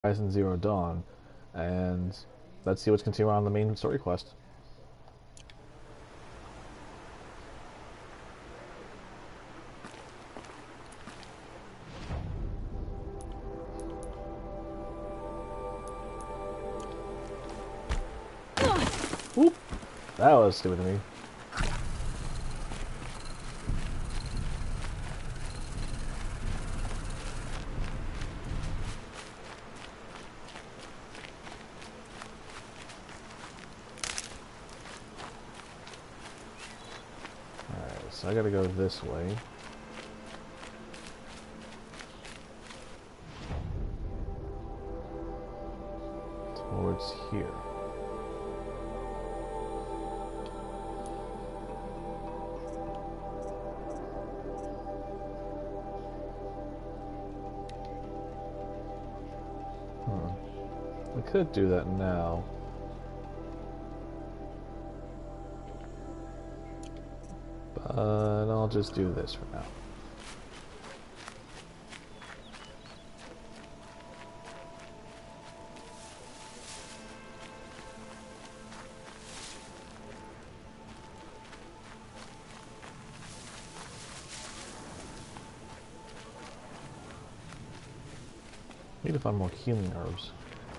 Horizon Zero Dawn, and let's see what's continuing on the main story quest. Whoop! That was stupid to me. Alright, so I gotta go this way. Towards here. I could do that now. But I'll just do this for now. Need to find more healing herbs.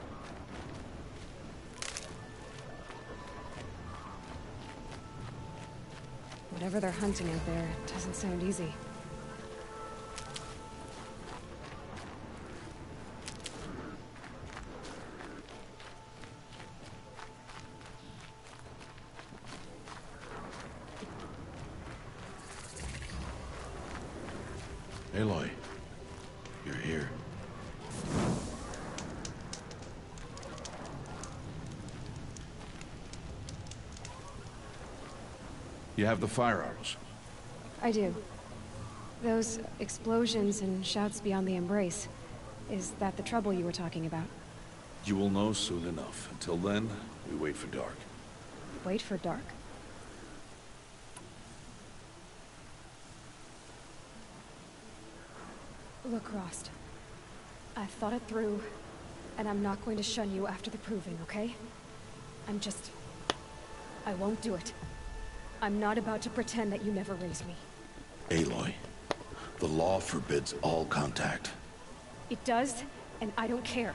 Whatever they're hunting out there doesn't sound easy. Aloy, you're here. You have the fire arrows. I do. Those explosions and shouts beyond the embrace. Is that the trouble you were talking about? You will know soon enough. Until then, we wait for dark. Wait for dark. Look, Rost. I've thought it through, and I'm not going to shun you after the proving, okay? I won't do it. I'm not about to pretend that you never raised me. Aloy, the law forbids all contact. It does, and I don't care.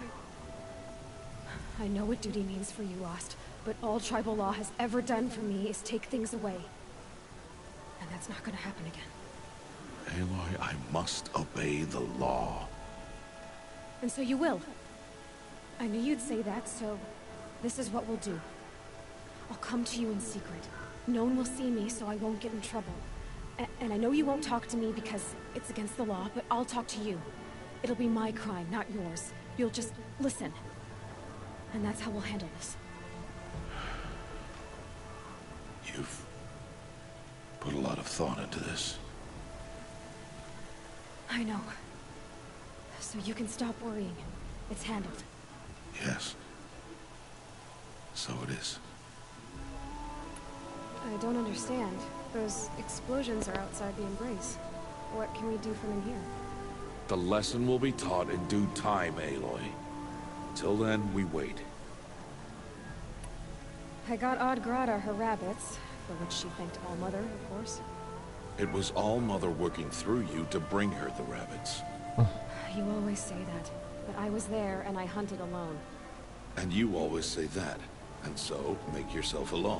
I know what duty means for you, Rost, but all tribal law has ever done for me is take things away. And that's not gonna happen again. Aloy, I must obey the law. And so you will. I knew you'd say that, so this is what we'll do. I'll come to you in secret. No one will see me, so I won't get in trouble. And I know you won't talk to me because it's against the law, but I'll talk to you. It'll be my crime, not yours. You'll just listen. And that's how we'll handle this. You've put a lot of thought into this. I know. So you can stop worrying. It's handled. Yes. So it is. I don't understand. Those explosions are outside the embrace. What can we do from in here? The lesson will be taught in due time, Aloy. Till then, we wait. I got Odd Grata her rabbits, for which she thanked All-Mother, of course. It was All-Mother working through you to bring her the rabbits. You always say that, but I was there and I hunted alone. And you always say that, and so make yourself alone.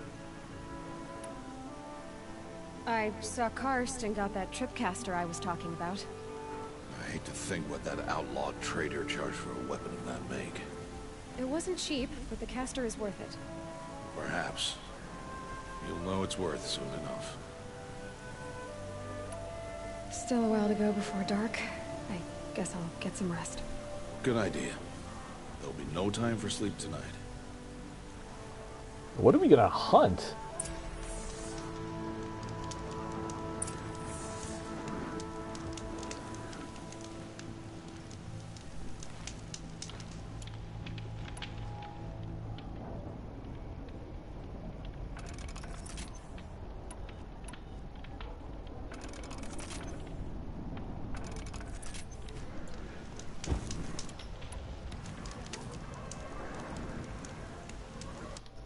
I saw Karst and got that tripcaster I was talking about. I hate to think what that outlawed trader charged for a weapon of that make. It wasn't cheap, but the caster is worth it. Perhaps. You'll know it's worth soon enough. Still a while to go before dark. I guess I'll get some rest. Good idea. There'll be no time for sleep tonight. What are we gonna hunt?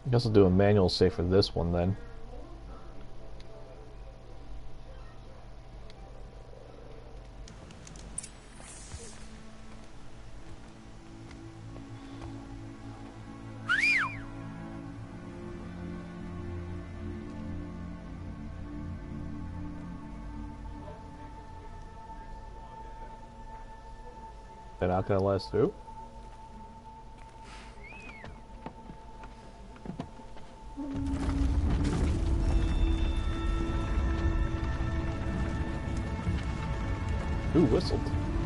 I guess I'll do a manual save for this one then. They're not gonna let us through? Who whistled?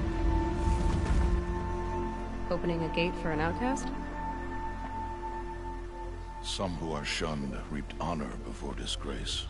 Opening a gate for an outcast? Some who are shunned reaped honor before disgrace.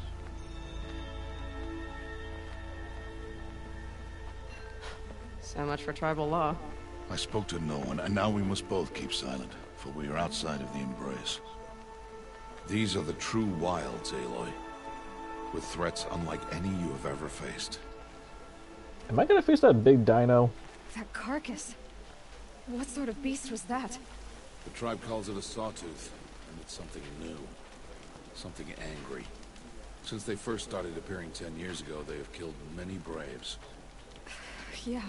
So much for tribal law. I spoke to no one, and now we must both keep silent, for we are outside of the Embrace. These are the true wilds, Aloy. With threats unlike any you have ever faced. Am I gonna face that big dino? That carcass. What sort of beast was that? The tribe calls it a sawtooth, and it's something new. Something angry. Since they first started appearing 10 years ago, they have killed many braves. Yeah.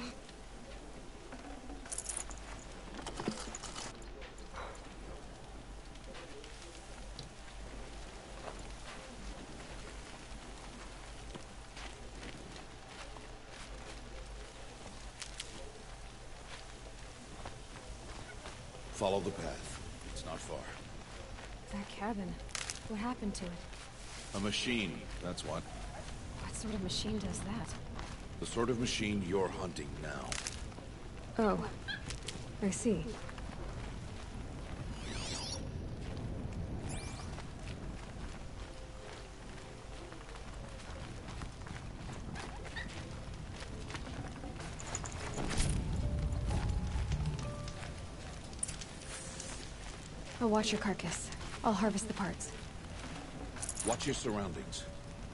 Follow the path. It's not far. That cabin. What happened to it? A machine, that's what. What sort of machine does that? The sort of machine you're hunting now. Oh. I see. I'll watch your carcass. I'll harvest the parts. Watch your surroundings.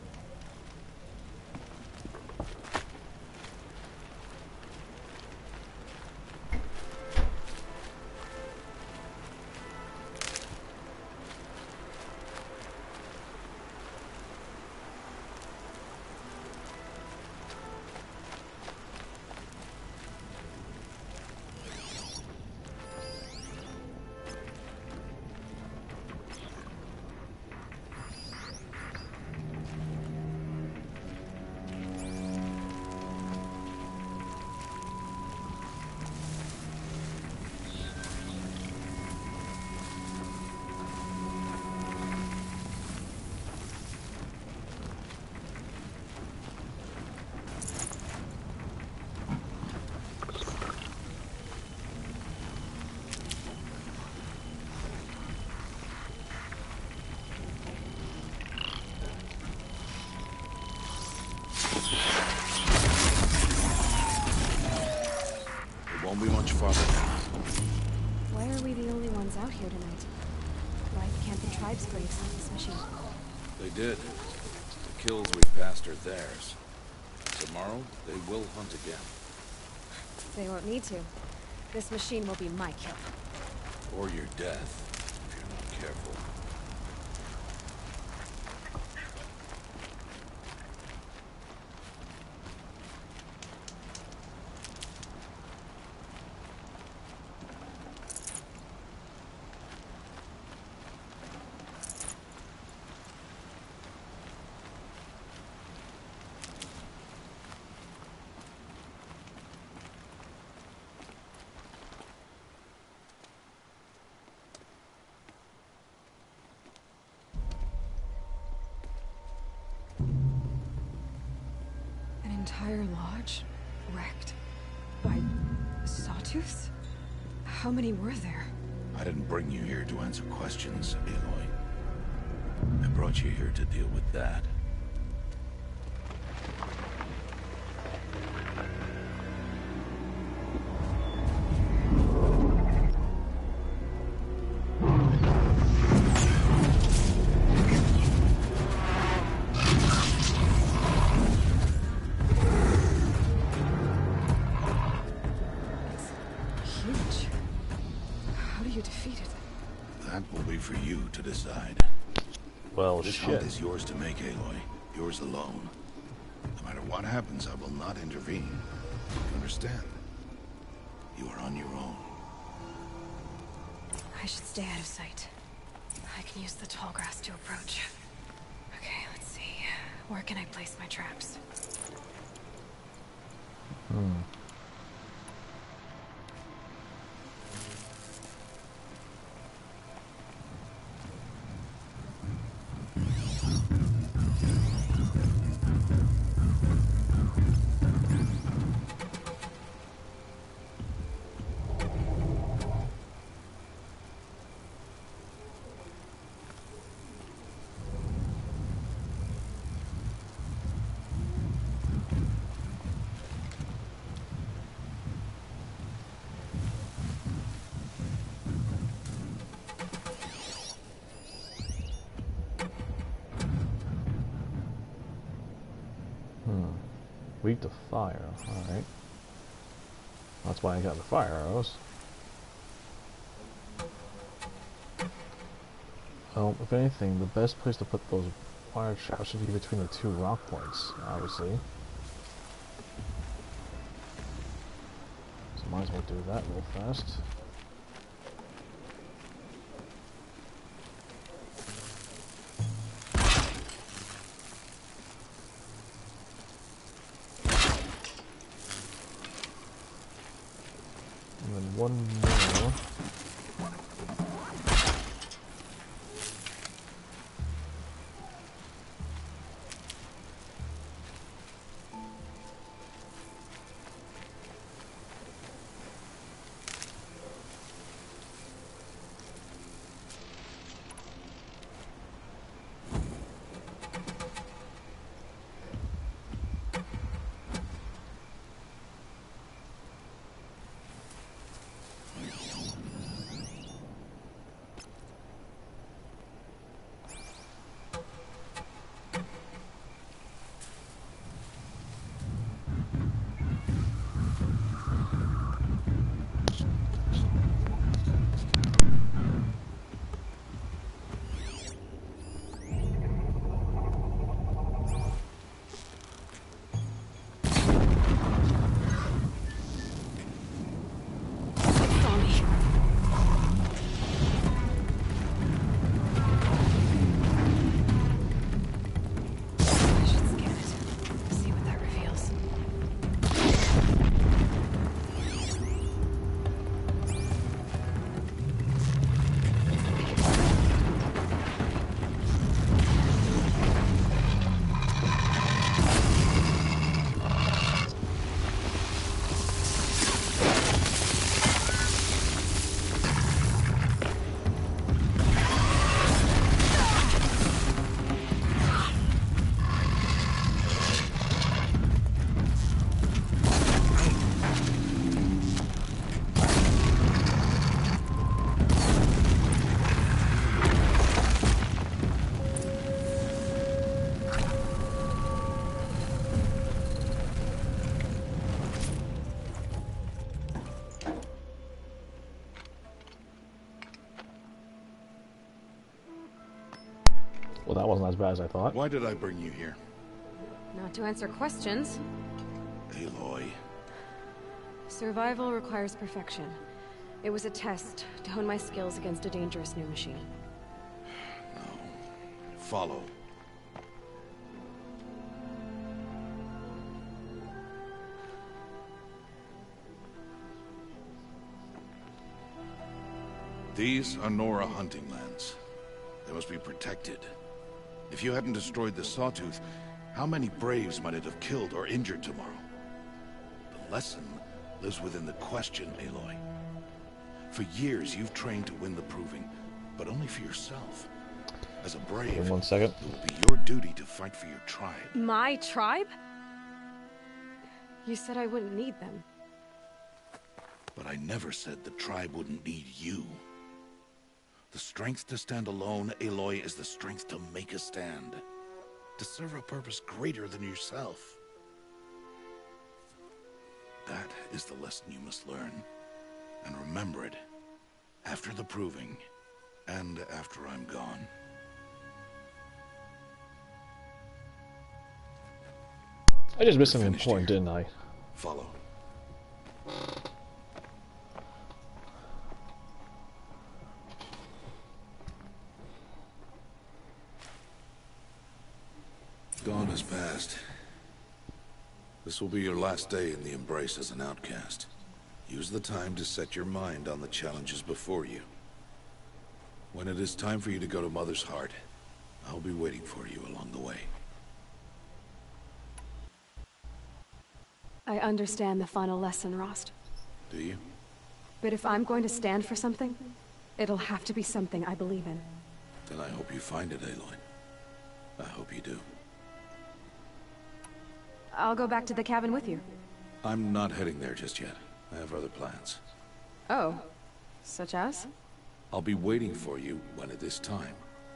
Won't be much farther now. Why are we the only ones out here tonight? Why can't the tribes graves on this machine? They did. The kills we've passed are theirs. Tomorrow, they will hunt again. They won't need to. This machine will be my kill. Or your death, if you're not careful. An entire lodge wrecked by sawtooths? How many were there? I didn't bring you here to answer questions, Aloy. I brought you here to deal with that. Huge. How do you defeat it? That will be for you to decide. Well, This shit. hunt is yours to make, Aloy. Yours alone. No matter what happens, I will not intervene. You understand? You are on your own. I should stay out of sight. I can use the tall grass to approach. Okay, let's see. Where can I place my traps? Weak to fire. Alright. That's why I got the fire arrows. If anything, the best place to put those wire traps should be between the two rock points, obviously. So might as well do that real fast. And then one more. Well, that wasn't as bad as I thought. Why did I bring you here? Not to answer questions. Aloy. Survival requires perfection. It was a test to hone my skills against a dangerous new machine. No. Follow. These are Nora hunting lands. They must be protected. If you hadn't destroyed the Sawtooth, how many Braves might it have killed or injured tomorrow? The lesson lives within the question, Aloy. For years, you've trained to win the Proving, but only for yourself. As a Brave, Give me 1 second. it will be your duty to fight for your tribe. My tribe? You said I wouldn't need them. But I never said the tribe wouldn't need you. The strength to stand alone, Aloy, is the strength to make a stand. To serve a purpose greater than yourself. That is the lesson you must learn. And remember it. After the Proving, And after I'm gone. I just missed something Finished important, here. didn't I? Follow. Dawn has passed. This will be your last day in the Embrace as an outcast. Use the time to set your mind on the challenges before you. When it is time for you to go to Mother's Heart, I'll be waiting for you along the way. I understand the final lesson, Rost. Do you? But if I'm going to stand for something, it'll have to be something I believe in. Then I hope you find it, Aloy. I hope you do. I'll go back to the cabin with you. I'm not heading there just yet. I have other plans. Oh. Such as? I'll be waiting for you when it is time.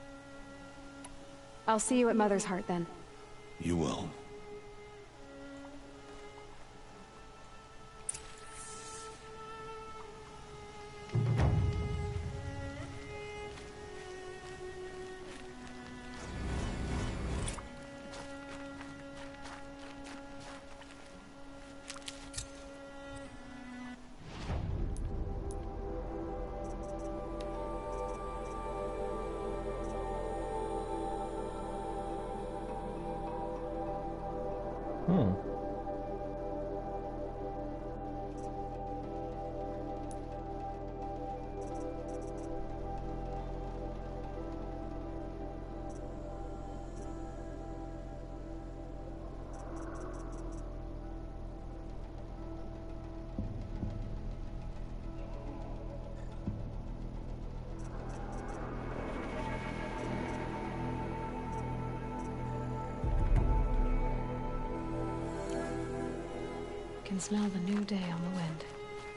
I'll see you at Mother's Heart then. You will. Can smell the new day on the wind.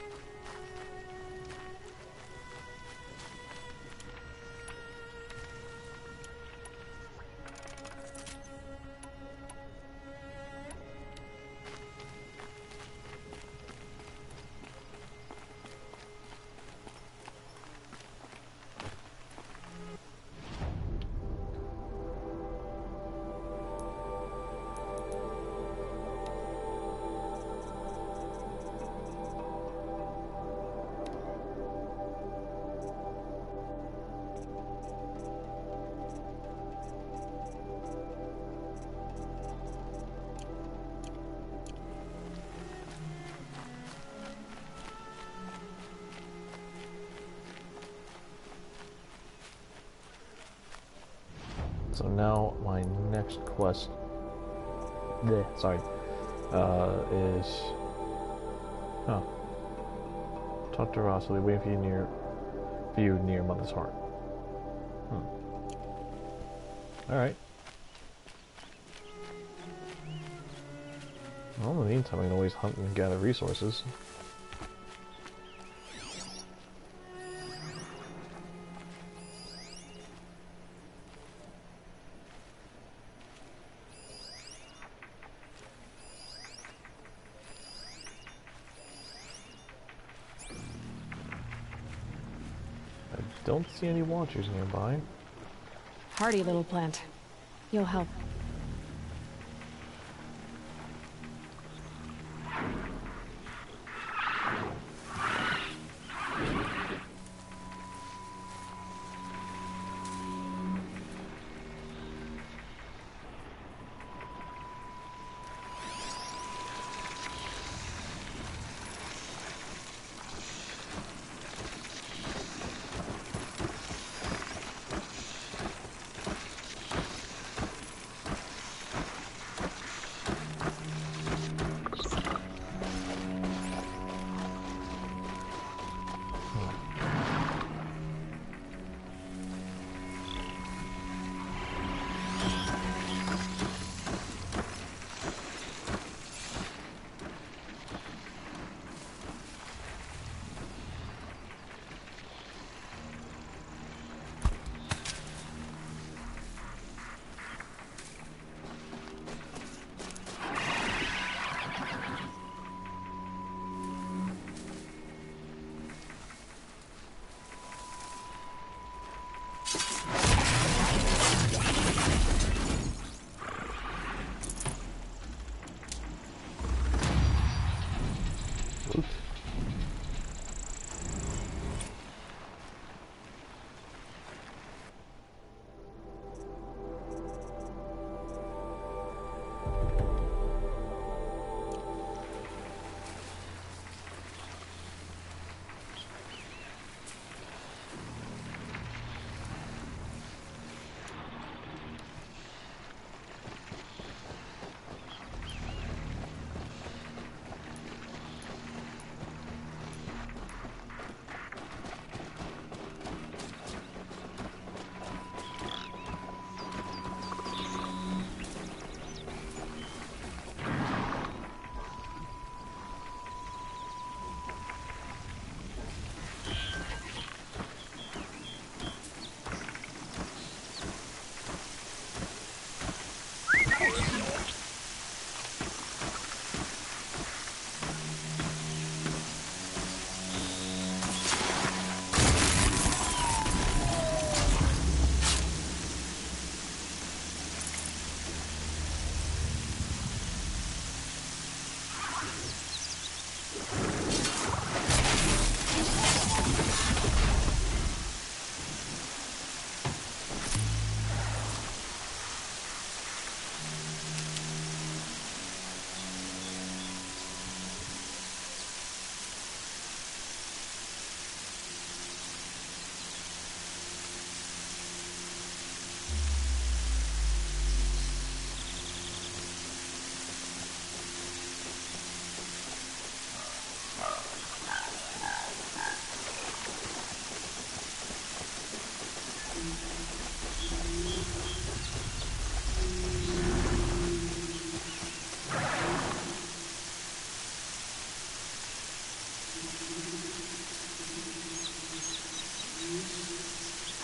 So now my next quest, sorry, is talk to Ross. We'll be waiting for you near Mother's Heart. All right. Well, in the meantime, I can always hunt and gather resources. Don't see any watchers nearby. Hardy little plant. You'll help.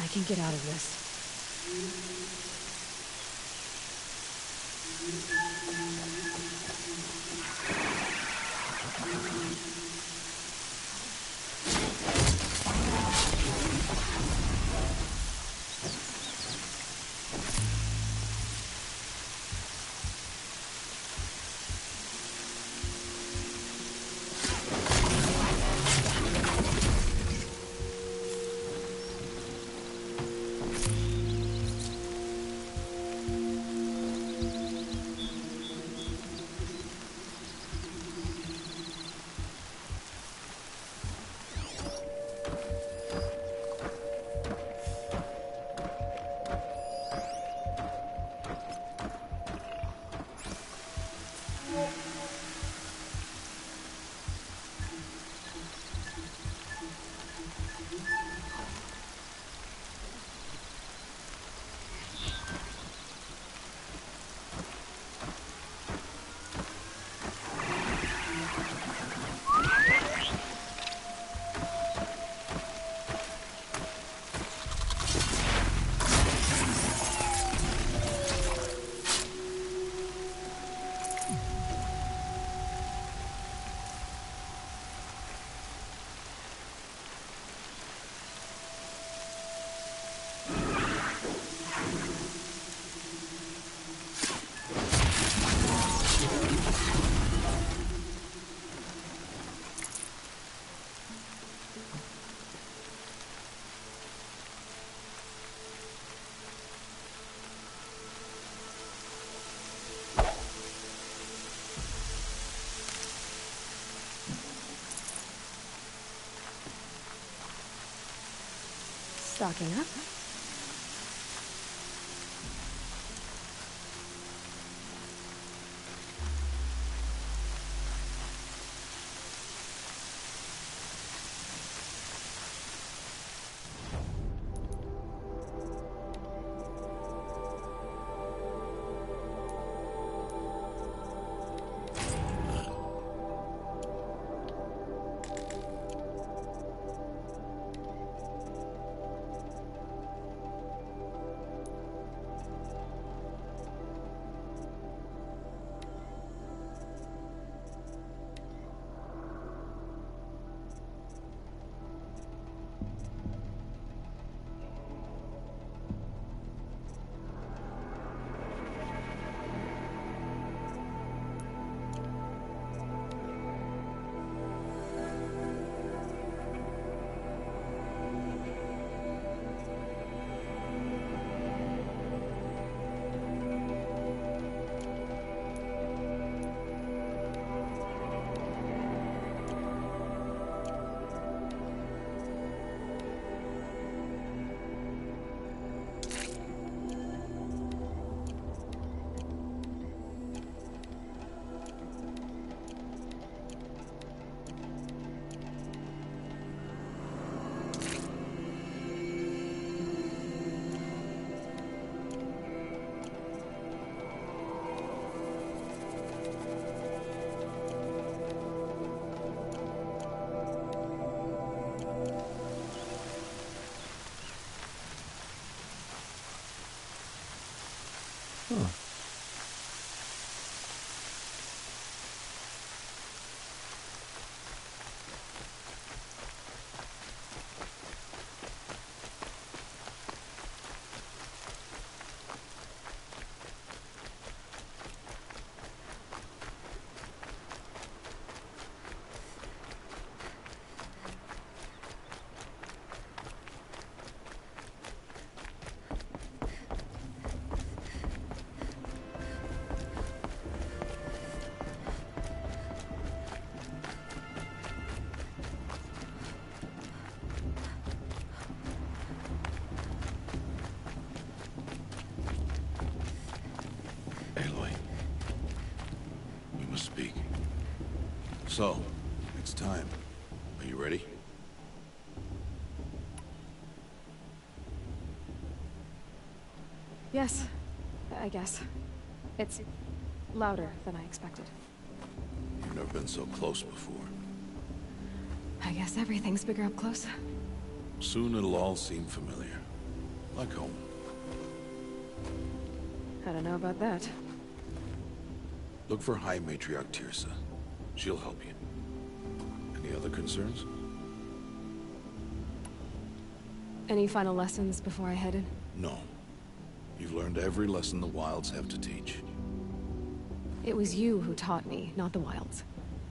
I can get out of this. Stocking up. Huh. Aloy, we must speak. So, it's time. Are you ready? Yes, I guess. It's louder than I expected. You've never been so close before. I guess everything's bigger up close. Soon it'll all seem familiar. Like home. I don't know about that. Look for High Matriarch Teersa. She'll help you. Any other concerns? Any final lessons before I head in? No. You've learned every lesson the Wilds have to teach. It was you who taught me, not the Wilds.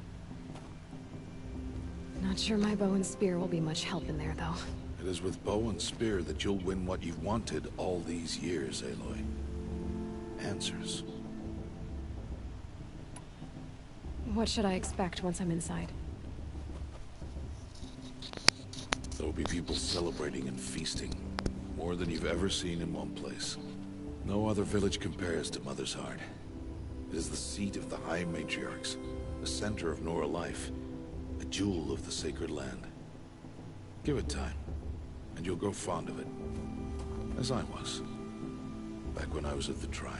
Not sure my bow and spear will be much help in there, though. It is with bow and spear that you'll win what you've wanted all these years, Aloy. Answers. What should I expect once I'm inside? There will be people celebrating and feasting. More than you've ever seen in one place. No other village compares to Mother's Heart. It is the seat of the High Matriarchs, the center of Nora life, a jewel of the sacred land. Give it time, and you'll grow fond of it. As I was, back when I was at the tribe.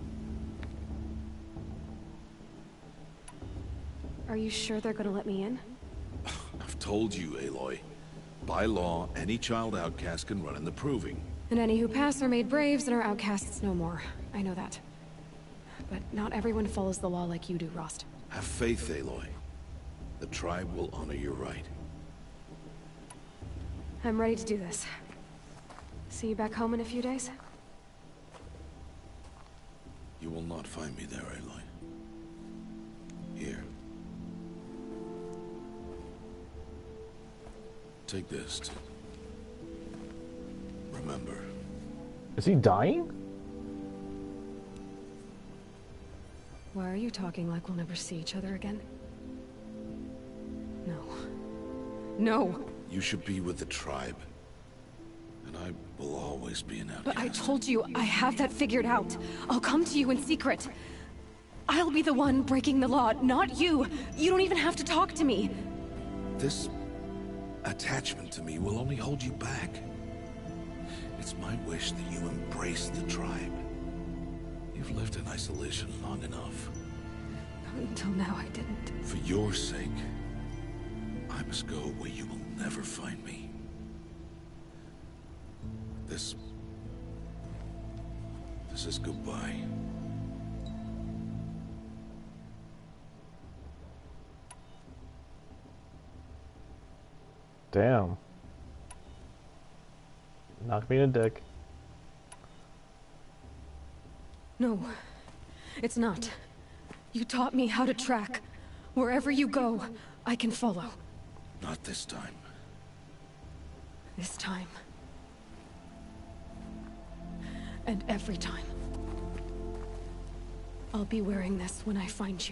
Are you sure they're gonna let me in? I've told you, Aloy. By law, any child outcast can run in the Proving. And any who pass are made braves and are outcasts no more. I know that. But not everyone follows the law like you do, Rost. Have faith, Aloy. The tribe will honor your right. I'm ready to do this. See you back home in a few days? You will not find me there, Aloy. Here. Take this to remember. Is he dying? Why are you talking like we'll never see each other again? No. No! You should be with the tribe. And I will always be an outcast. But I told you, I have that figured out. I'll come to you in secret. I'll be the one breaking the law, not you. You don't even have to talk to me. This attachment to me will only hold you back. It's my wish that you embrace the tribe. You've lived in isolation long enough. Until now, I didn't. For your sake, I must go where you will never find me. This is goodbye. Damn. Knock me in the dick. No, it's not. You taught me how to track. Wherever you go, I can follow. Not this time. This time. And every time. I'll be wearing this when I find you.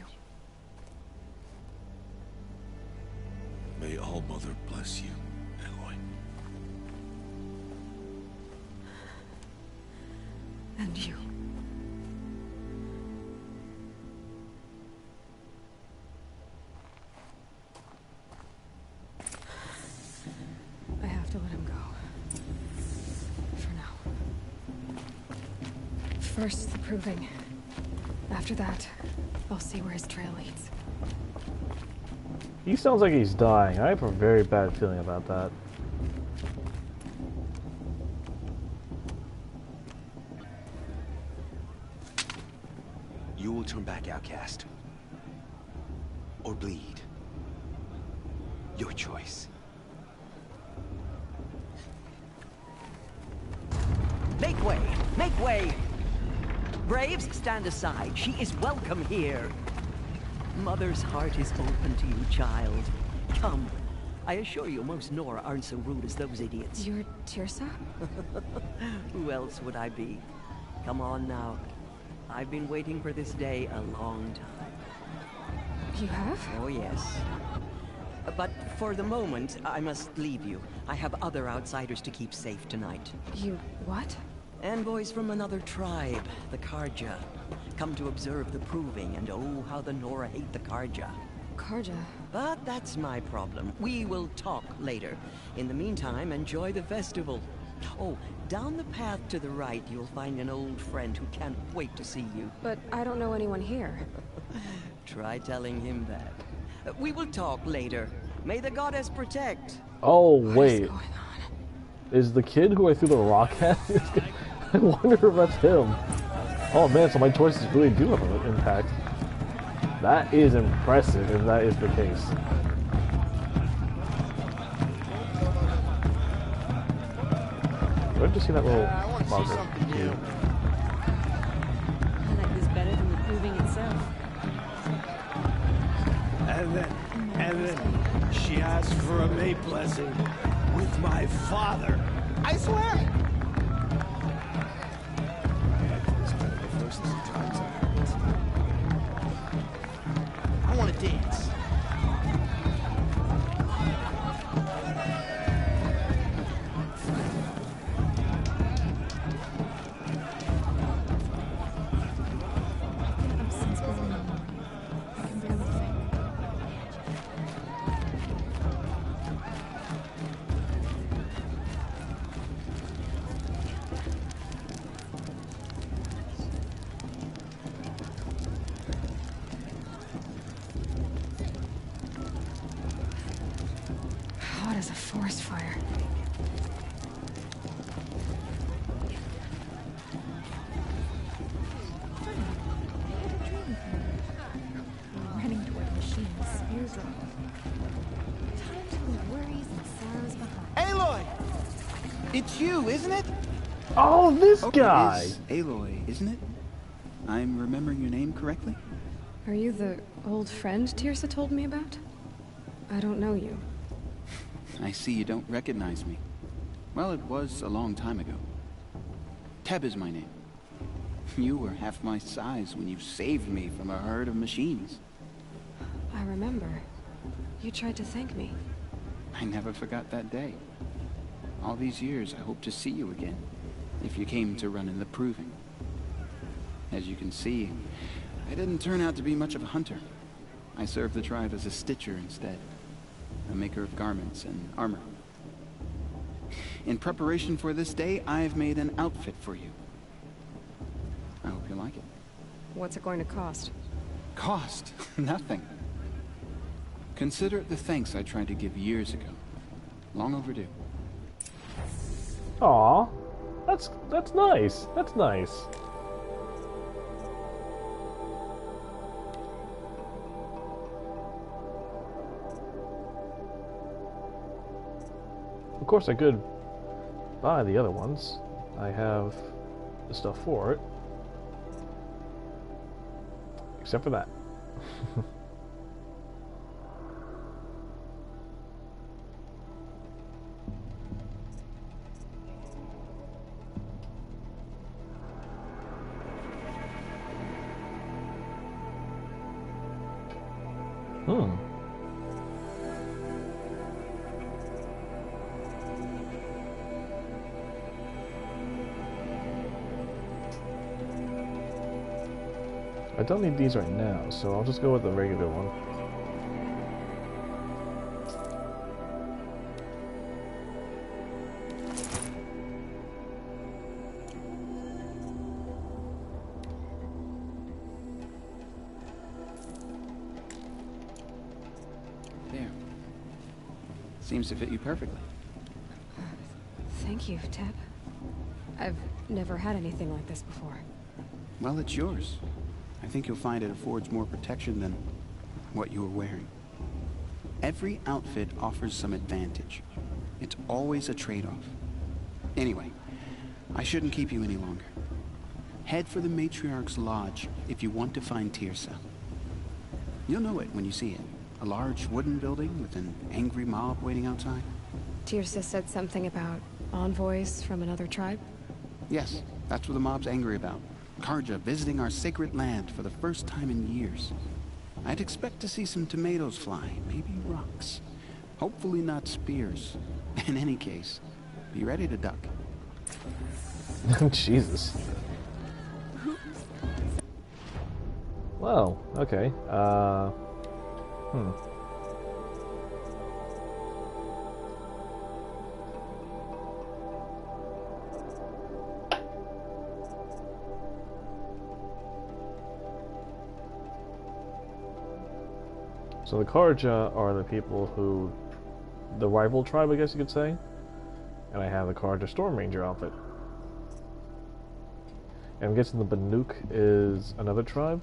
May All Mother bless you, Aloy. And you. I have to let him go. For now. First, the Proving. After that, I'll see where his trail leads. He sounds like he's dying. I have a very bad feeling about that. You will turn back, outcast. Or bleed. Your choice. Make way! Make way! Braves, stand aside. She is welcome here. Mother's heart is open to you, child. Come. I assure you, most Nora aren't so rude as those idiots. You're Teersa? Who else would I be? Come on now. I've been waiting for this day a long time. You have? Oh, yes. But for the moment, I must leave you. I have other outsiders to keep safe tonight. You... what? Envoys from another tribe, the Carja. Come to observe the Proving, and oh, how the Nora hate the Carja. Carja? But that's my problem. We will talk later. In the meantime, enjoy the festival. Oh, down the path to the right, you'll find an old friend who can't wait to see you. But I don't know anyone here. Try telling him that. We will talk later. May the goddess protect. Oh, What is wait. going on? Is the kid who I threw the rock at? I wonder if that's him. Oh man, so my choices really do have an impact. That is impressive if that is the case. Where did you see that little marker? I like this better than the proving itself. And then she asked for a mate blessing with my father. I swear. This better be the first 3 times I heard it. I want to dance. I'm sensible in the morning. I can barely think. Hot as a forest fire. Running toward the machine with spears drawn. Time to leave worries and sorrows behind. Aloy! It's you, isn't it? Oh, this guy! It is Aloy, isn't it? I'm remembering your name correctly? Are you the old friend Tirsa told me about? I don't know you. I see you don't recognize me. Well, it was a long time ago. Teb is my name. You were half my size when you saved me from a herd of machines. I remember. You tried to thank me. I never forgot that day. All these years, I hope to see you again, if you came to run in the proving. As you can see, I didn't turn out to be much of a hunter. I served the tribe as a stitcher instead, a maker of garments and armor. In preparation for this day, I've made an outfit for you. I hope you like it. What's it going to cost? Cost? Nothing. Consider it the thanks I tried to give years ago. Long overdue. Aw, that's nice. That's nice. Of course, I could buy the other ones. I have the stuff for it. Except for that. I don't need these right now, so I'll just go with the regular one. There. Seems to fit you perfectly. Thank you, Teb. I've never had anything like this before. Well, it's yours. I think you'll find it affords more protection than what you were wearing. Every outfit offers some advantage. It's always a trade-off. Anyway, I shouldn't keep you any longer. Head for the Matriarch's Lodge if you want to find Tirsa. You'll know it when you see it. A large wooden building with an angry mob waiting outside. Tirsa said something about envoys from another tribe? Yes, that's what the mob's angry about. Carja visiting our sacred land for the first time in years. I'd expect to see some tomatoes fly, maybe rocks. Hopefully not spears. In any case, be ready to duck. Jesus. Well, okay. So the Carja are the people who... the rival tribe, I guess you could say. and I have the Carja Storm Ranger outfit. And I'm guessing the Banuk is another tribe?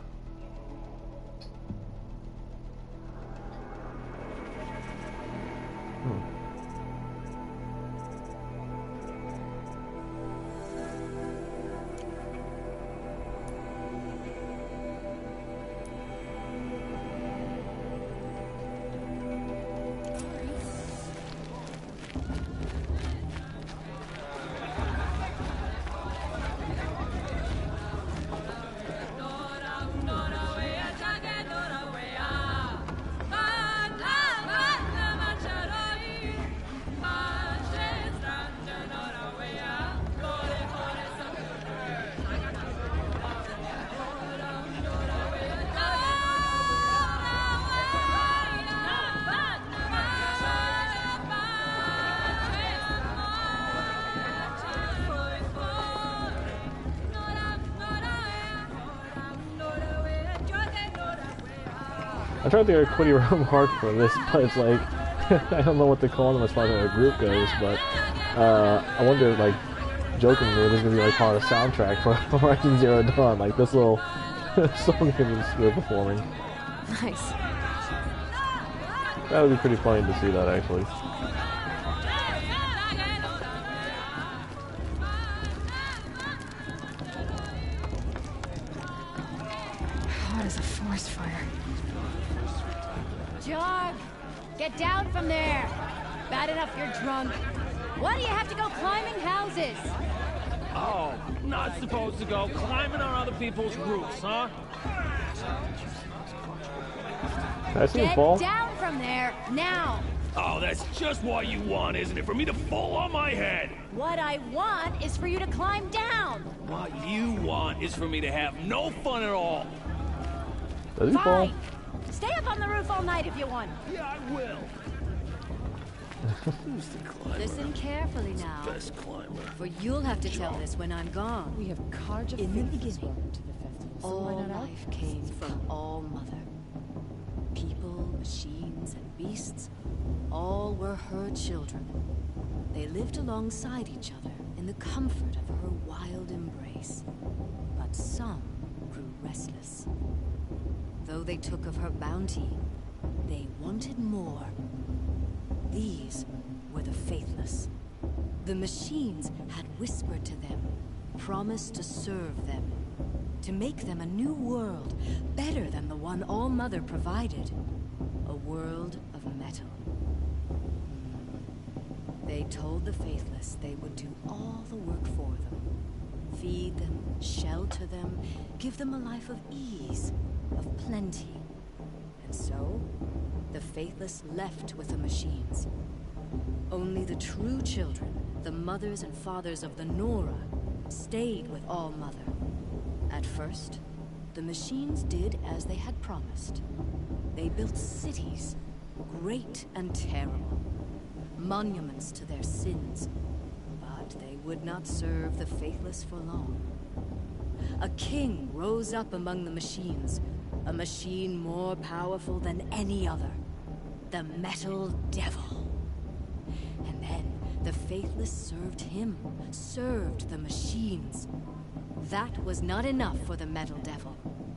I tried to get pretty hard for this, but it's like, I don't know what to call them as far as the group goes, but I wonder, like, jokingly, this is going to be like part of the soundtrack for Horizon Zero Dawn, like this little song we're performing. Nice. That would be pretty funny to see that, actually. What is a forest fire? Jarg, get down from there. Bad enough you're drunk. Why do you have to go climbing houses? Oh, not supposed to go climbing on other people's roofs, huh? Can I see Get a ball? down from there, now! Oh, that's just what you want, isn't it? For me to fall on my head! What I want is for you to climb down! What you want is for me to have no fun at all. Does he fall? Fine! Stay up on the roof all night if you want. Yeah, I will. Who's the climber? Listen carefully now, Best climber. for you'll have to tell this when I'm gone. We have Carja In the Faith as beginning, welcome to the festival. So why all not out? life came from All Mother. People, machines, and beasts, all were her children. They lived alongside each other in the comfort of her wild embrace. But some grew restless. Though they took of her bounty, they wanted more. These were the faithless. The machines had whispered to them, promised to serve them, to make them a new world, better than the one All Mother provided. A world of metal. They told the faithless they would do all the work for them. Feed them, shelter them, give them a life of ease, of plenty. And so, the faithless left with the machines. Only the true children, the mothers and fathers of the Nora, stayed with All Mother. At first, the machines did as they had promised. They built cities, great and terrible, monuments to their sins, but they would not serve the faithless for long. A king rose up among the machines, a machine more powerful than any other, the Metal Devil. And then the faithless served him, served the machines. That was not enough for the Metal Devil.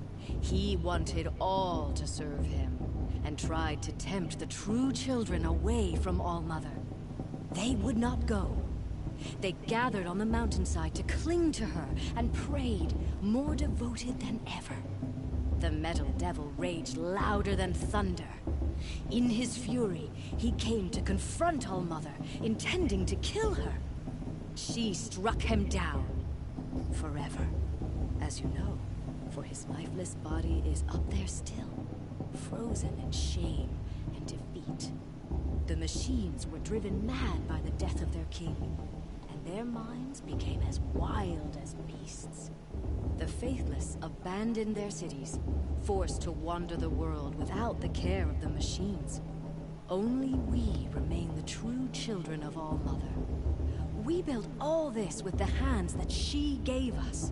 He wanted all to serve him, and tried to tempt the true children away from All Mother. They would not go. They gathered on the mountainside to cling to her and prayed, more devoted than ever. The Metal Devil raged louder than thunder. In his fury, he came to confront All Mother, intending to kill her. She struck him down. Forever. As you know, for his lifeless body is up there still, frozen in shame and defeat. The machines were driven mad by the death of their king, and their minds became as wild as beasts. The faithless abandoned their cities, forced to wander the world without the care of the machines. Only we remain the true children of All Mother. We built all this with the hands that she gave us.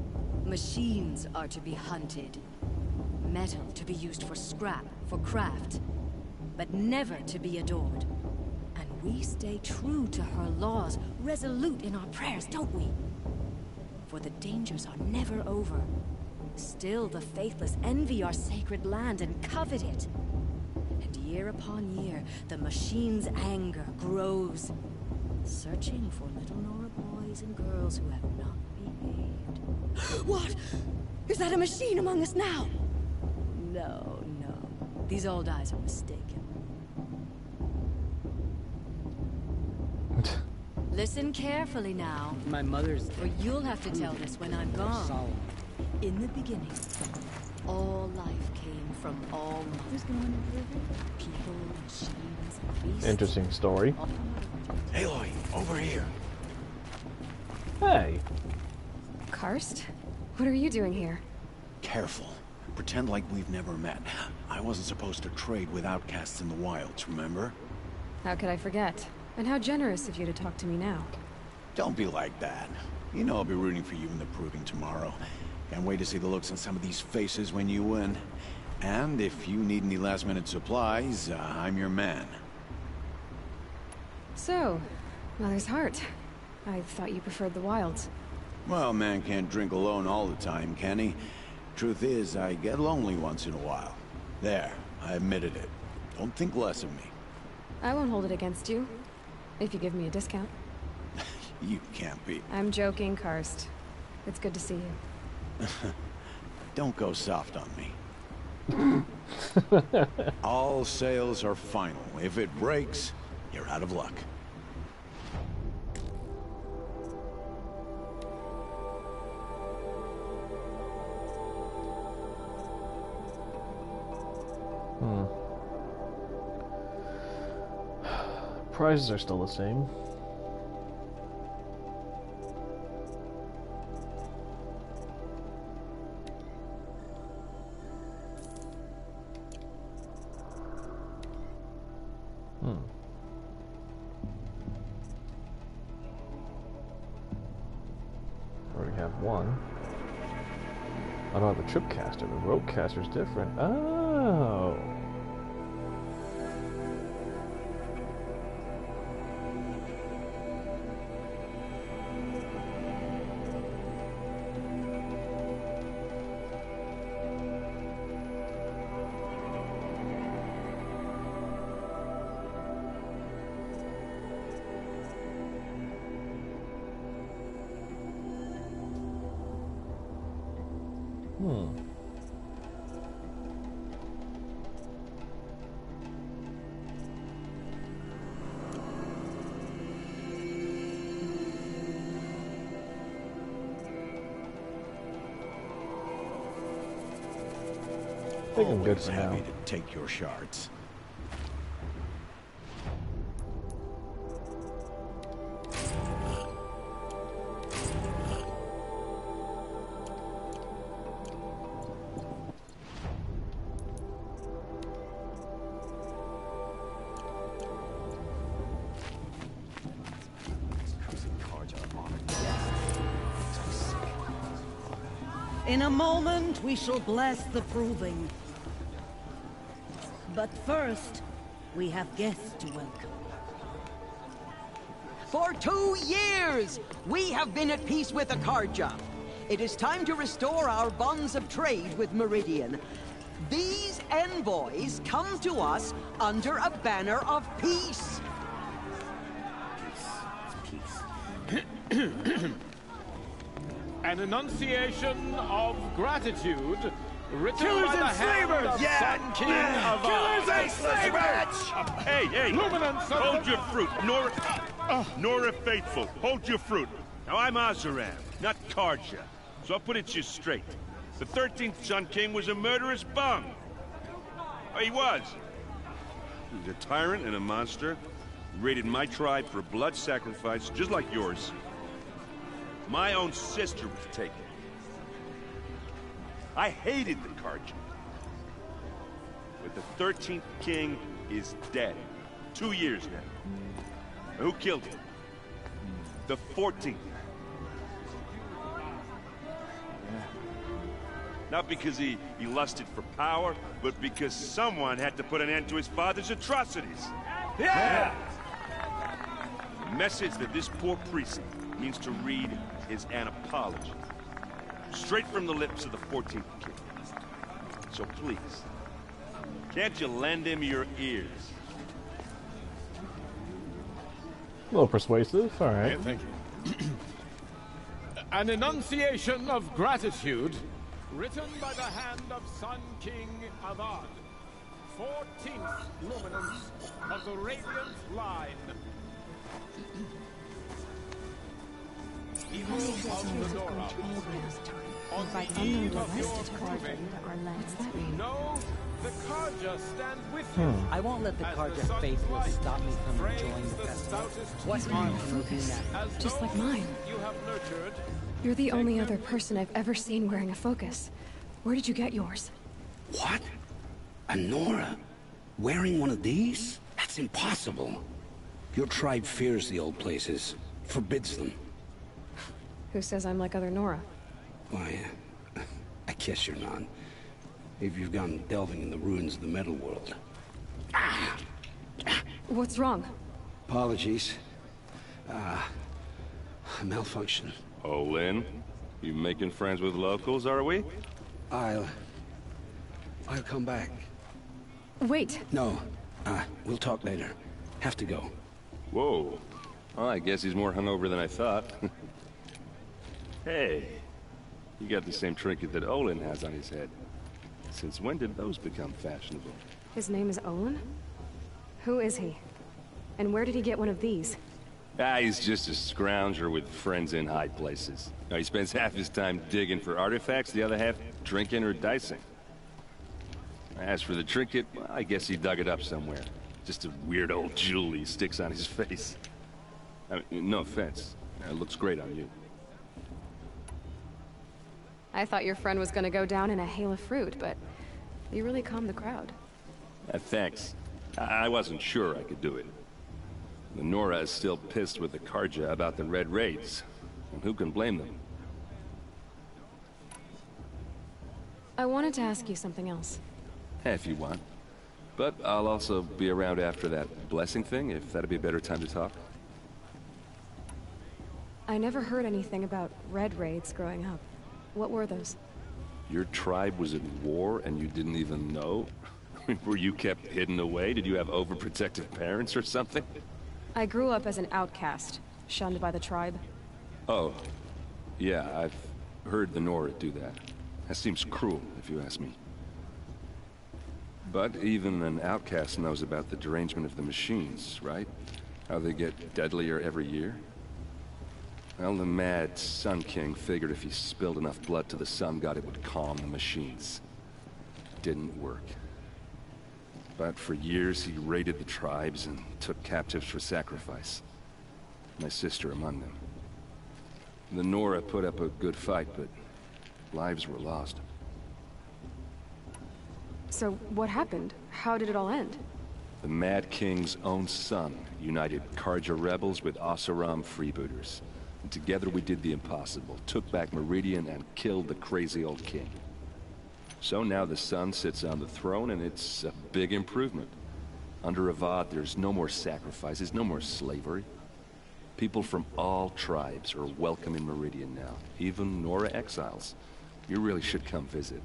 Machines are to be hunted. Metal to be used for scrap, for craft. But never to be adored. And we stay true to her laws, resolute in our prayers, don't we? For the dangers are never over. Still, the faithless envy our sacred land and covet it. And year upon year, the machine's anger grows, searching for little Nora boys and girls who have not behaved. What? Is that a machine among us now? No, no. These old eyes are mistaken. Listen carefully now. My mother's... For you'll have to tell this when I'm gone. Solemn. In the beginning, all life came from all mothers. People, machines, and beasts. Interesting story. Aloy, over here. Hey. Karst? What are you doing here? Careful. Pretend like we've never met. I wasn't supposed to trade with outcasts in the wilds, remember? How could I forget? And how generous of you to talk to me now. Don't be like that. You know I'll be rooting for you in the proving tomorrow. Can't wait to see the looks on some of these faces when you win. And if you need any last-minute supplies, I'm your man. So, Mother's Heart. I thought you preferred the wilds. Well, man can't drink alone all the time, can he? Truth is, I get lonely once in a while. There, I admitted it. Don't think less of me. I won't hold it against you. If you give me a discount. You can't be. I'm joking, Karst. It's good to see you. Don't go soft on me. All sales are final. If it breaks, you're out of luck. Prices are still the same. Already have one. I don't have a tripcaster. The ropecaster's different. Oh. I think I'm good for now. Happy to take your shards. In a moment, we shall bless the proving. But first, we have guests to welcome. For 2 years, we have been at peace with Akarja. It is time to restore our bonds of trade with Meridian. These envoys come to us under a banner of peace. An enunciation of gratitude written Killers by the and hand slavers! of Yeah! Sun King of Killers and slavers! Hey, Luminance of hold the... your fruit. Nora Faithful, hold your fruit. Now, I'm Oseram, not Karja, so I'll put it to you straight. The 13th Sun King was a murderous bum. Oh, he was. He was a tyrant and a monster. He raided my tribe for blood sacrifice, just like yours. My own sister was taken. I hated the Karja. But the 13th king is dead. 2 years now. Who killed him? The 14th. Not because he lusted for power, but because someone had to put an end to his father's atrocities. Yeah! A message that this poor priest means to read is an apology. Straight from the lips of the 14th king. So please, can't you lend him your ears? A little persuasive, alright. Yeah, thank you. An enunciation of gratitude written by the hand of Sun King Avad, 14th luminance of the Radiant Line. Evil of the Nora. On the eve of your proving, know the Karja stand with you. I won't let the Karja faithless stop me from enjoying the festival. What harm can you do now? Just like mine. You have nurtured. You're the only other person I've ever seen wearing a focus. Where did you get yours? What? A Nora? Wearing one of these? That's impossible. Your tribe fears the old places, forbids them. Who says I'm like other Nora? Why, I guess you're not. If you've gone delving in the ruins of the metal world. What's wrong? Apologies. A malfunction. Oh, Lynn? You making friends with locals, are we? I'll come back. Wait. No. We'll talk later. Have to go. Whoa. Well, I guess he's more hungover than I thought. Hey. You got the same trinket that Olin has on his head. Since when did those become fashionable? His name is Olin? Who is he? And where did he get one of these? He's just a scrounger with friends in high places. He spends half his time digging for artifacts, the other half drinking or dicing. As for the trinket, well, I guess he dug it up somewhere. Just a weird old jewel he sticks on his face. I mean, no offense. It looks great on you. I thought your friend was gonna go down in a hail of fruit, but you really calmed the crowd. Thanks. I wasn't sure I could do it. The Nora is still pissed with the Karja about the Red Raids. And who can blame them? I wanted to ask you something else. If you want. But I'll also be around after that blessing thing, if that'd be a better time to talk. I never heard anything about Red Raids growing up. What were those? Your tribe was at war and you didn't even know? Were you kept hidden away? Did you have overprotective parents or something? I grew up as an outcast, shunned by the tribe. Oh. Yeah, I've heard the Nora do that. That seems cruel, if you ask me. But even an outcast knows about the derangement of the machines, right? How they get deadlier every year? Well, the mad Sun King figured if he spilled enough blood to the Sun God, it would calm the machines. Didn't work. But for years, he raided the tribes and took captives for sacrifice. My sister among them. The Nora put up a good fight, but lives were lost. So, what happened? How did it all end? The Mad King's own son united Karja rebels with Oseram freebooters. And together we did the impossible, took back Meridian and killed the crazy old king. So now the Sun sits on the throne and it's a big improvement. Under Avad, there's no more sacrifices, no more slavery. People from all tribes are welcome in Meridian now, even Nora exiles. You really should come visit.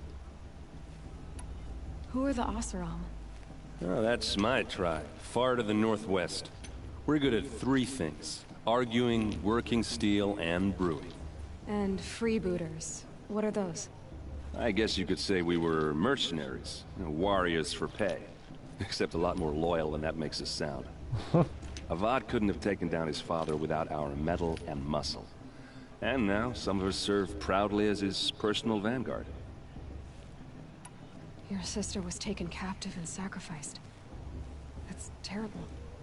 Who are the Oseram? Oh, that's my tribe, far to the northwest. We're good at three things. Arguing, working steel, and brewing. And freebooters. What are those? I guess you could say we were mercenaries. Warriors for pay. Except a lot more loyal than that makes us sound. Avad couldn't have taken down his father without our metal and muscle. And now, some of us serve proudly as his personal vanguard. Your sister was taken captive and sacrificed. That's terrible.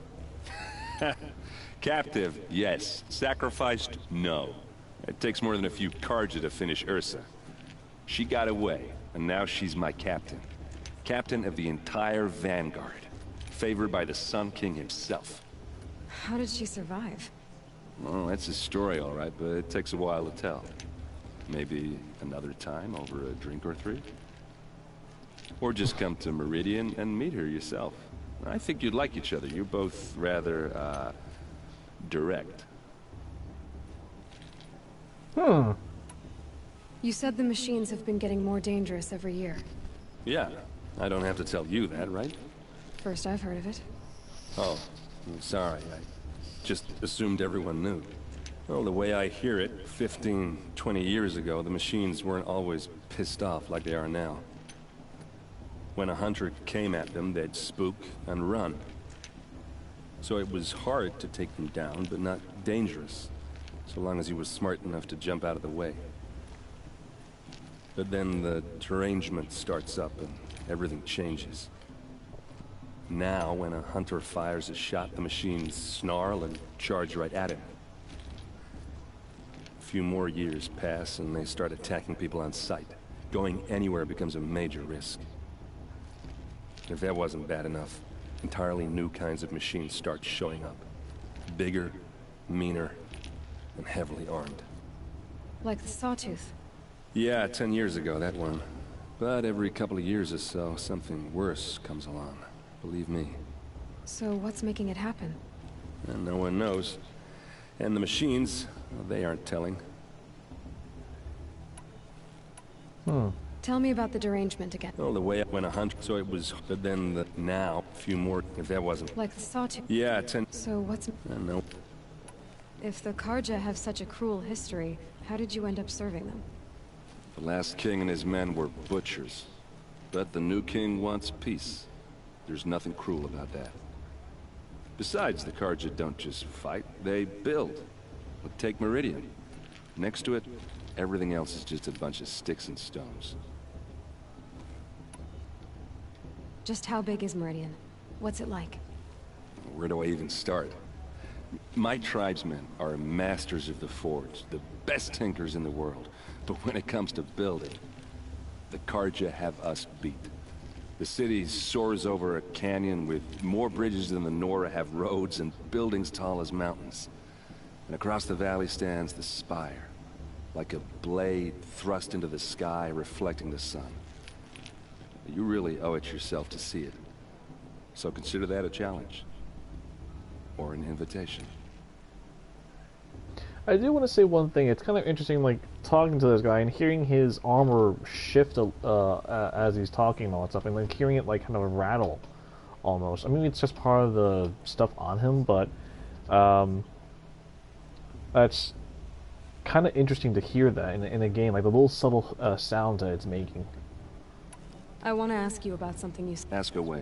Captive, yes. Sacrificed, no. It takes more than a few Karja to finish Ursa. She got away, and now she's my captain. Captain of the entire Vanguard. Favored by the Sun King himself. How did she survive? Well, that's a story, all right, but it takes a while to tell. Maybe another time over a drink or three? Or just come to Meridian and meet her yourself. I think you'd like each other. You're both rather, direct. You said the machines have been getting more dangerous every year. Yeah, I don't have to tell you that, right? First I've heard of it. Oh, I'm sorry. I just assumed everyone knew. Well, the way I hear it, 15, 20 years ago, the machines weren't always pissed off like they are now. When a hunter came at them, they'd spook and run. So it was hard to take them down, but not dangerous, so long as he was smart enough to jump out of the way. But then the derangement starts up and everything changes. Now, when a hunter fires a shot, the machines snarl and charge right at him. A few more years pass and they start attacking people on sight. Going anywhere becomes a major risk. If that wasn't bad enough, entirely new kinds of machines start showing up. Bigger, meaner, and heavily armed. Like the Sawtooth. Yeah, 10 years ago, that one. But every couple of years or so, something worse comes along. Believe me. So what's making it happen? And no one knows. And the machines, well, they aren't telling. Tell me about the derangement again. Well, the way when a hunter, so it was, but then now, a few more, if that wasn't. Like the Sawtooth? Yeah, 10. So what's... No. If the Carja have such a cruel history, how did you end up serving them? The last king and his men were butchers. But the new king wants peace. There's nothing cruel about that. Besides, the Carja don't just fight, they build. But take Meridian. Next to it, everything else is just a bunch of sticks and stones. Just how big is Meridian? What's it like? Where do I even start? My tribesmen are masters of the forge, the best tinkers in the world. But when it comes to building, the Carja have us beat. The city soars over a canyon with more bridges than the Nora have roads and buildings tall as mountains. And across the valley stands the spire, like a blade thrust into the sky reflecting the sun. You really owe it yourself to see it. So consider that a challenge. Or an invitation. I do want to say one thing. It's kind of interesting, like, talking to this guy and hearing his armor shift as he's talking and all that stuff, and then hearing it, like, kind of rattle, almost. I mean, it's just part of the stuff on him, but that's kind of interesting to hear that in a game, like the little subtle sounds that it's making. I want to ask you about something you said. Ask away.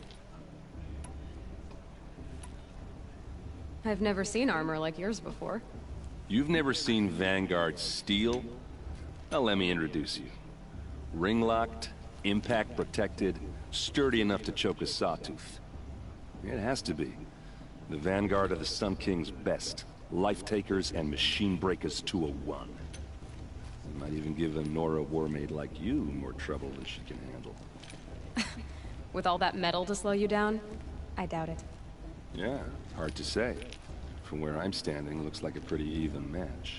I've never seen armor like yours before. You've never seen Vanguard steel? Well, let me introduce you. Ring-locked, impact-protected, sturdy enough to choke a sawtooth. It has to be. The Vanguard are the Sun King's best. Life-takers and machine-breakers to a one. It might even give a Nora warmaid like you more trouble than she can handle. With all that metal to slow you down? I doubt it. Yeah, hard to say. From where I'm standing, looks like a pretty even match.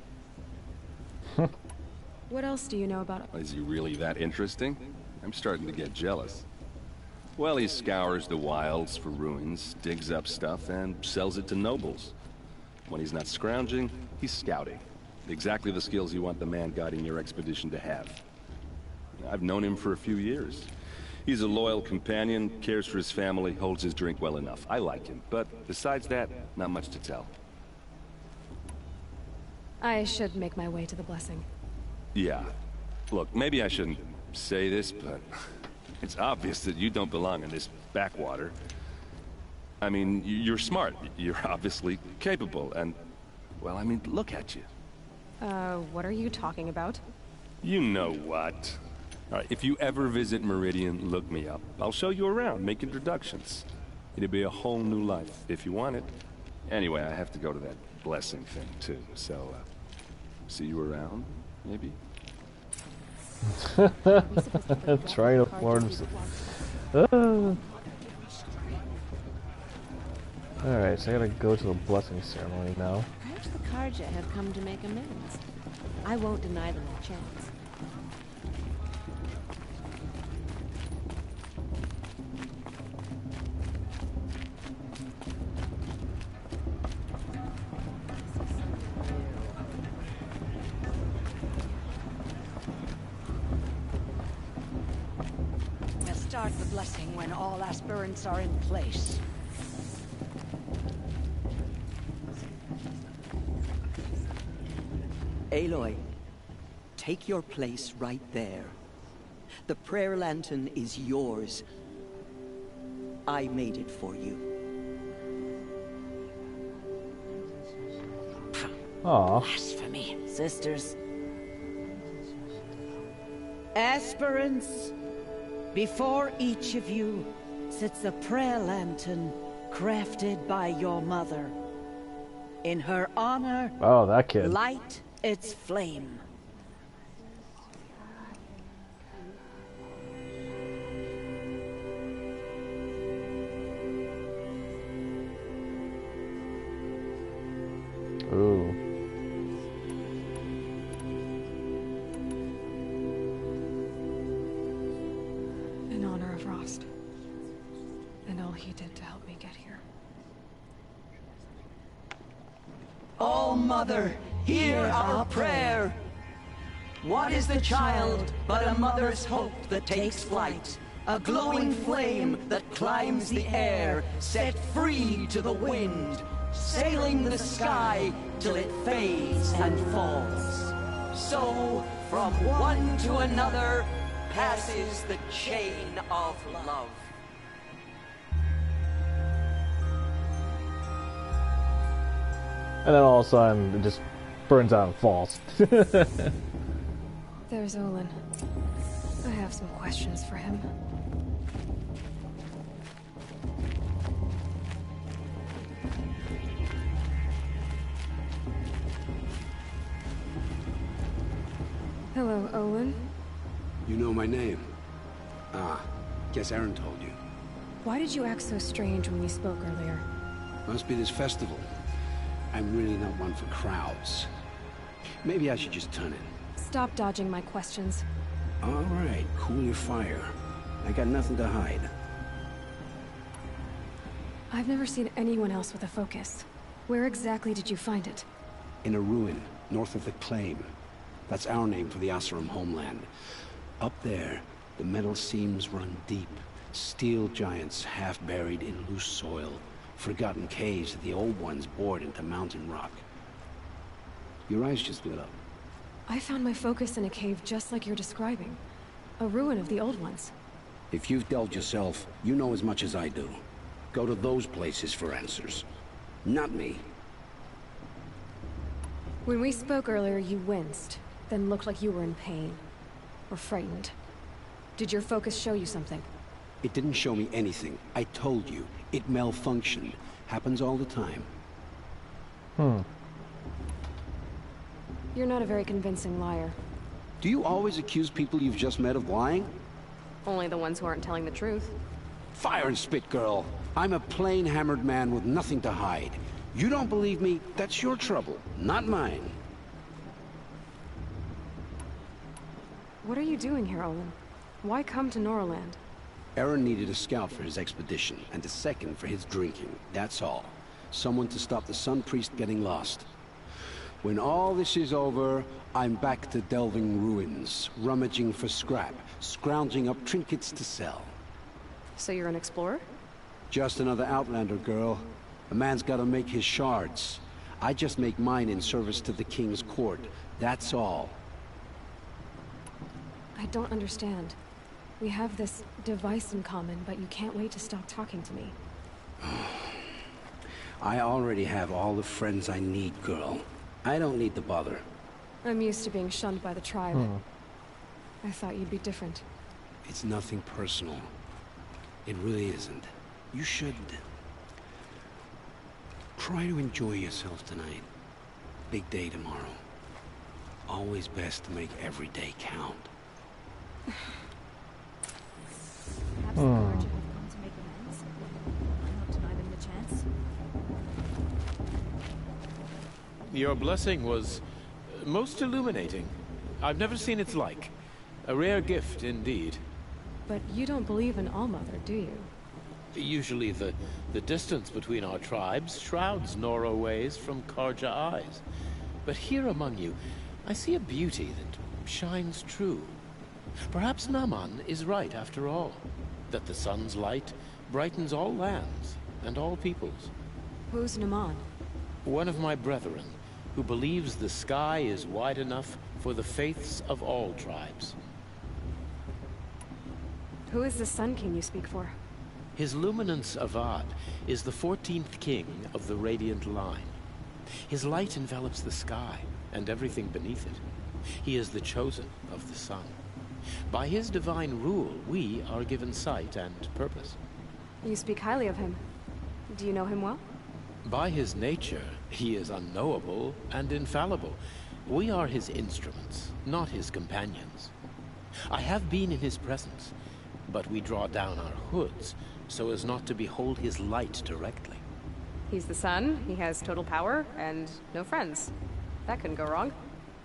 What else do you know about it? Is he really that interesting? I'm starting to get jealous. Well, he scours the wilds for ruins, digs up stuff, and sells it to nobles. When he's not scrounging, he's scouting. Exactly the skills you want the man guiding your expedition to have. I've known him for a few years. He's a loyal companion, cares for his family, holds his drink well enough. I like him, but besides that, not much to tell. I should make my way to the blessing. Yeah. Look, maybe I shouldn't say this, but it's obvious that you don't belong in this backwater. I mean, you're smart. You're obviously capable, and, well, I mean, look at you. What are you talking about? You know what. All right, if you ever visit Meridian, look me up. I'll show you around, make introductions. It'll be a whole new life, if you want it. Anyway, I have to go to that blessing thing, too, so, see you around, maybe? Try to afford Alright, so I gotta go to the blessing ceremony now. Perhaps the Carja have come to make amends. I won't deny them a chance. start the blessing when all aspirants are in place. Aloy, take your place right there. The prayer lantern is yours. I made it for you. Aww. Blasphemy, sisters. Aspirants, before each of you sits a prayer lantern crafted by your mother. In her honor, oh, that kid. Light its flame. Ooh. In honor of Rost. And all he did to help me get here. Oh, Mother, hear our prayer. What is the child but a mother's hope that takes flight? A glowing flame that climbs the air, set free to the wind, sailing the sky till it fades and falls. So, from one to another, passes the chain of love. And then all of a sudden, it just burns out and falls. There's Olin. I have some questions for him. Hello, Olin. You know my name? Ah, guess Erend told you. Why did you act so strange when we spoke earlier? Must be this festival. I'm really not one for crowds. Maybe I should just turn in. Stop dodging my questions. All right, cool your fire. I got nothing to hide. I've never seen anyone else with a focus. Where exactly did you find it? In a ruin, north of the Claim. That's our name for the Oseram homeland. Up there, the metal seams run deep. Steel giants half buried in loose soil. Forgotten caves that the old ones bored into mountain rock. Your eyes just lit up. I found my focus in a cave just like you're describing. A ruin of the old ones. If you've delved yourself, you know as much as I do. Go to those places for answers. Not me. When we spoke earlier, you winced, then looked like you were in pain. Or frightened. Did your focus show you something? It didn't show me anything. I told you. It malfunctioned. Happens all the time. You're not a very convincing liar. Do you always accuse people you've just met of lying? Only the ones who aren't telling the truth. Fire and spit, girl. I'm a plain hammered man with nothing to hide. You don't believe me, that's your trouble, not mine. What are you doing here, Olin? Why come to Noraland? Erend needed a scout for his expedition, and a second for his drinking, that's all. Someone to stop the Sun Priest getting lost. When all this is over, I'm back to delving ruins, rummaging for scrap, scrounging up trinkets to sell. So you're an explorer? Just another Outlander, girl. A man's gotta make his shards. I just make mine in service to the King's court, that's all. I don't understand. We have this device in common, but you can't wait to stop talking to me. I already have all the friends I need, girl. I don't need the bother. I'm used to being shunned by the tribe. I thought you'd be different. It's nothing personal. It really isn't. You should... try to enjoy yourself tonight. Big day tomorrow. Always best to make every day count. Perhaps the Carja have come to make amends. Why not deny them the chance? Your blessing was most illuminating. I've never seen its like. A rare gift indeed. But you don't believe in Allmother, do you? Usually the distance between our tribes shrouds Nora ways from Carja eyes. But here among you, I see a beauty that shines true. Perhaps Naman is right after all. that the sun's light brightens all lands and all peoples. Who's Naman? One of my brethren, who believes the sky is wide enough for the faiths of all tribes. Who is the Sun King you speak for? His Luminance Avad is the 14th king of the Radiant Line. His light envelops the sky and everything beneath it. He is the chosen of the sun. By his divine rule, we are given sight and purpose. You speak highly of him. Do you know him well? By his nature, he is unknowable and infallible. We are his instruments, not his companions. I have been in his presence, but we draw down our hoods so as not to behold his light directly. He's the sun, he has total power, and no friends. That couldn't go wrong.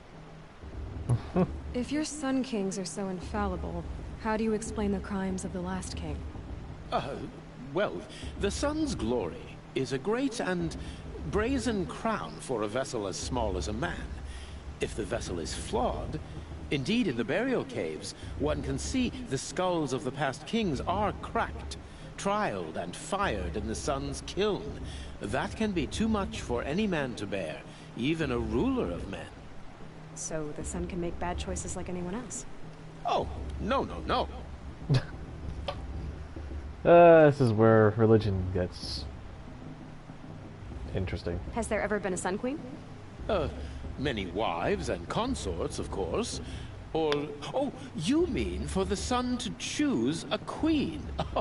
If your Sun Kings are so infallible, how do you explain the crimes of the last king? Well, the sun's glory is a great and brazen crown for a vessel as small as a man. If the vessel is flawed, indeed in the burial caves, one can see the skulls of the past kings are cracked, trialed and fired in the sun's kiln. That can be too much for any man to bear, even a ruler of men. So the sun can make bad choices like anyone else? Oh, no. This is where religion gets interesting. Has there ever been a Sun Queen? Many wives and consorts, of course. Or, oh, you mean for the sun to choose a queen?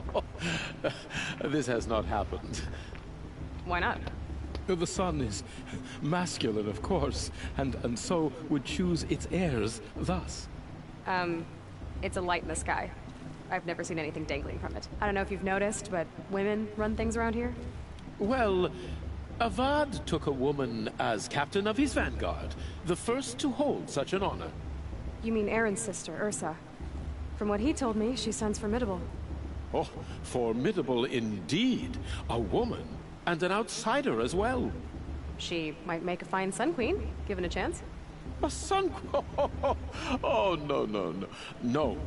This has not happened. Why not? The sun is masculine, of course, and so would choose its heirs thus. It's a light in the sky. I've never seen anything dangling from it. I don't know if you've noticed, but women run things around here? Well, Avad took a woman as captain of his vanguard, the first to hold such an honor. You mean Aaron's sister, Ursa. From what he told me, she sounds formidable. Oh, formidable indeed. A woman, and an outsider as well. She might make a fine Sun Queen, given a chance. A Sun Queen? Oh, no.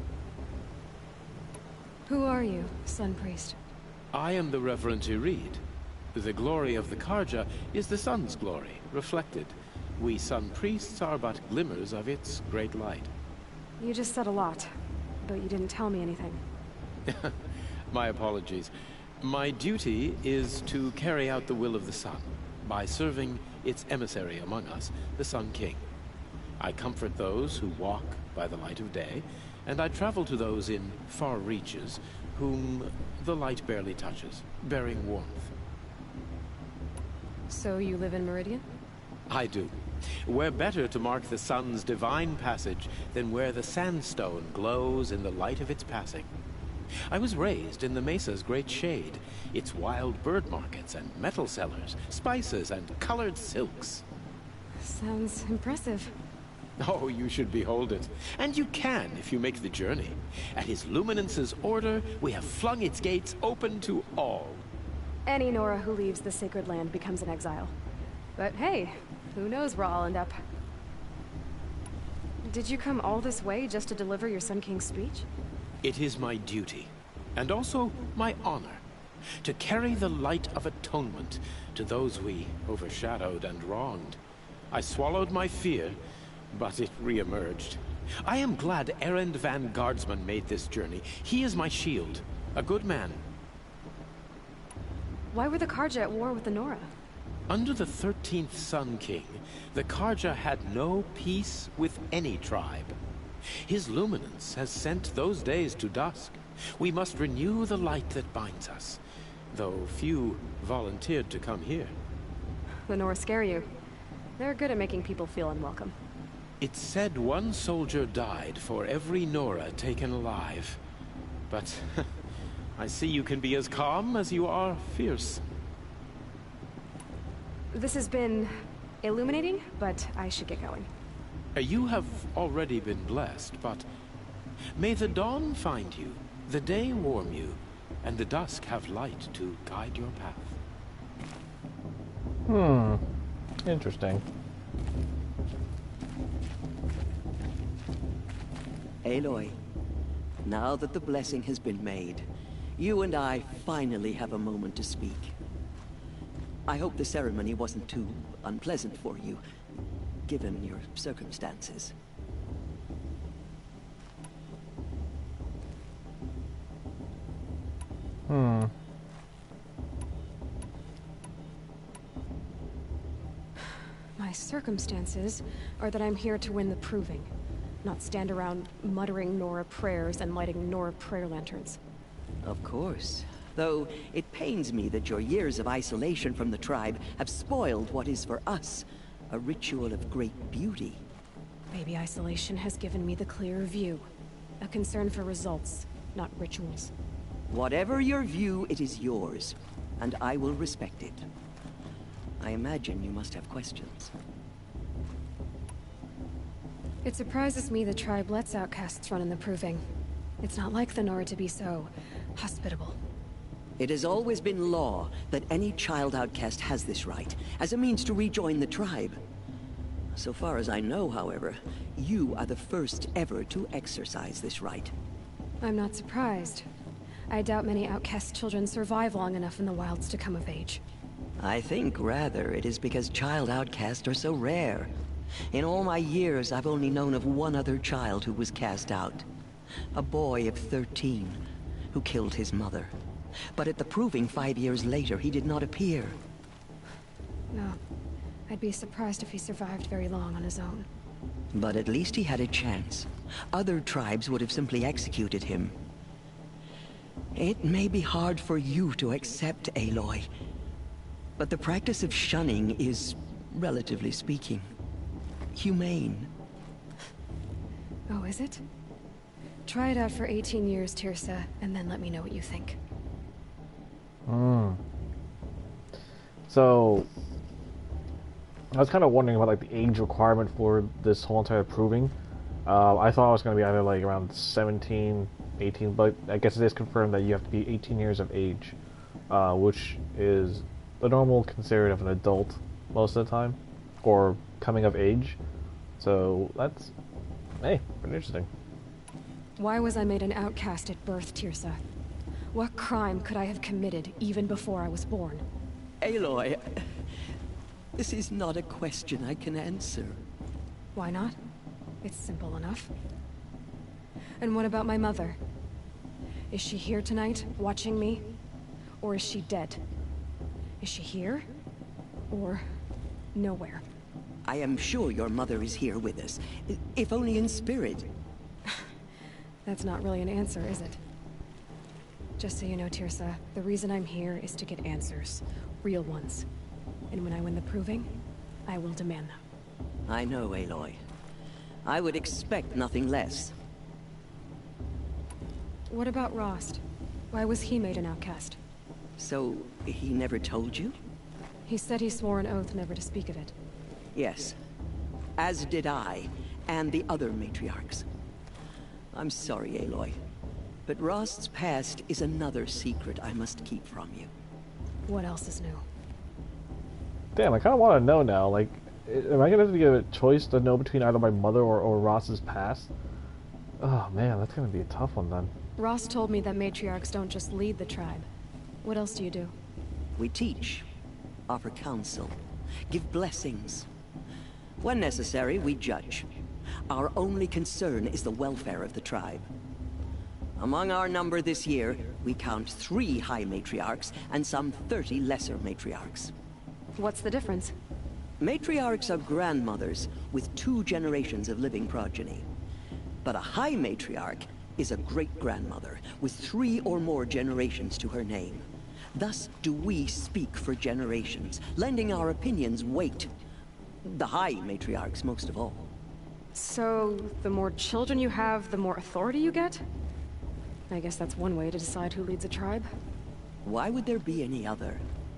Who are you, Sun Priest? I am the Reverend Irid. The glory of the Carja is the sun's glory, reflected. We Sun Priests are but glimmers of its great light. You just said a lot, but you didn't tell me anything. My apologies. My duty is to carry out the will of the sun, by serving its emissary among us, the Sun King. I comfort those who walk by the light of day, and I travel to those in far reaches, whom the light barely touches, bearing warmth. So you live in Meridian? I do. Where better to mark the sun's divine passage than where the sandstone glows in the light of its passing. I was raised in the Mesa's great shade, its wild bird markets and metal cellars, spices and colored silks. Sounds impressive. Oh, you should behold it. And you can if you make the journey. At his Luminance's order, we have flung its gates open to all. Any Nora who leaves the sacred land becomes an exile. But hey, who knows where I'll end up. Did you come all this way just to deliver your Sun King's speech? It is my duty, and also my honor, to carry the light of atonement to those we overshadowed and wronged. I swallowed my fear, but it re-emerged. I am glad Erend van Guardsman made this journey. He is my shield, a good man. Why were the Carja at war with the Nora? Under the 13th Sun King, the Carja had no peace with any tribe. His luminance has sent those days to dusk. We must renew the light that binds us, though few volunteered to come here. The Nora scare you. They're good at making people feel unwelcome. It's said one soldier died for every Nora taken alive. But I see you can be as calm as you are fierce. This has been illuminating, but I should get going. You have already been blessed, but may the dawn find you, the day warm you, and the dusk have light to guide your path. Interesting. Aloy, now that the blessing has been made, You and I finally have a moment to speak. I hope the ceremony wasn't too unpleasant for you, given your circumstances. My circumstances are that I'm here to win the proving, not stand around muttering Nora prayers and lighting Nora prayer lanterns. Of course. Though it pains me that your years of isolation from the tribe have spoiled what is for us a ritual of great beauty. Maybe isolation has given me the clearer view. A concern for results, not rituals. Whatever your view, it is yours, and I will respect it. I imagine you must have questions. It surprises me the tribe lets outcasts run in the proving. It's not like the Nora to be so hospitable. It has always been law that any child outcast has this right, as a means to rejoin the tribe. So far as I know, however, you are the first ever to exercise this right. I'm not surprised. I doubt many outcast children survive long enough in the wilds to come of age. I think, rather, it is because child outcasts are so rare. In all my years, I've only known of one other child who was cast out. A boy of 13, who killed his mother. But at the proving 5 years later, he did not appear. No. I'd be surprised if he survived very long on his own. But at least he had a chance. Other tribes would have simply executed him. It may be hard for you to accept, Aloy, but the practice of shunning is, relatively speaking, humane. Oh, is it? Try it out for 18 years, Teersa, and then let me know what you think. So, I was kind of wondering about like the age requirement for this whole entire proving. I thought it was going to be either like around 17, 18, but I guess it is confirmed that you have to be 18 years of age, which is the normal considered of an adult most of the time, or coming of age. So that's, hey, pretty interesting. Why was I made an outcast at birth, Teersa? What crime could I have committed even before I was born? Aloy, this is not a question I can answer. Why not? It's simple enough. And what about my mother? Is she here tonight, watching me? Or is she dead? Is she here? Or nowhere? I am sure your mother is here with us, if only in spirit. That's not really an answer, is it? Just so you know, Teersa, the reason I'm here is to get answers. Real ones. And when I win the proving, I will demand them. I know, Aloy. I would expect nothing less. What about Rost? Why was he made an outcast? So, he never told you? He said he swore an oath never to speak of it. Yes. As did I, and the other matriarchs. I'm sorry, Aloy. But Rost's past is another secret I must keep from you. What else is new? Damn, I kind of want to know now. Like, am I going to have to give a choice to know between either my mother or Ross's past? Oh man, that's going to be a tough one then. Rost told me that matriarchs don't just lead the tribe. What else do you do? We teach, offer counsel, give blessings. When necessary, we judge. Our only concern is the welfare of the tribe. Among our number this year, we count 3 high matriarchs and some 30 lesser matriarchs. What's the difference? Matriarchs are grandmothers with 2 generations of living progeny. But a high matriarch is a great-grandmother with 3 or more generations to her name. Thus do we speak for generations, lending our opinions weight. The high matriarchs most of all. So, the more children you have, the more authority you get? I guess that's one way to decide who leads a tribe. Why would there be any other?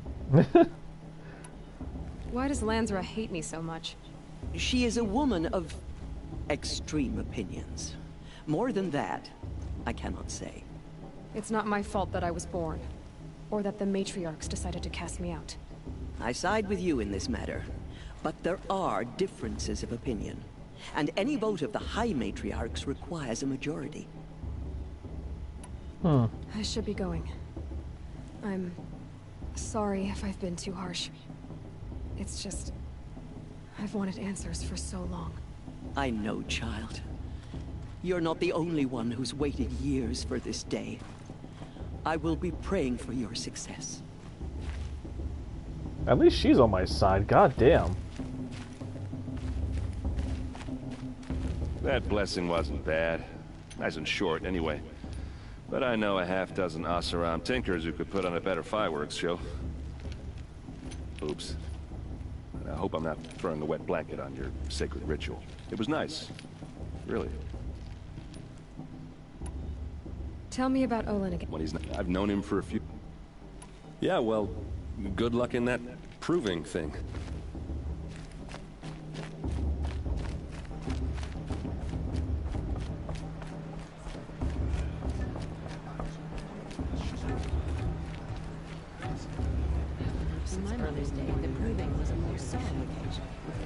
Why does Lansra hate me so much? She is a woman of extreme opinions. More than that, I cannot say. It's not my fault that I was born, or that the matriarchs decided to cast me out. I side with you in this matter, but there are differences of opinion, and any vote of the high matriarchs requires a majority. I should be going. I'm sorry if I've been too harsh. It's just... I've wanted answers for so long. I know, child. You're not the only one who's waited years for this day. I will be praying for your success. At least she's on my side, god damn. That blessing wasn't bad. Nice and short, anyway. But I know a half-dozen Oseram tinkers who could put on a better fireworks show. Oops. I hope I'm not throwing a wet blanket on your sacred ritual. It was nice. Really. Tell me about Olin again. When he's not, I've known him for a few... Yeah, well, good luck in that proving thing. In my mother's day, the proving was a more solemn occasion.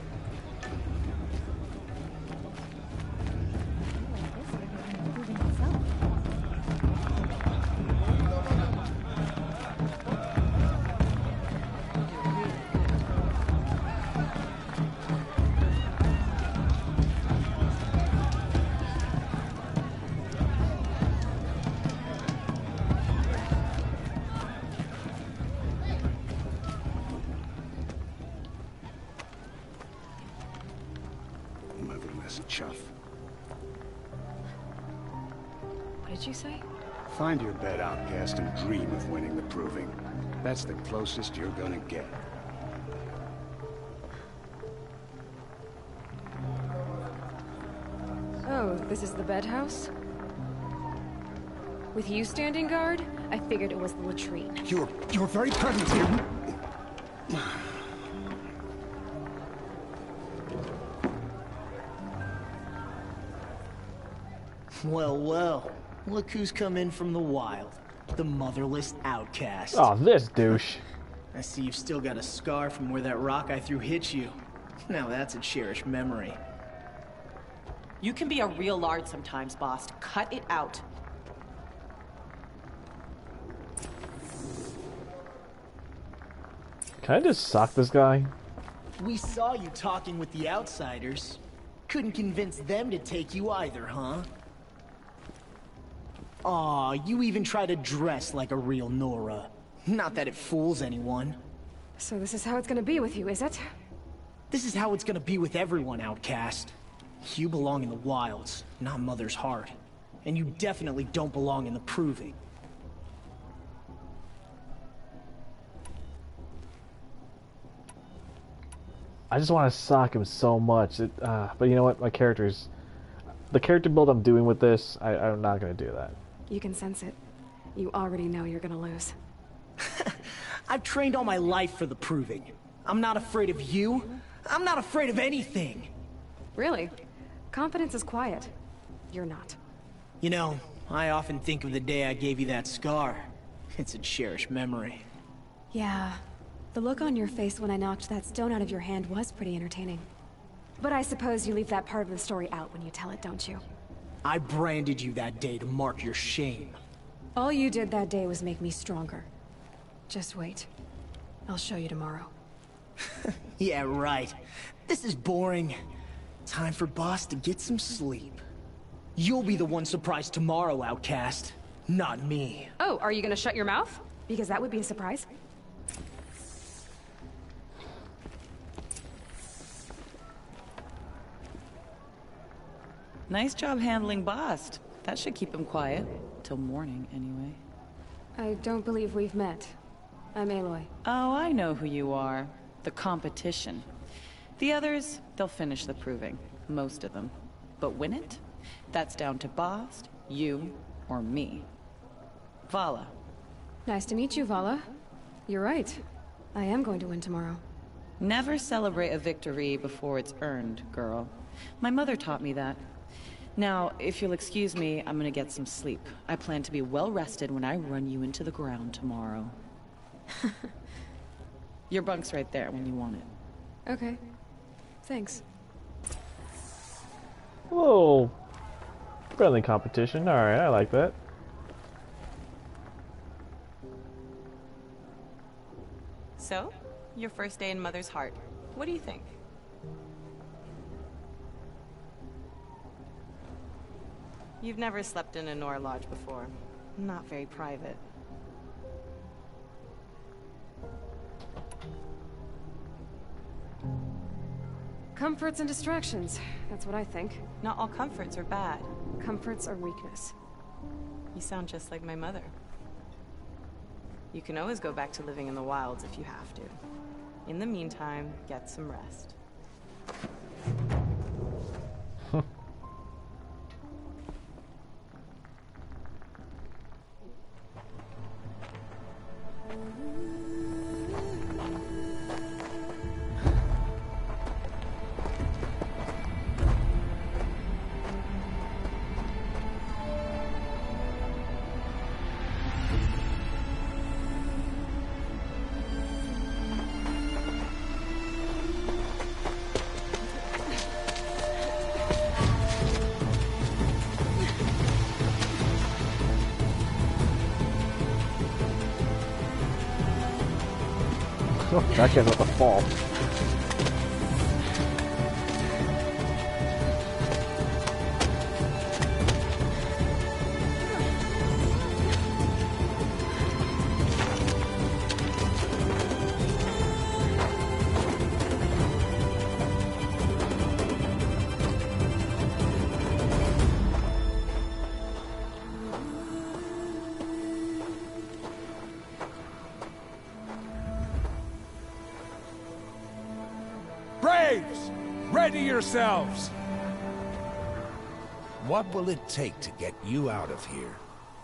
Chuff. What did you say? Find your bed, outcast, and dream of winning the proving. That's the closest you're gonna get. Oh, this is the bed house? With you standing guard, I figured it was the latrine. Your very presence here... Well, well. Look who's come in from the wild. The motherless outcast. Oh, this douche. I see you've still got a scar from where that rock I threw hit you. Now that's a cherished memory. You can be a real lard sometimes, boss. Cut it out. Can I just sock this guy? We saw you talking with the outsiders. Couldn't convince them to take you either, huh? Aw, you even try to dress like a real Nora. Not that it fools anyone. So this is how it's gonna be with you, is it? This is how it's gonna be with everyone, outcast. You belong in the wilds, not Mother's Heart. And you definitely don't belong in the proving. I just want to sock him so much. But you know what? My character's... The character build I'm doing with this, I'm not going to do that. You can sense it. You already know you're gonna lose. I've trained all my life for the proving. I'm not afraid of you. I'm not afraid of anything. Really? Confidence is quiet. You're not. You know, I often think of the day I gave you that scar. It's a cherished memory. Yeah. The look on your face when I knocked that stone out of your hand was pretty entertaining. But I suppose you leave that part of the story out when you tell it, don't you? I branded you that day to mark your shame. All you did that day was make me stronger. Just wait. I'll show you tomorrow. Yeah, right. This is boring. Time for Boss to get some sleep. You'll be the one surprised tomorrow, outcast. Not me. Oh, are you gonna shut your mouth? Because that would be a surprise. Nice job handling Bast. That should keep him quiet. Till morning, anyway. I don't believe we've met. I'm Aloy. Oh, I know who you are. The competition. The others, they'll finish the proving. Most of them. But win it? That's down to Bast, you, or me. Vala. Nice to meet you, Vala. You're right. I am going to win tomorrow. Never celebrate a victory before it's earned, girl. My mother taught me that. Now, if you'll excuse me, I'm gonna get some sleep. I plan to be well rested when I run you into the ground tomorrow. Your bunk's right there when you want it. Okay. Thanks. Whoa. Friendly competition. Alright, I like that. So, your first day in Mother's Heart. What do you think? You've never slept in a Nora Lodge before. Not very private. Comforts and distractions. That's what I think. Not all comforts are bad. Comforts are weakness. You sound just like my mother. You can always go back to living in the wilds if you have to. In the meantime, get some rest. That guy's about to fall. Braves! Ready yourselves! What will it take to get you out of here?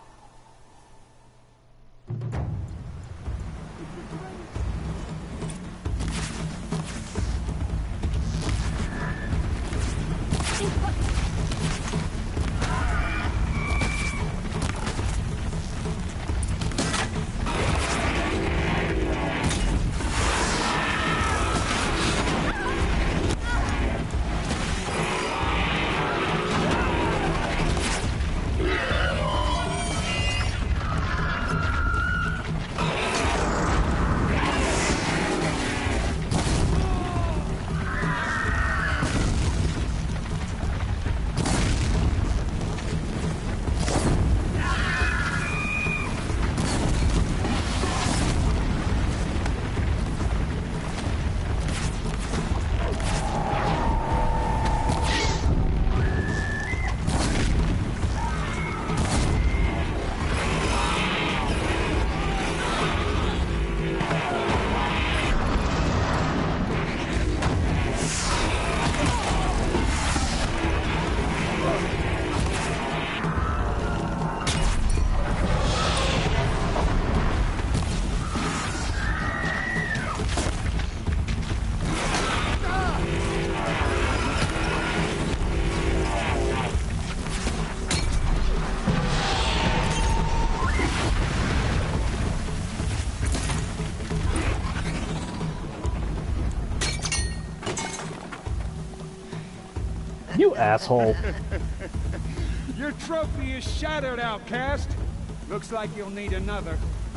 You asshole. Your trophy is shattered, outcast. Looks like you'll need another.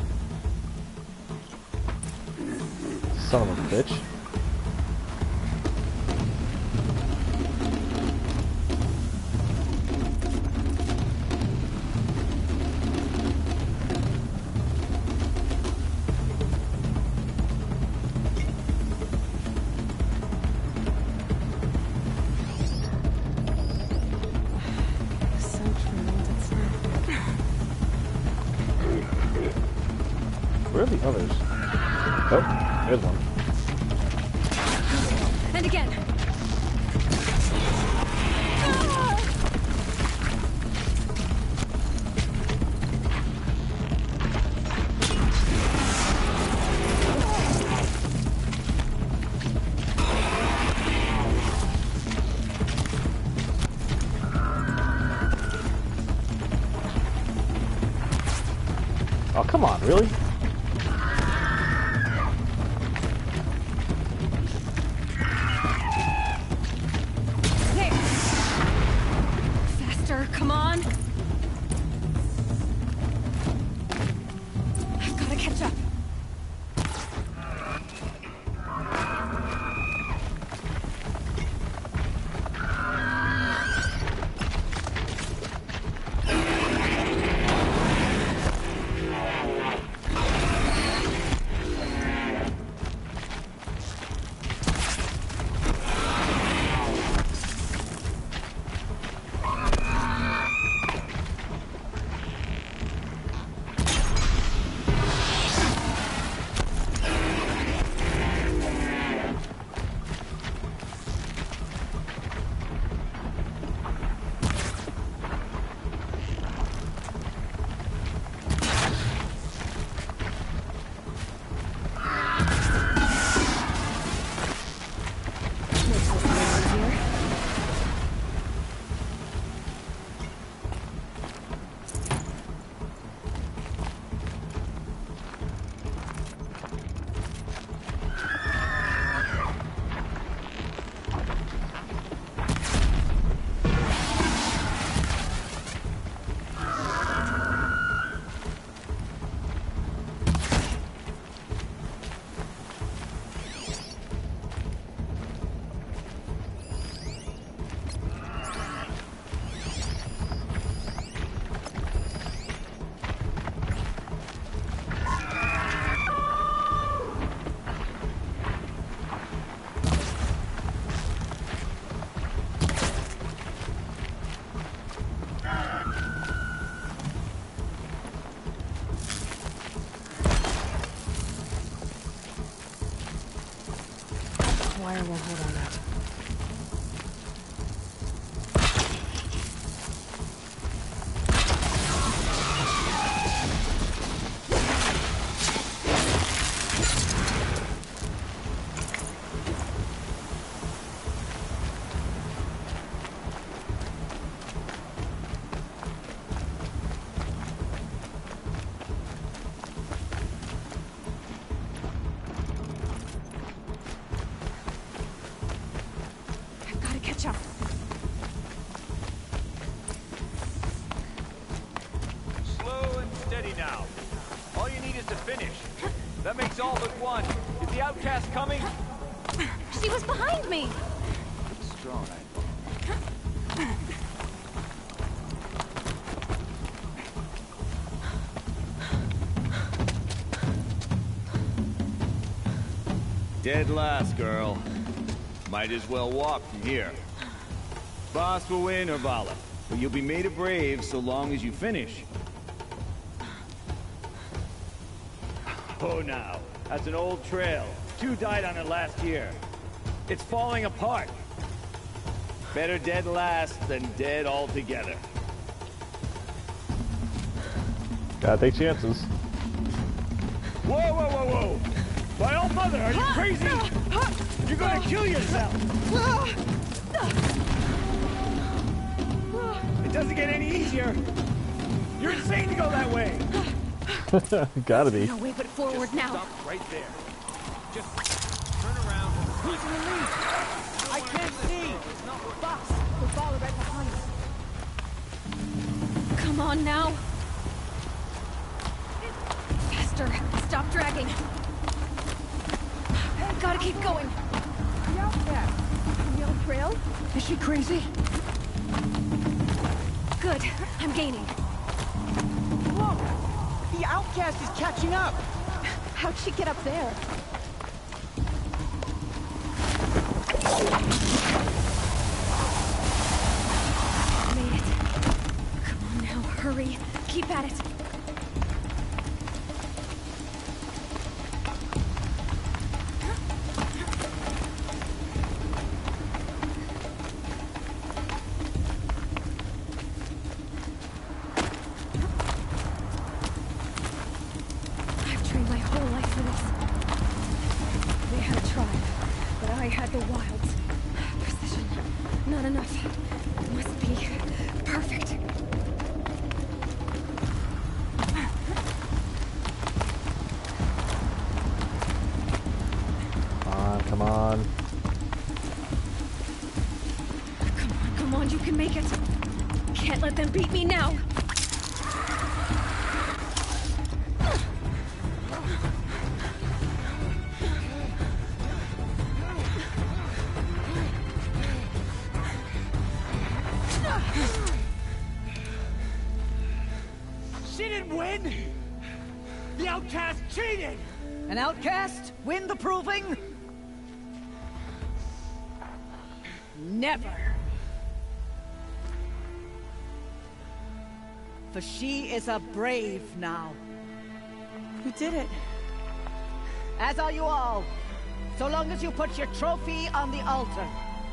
Son of a bitch. Where are the others? Oh, there's one. And again. Oh, come on, really? Come on! I've got to catch up. won't hold on that. Slow and steady now. All you need is to finish. That makes all but one. Is the outcast coming? She was behind me! Strong. Dead last, girl. Might as well walk from here. Boss will win, Urvala, but you'll be made a brave so long as you finish. Oh, now. That's an old trail. 2 died on it last year. It's falling apart. Better dead last than dead altogether. Gotta take chances. Whoa, whoa, whoa, whoa! My old mother, are you crazy? You're gonna kill yourself! It doesn't get any easier. You're insane to go that way. Gotta be. No way but forward now. Stop right there. Just turn around. Who's in the lead? I can't see. Boss, we'll follow right behind us. Come on now. Faster. Stop dragging. Gotta keep going. The outcast. The old trail? Is she crazy? Good. I'm gaining. Look! The outcast is catching up! How'd she get up there? Made it. Come on now, hurry. Keep at it. Come on. Come on, you can make it. Can't let them beat me now. She didn't win! The outcast cheated! An outcast win the proving? Never. For she is a brave now. You did it. As are you all. So long as you put your trophy on the altar.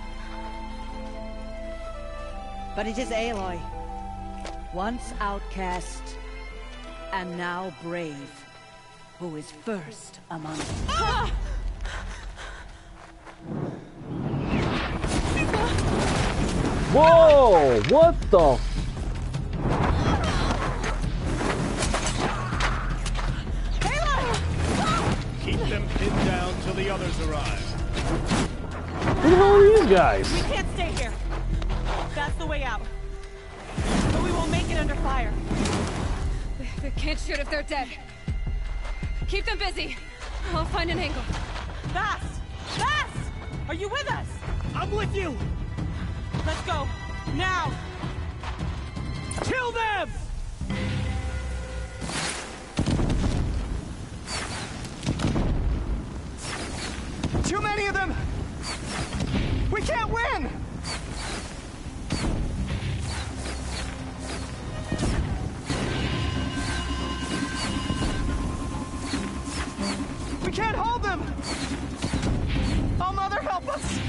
But it is Aloy. Once outcast, and now brave, who is first among us. Ah! Whoa! What the? Keep them pinned down till the others arrive. Who the hell are these guys? We can't stay here. That's the way out. But we won't make it under fire. They can't shoot if they're dead. Keep them busy. I'll find an angle. Vass! Vass! Are you with us? I'm with you! Let's go. Now! Kill them! Too many of them! We can't win! We can't hold them! Oh, Mother, help us!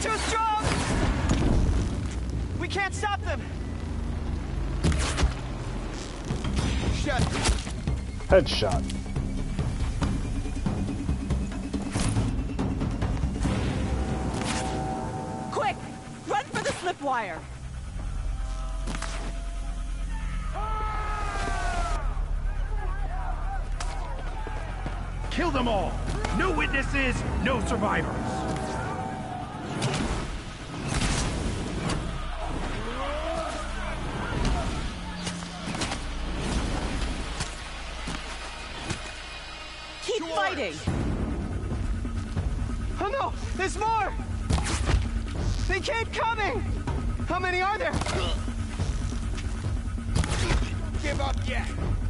too strong! We can't stop them! Shut. Headshot. Quick! Run for the slip wire! Kill them all! No witnesses, no survivors! Keep fighting! Oh no! There's more! They keep coming! How many are there? Give up yet!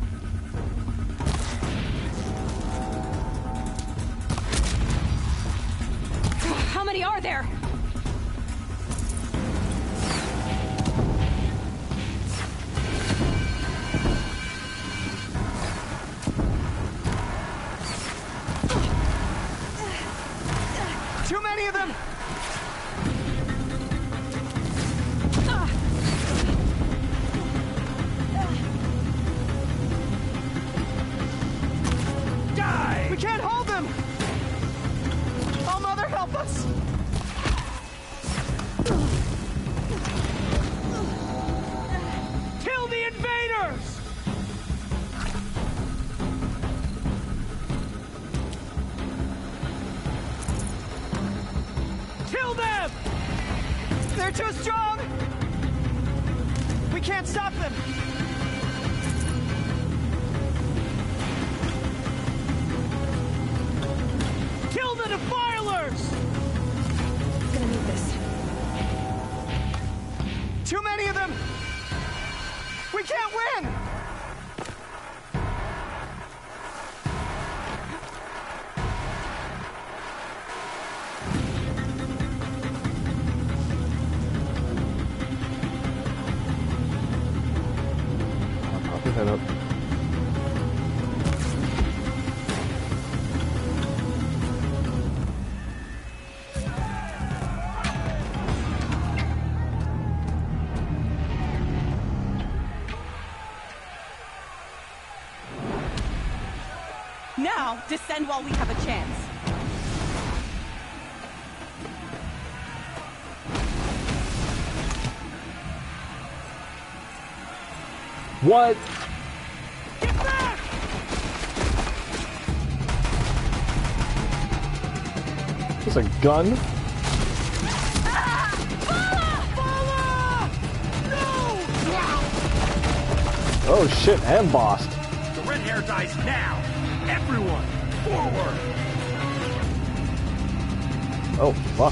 How many are there? Too many of them! Die! We can't hold them! Oh, Mother, help us! Kill the invaders! Kill them! They're too strong! We can't stop them! Kill the defilers! Gonna need this. Too many of them! We can't win! Pop your head up. Now, descend while we have a chance. What? Get back! Is this a gun? Oh shit, and bossed. The red hair dies now! Everyone, forward! Oh, fuck.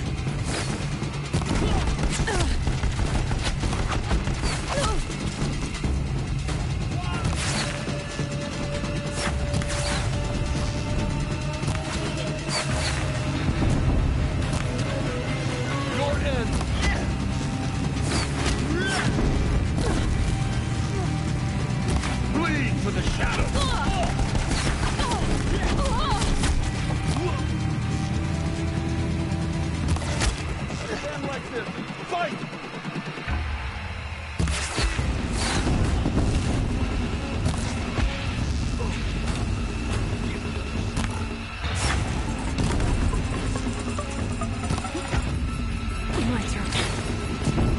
Your end! Bleed for the shadow! Stand like this! Fight! My turn.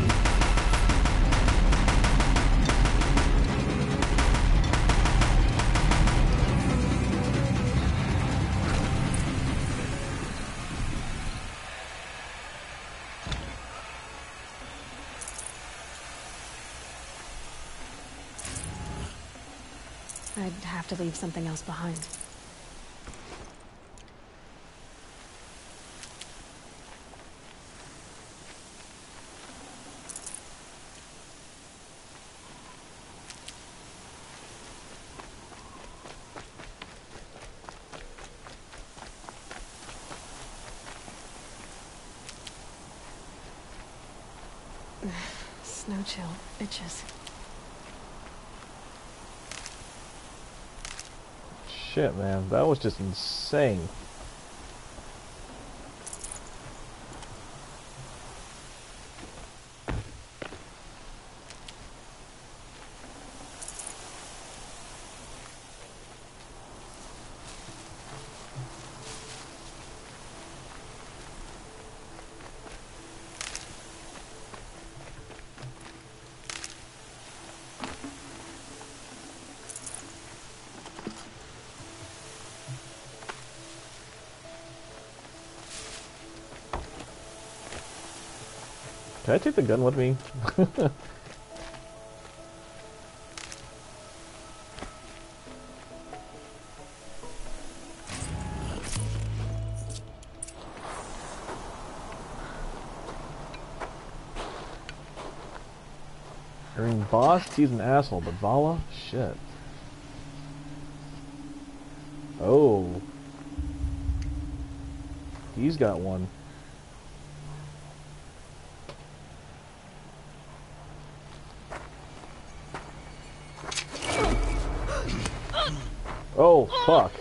I'd have to leave something else behind. Snow chill, bitches. Shit, man, that was just insane. Can I take the gun with me? I mean, Boss, he's an asshole, but Vala? Shit. Oh. He's got one. Oh, fuck.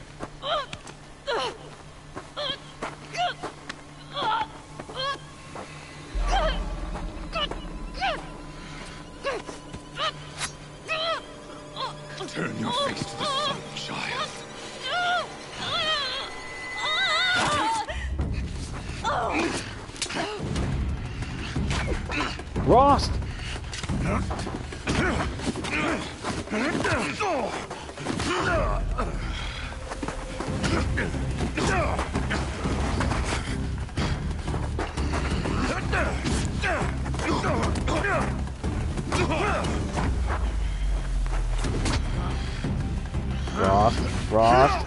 Turn your face to the sun, child. Rost! Rost.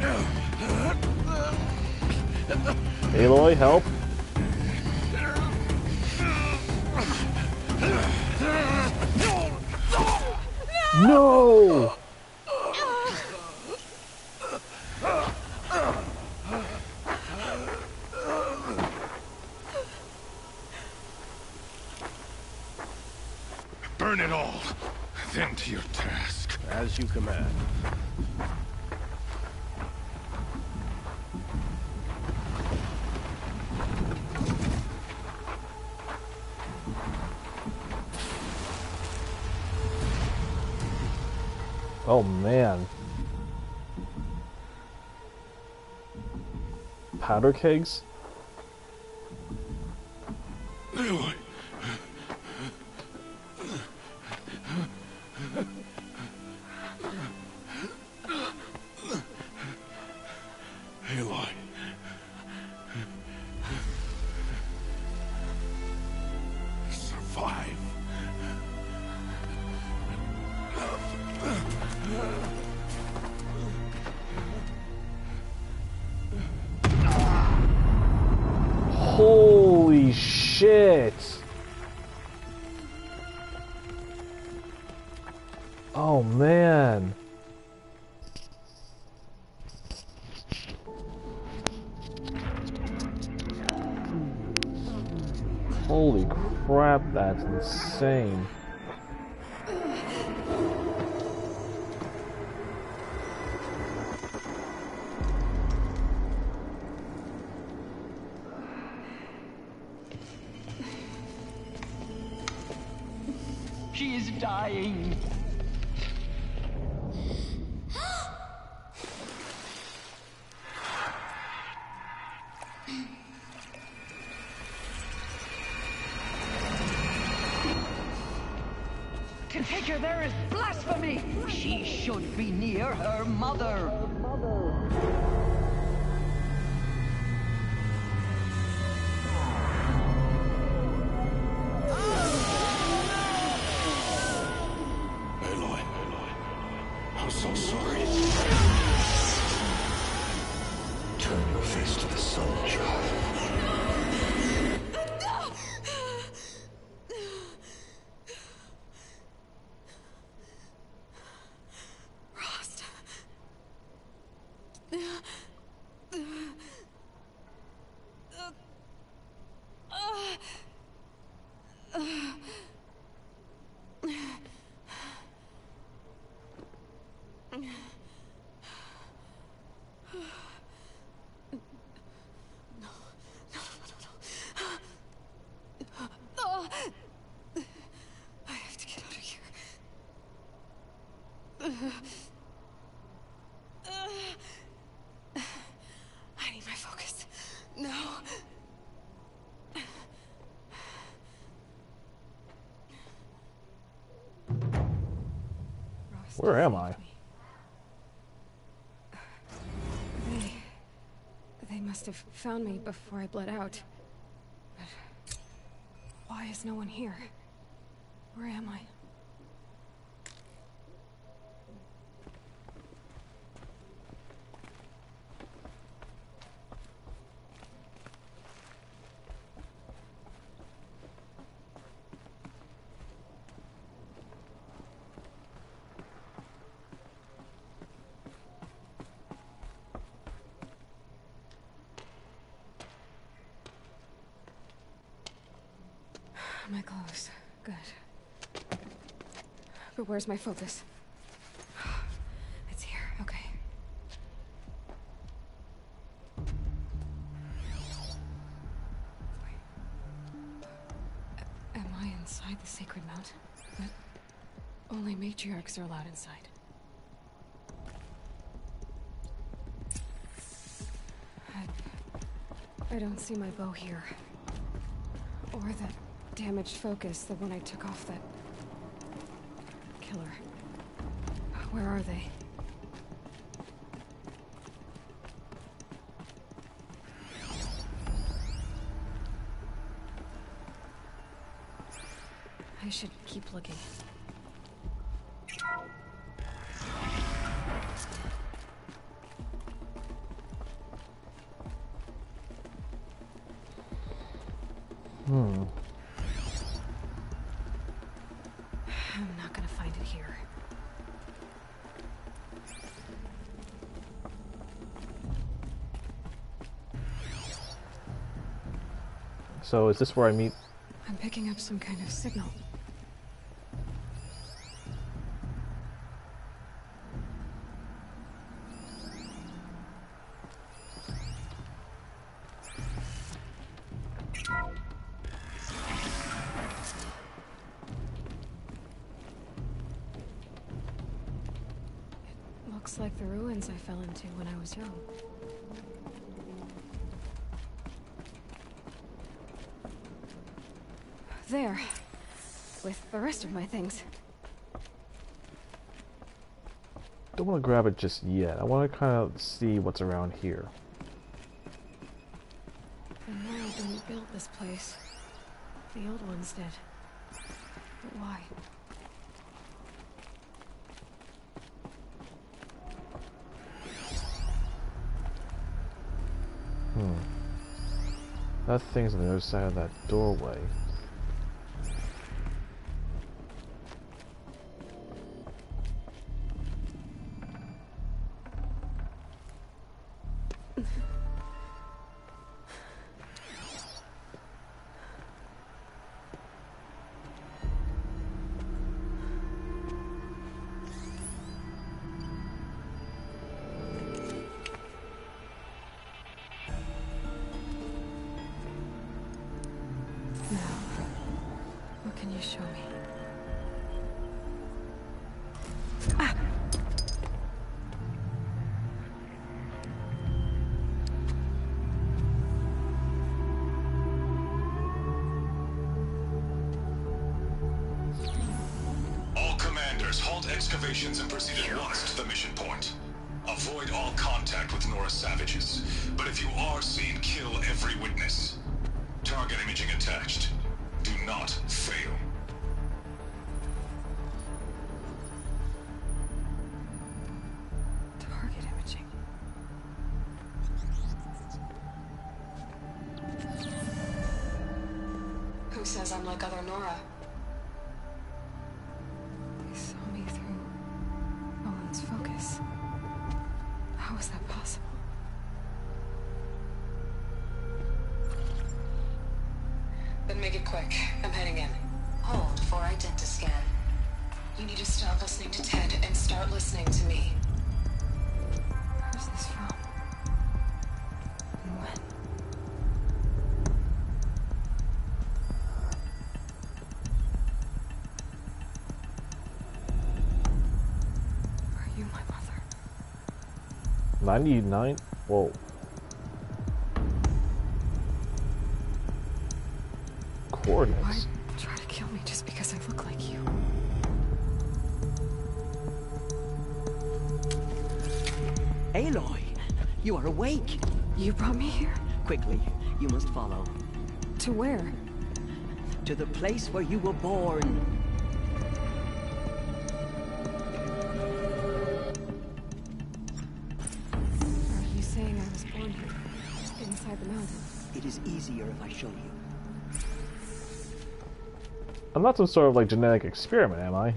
Aloy, help. No! Burn it all, then to your task. As you command. Oh man. Powder kegs? Aloy. Aloy. Survive. Holy shit! Oh man. Holy crap, that's insane. She is dying. To take her there is blasphemy. She should be near her mother. Aloy. I'm so sorry. Turn your face to the sun, child. I have to get out of here. I need my focus. No. Where am I? They must have found me before I bled out. is no one here? Where am I? My clothes. Good. But where's my focus? It's here. Okay. Wait. Am I inside the Sacred Mount? But only matriarchs are allowed inside. I don't see my bow here. Or that damaged focus, the one I took off that killer. Where are they? I should keep looking. I'm not gonna find it here. So is this where I meet? I'm picking up some kind of signal. Looks like the ruins I fell into when I was young. There. With the rest of my things. Don't want to grab it just yet. I want to kind of see what's around here. The Nora didn't build this place. The old ones did. But why? That thing's on the other side of that doorway. What can you show me? All commanders, halt excavations and proceed at once to the mission point. Avoid all contact with Nora savages, but if you are seen, kill every witness. Target imaging attached. Do not fail. Target imaging. Who says I'm like other Nora? They saw me through Owen's focus. How is that possible? Then make it quick. I'm heading in. Hold for identiscan. You need to stop listening to Ted and start listening to me. Where's this from? And when? Are you my mother? 99? Whoa. Coordinates. Why try to kill me just because I look like you? Aloy, you are awake. You brought me here? Quickly, you must follow. To where? to the place where you were born. Are you saying I was born here, inside the mountain? It is easier if I show you. I'm not some sort of like genetic experiment, am I?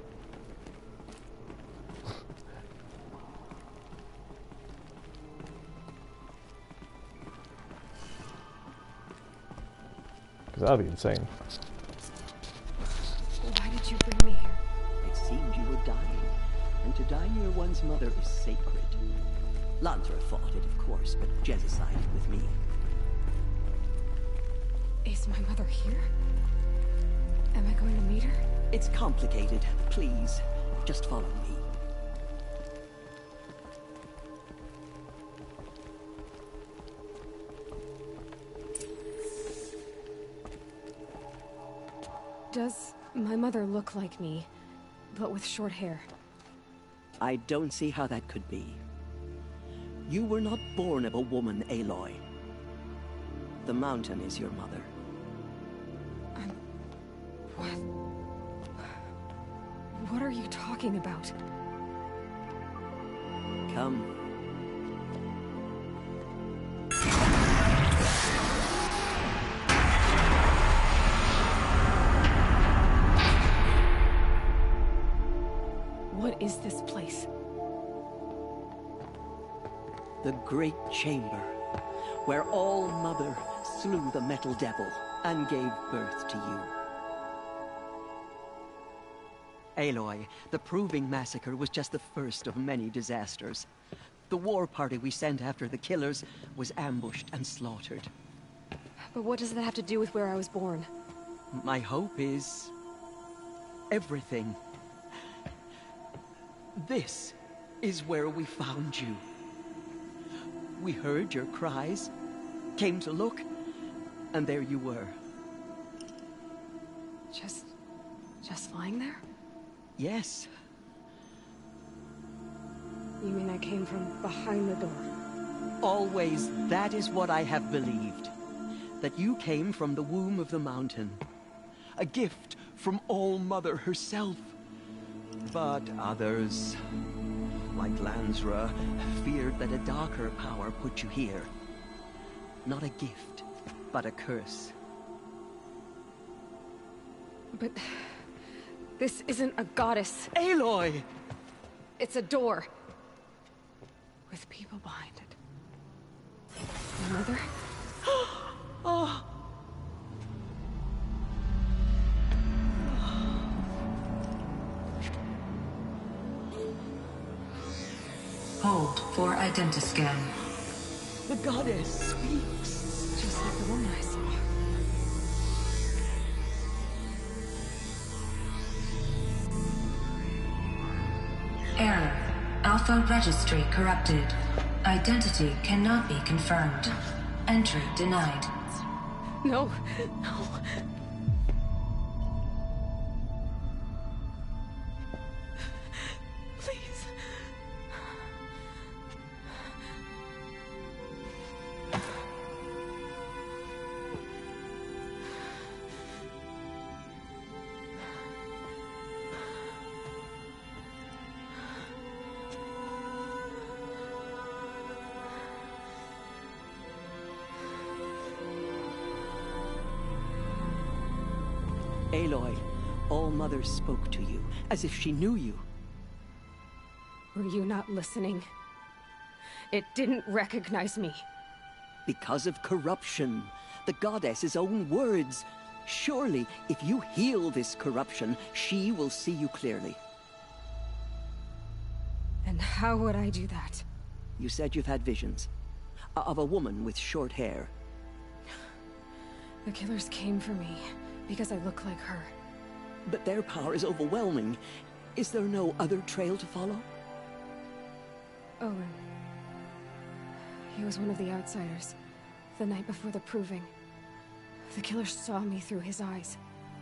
Because that'd be insane. Why did you bring me here? It seemed you were dying, and to die near one's mother is sacred. Lansra fought it, of course, but Jezza sided with me. Is my mother here? Am I going to meet her? It's complicated. Please, just follow me. Does my mother look like me, but with short hair? I don't see how that could be. You were not born of a woman, Aloy. The mountain is your mother. What are you talking about? Come. What is this place? The Great Chamber, where All-Mother slew the Metal Devil and gave birth to you. Aloy, the Proving Massacre was just the first of many disasters. The war party we sent after the killers was ambushed and slaughtered. But what does that have to do with where I was born? My hope is... everything. This is where we found you. We heard your cries, came to look, and there you were. Just lying there? Yes. You mean I came from behind the door? Always, that is what I have believed. That you came from the womb of the mountain. A gift from All-Mother herself. But others, like Lansra, feared that a darker power put you here. Not a gift, but a curse. But... this isn't a goddess. Aloy! It's a door. With people behind it. My mother? Oh! Hold for identiscan. The goddess speaks. Just like the woman I saw. Error. Alpha registry corrupted. Identity cannot be confirmed. Entry denied. No. No. Please. Aloy, All-Mother spoke to you, as if she knew you. Were you not listening? It didn't recognize me. Because of corruption. The goddess's own words. Surely, if you heal this corruption, she will see you clearly. And how would I do that? You said you've had visions. Of a woman with short hair. The killers came for me, because I look like her. But their power is overwhelming. Is there no other trail to follow? Owen. He was one of the outsiders. The night before the Proving. The killer saw me through his eyes.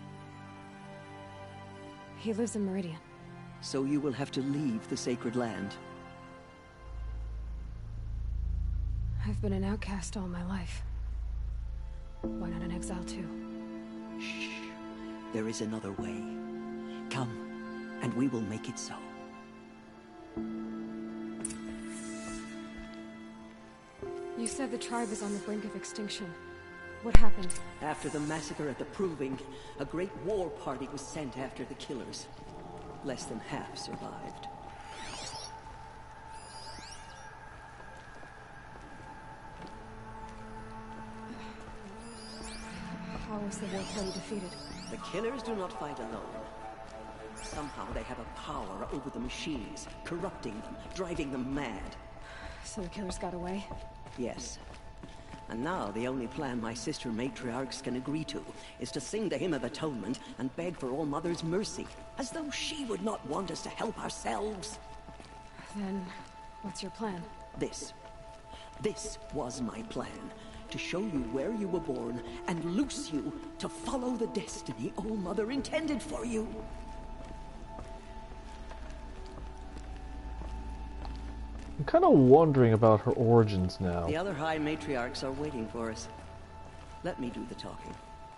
He lives in Meridian. So you will have to leave the sacred land. I've been an outcast all my life. Why not an exile too? Shh. there is another way. Come, and we will make it so. You said the tribe is on the brink of extinction. What happened? After the massacre at the Proving, a great war party was sent after the killers. Less than half survived. How was the war party defeated? The killers do not fight alone. Somehow they have a power over the machines, corrupting them, driving them mad. So the killers got away? Yes. And now the only plan my sister matriarchs can agree to is to sing the Hymn of Atonement and beg for All Mother's mercy, as though she would not want us to help ourselves. Then, what's your plan? This was my plan. To show you where you were born and loose you to follow the destiny All Mother intended for you. I'm kind of wondering about her origins now. The other High Matriarchs are waiting for us. Let me do the talking.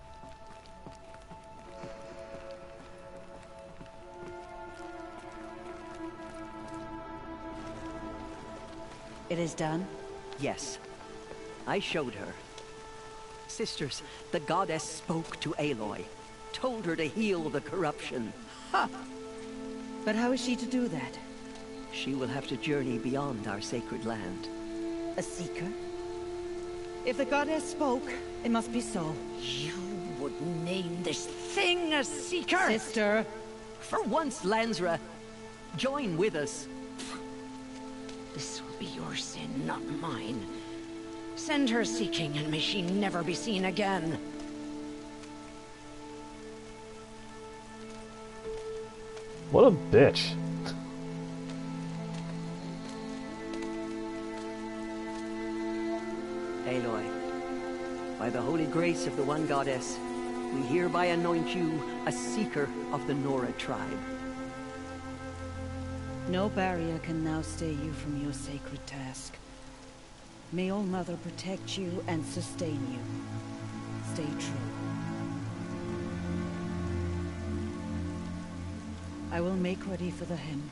It is done? Yes. I showed her. Sisters, the goddess spoke to Aloy. Told her to heal the corruption. Ha! But how is she to do that? She will have to journey beyond our sacred land. A seeker? If the goddess spoke, it must be so. You would name this thing a seeker? Sister! For once, Lansra, join with us. This will be your sin, not mine. Send her seeking, and may she never be seen again. What a bitch. Aloy, by the holy grace of the One Goddess, we hereby anoint you a seeker of the Nora tribe. No barrier can now stay you from your sacred task. May All Mother protect you and sustain you. Stay true. I will make ready for the hymn.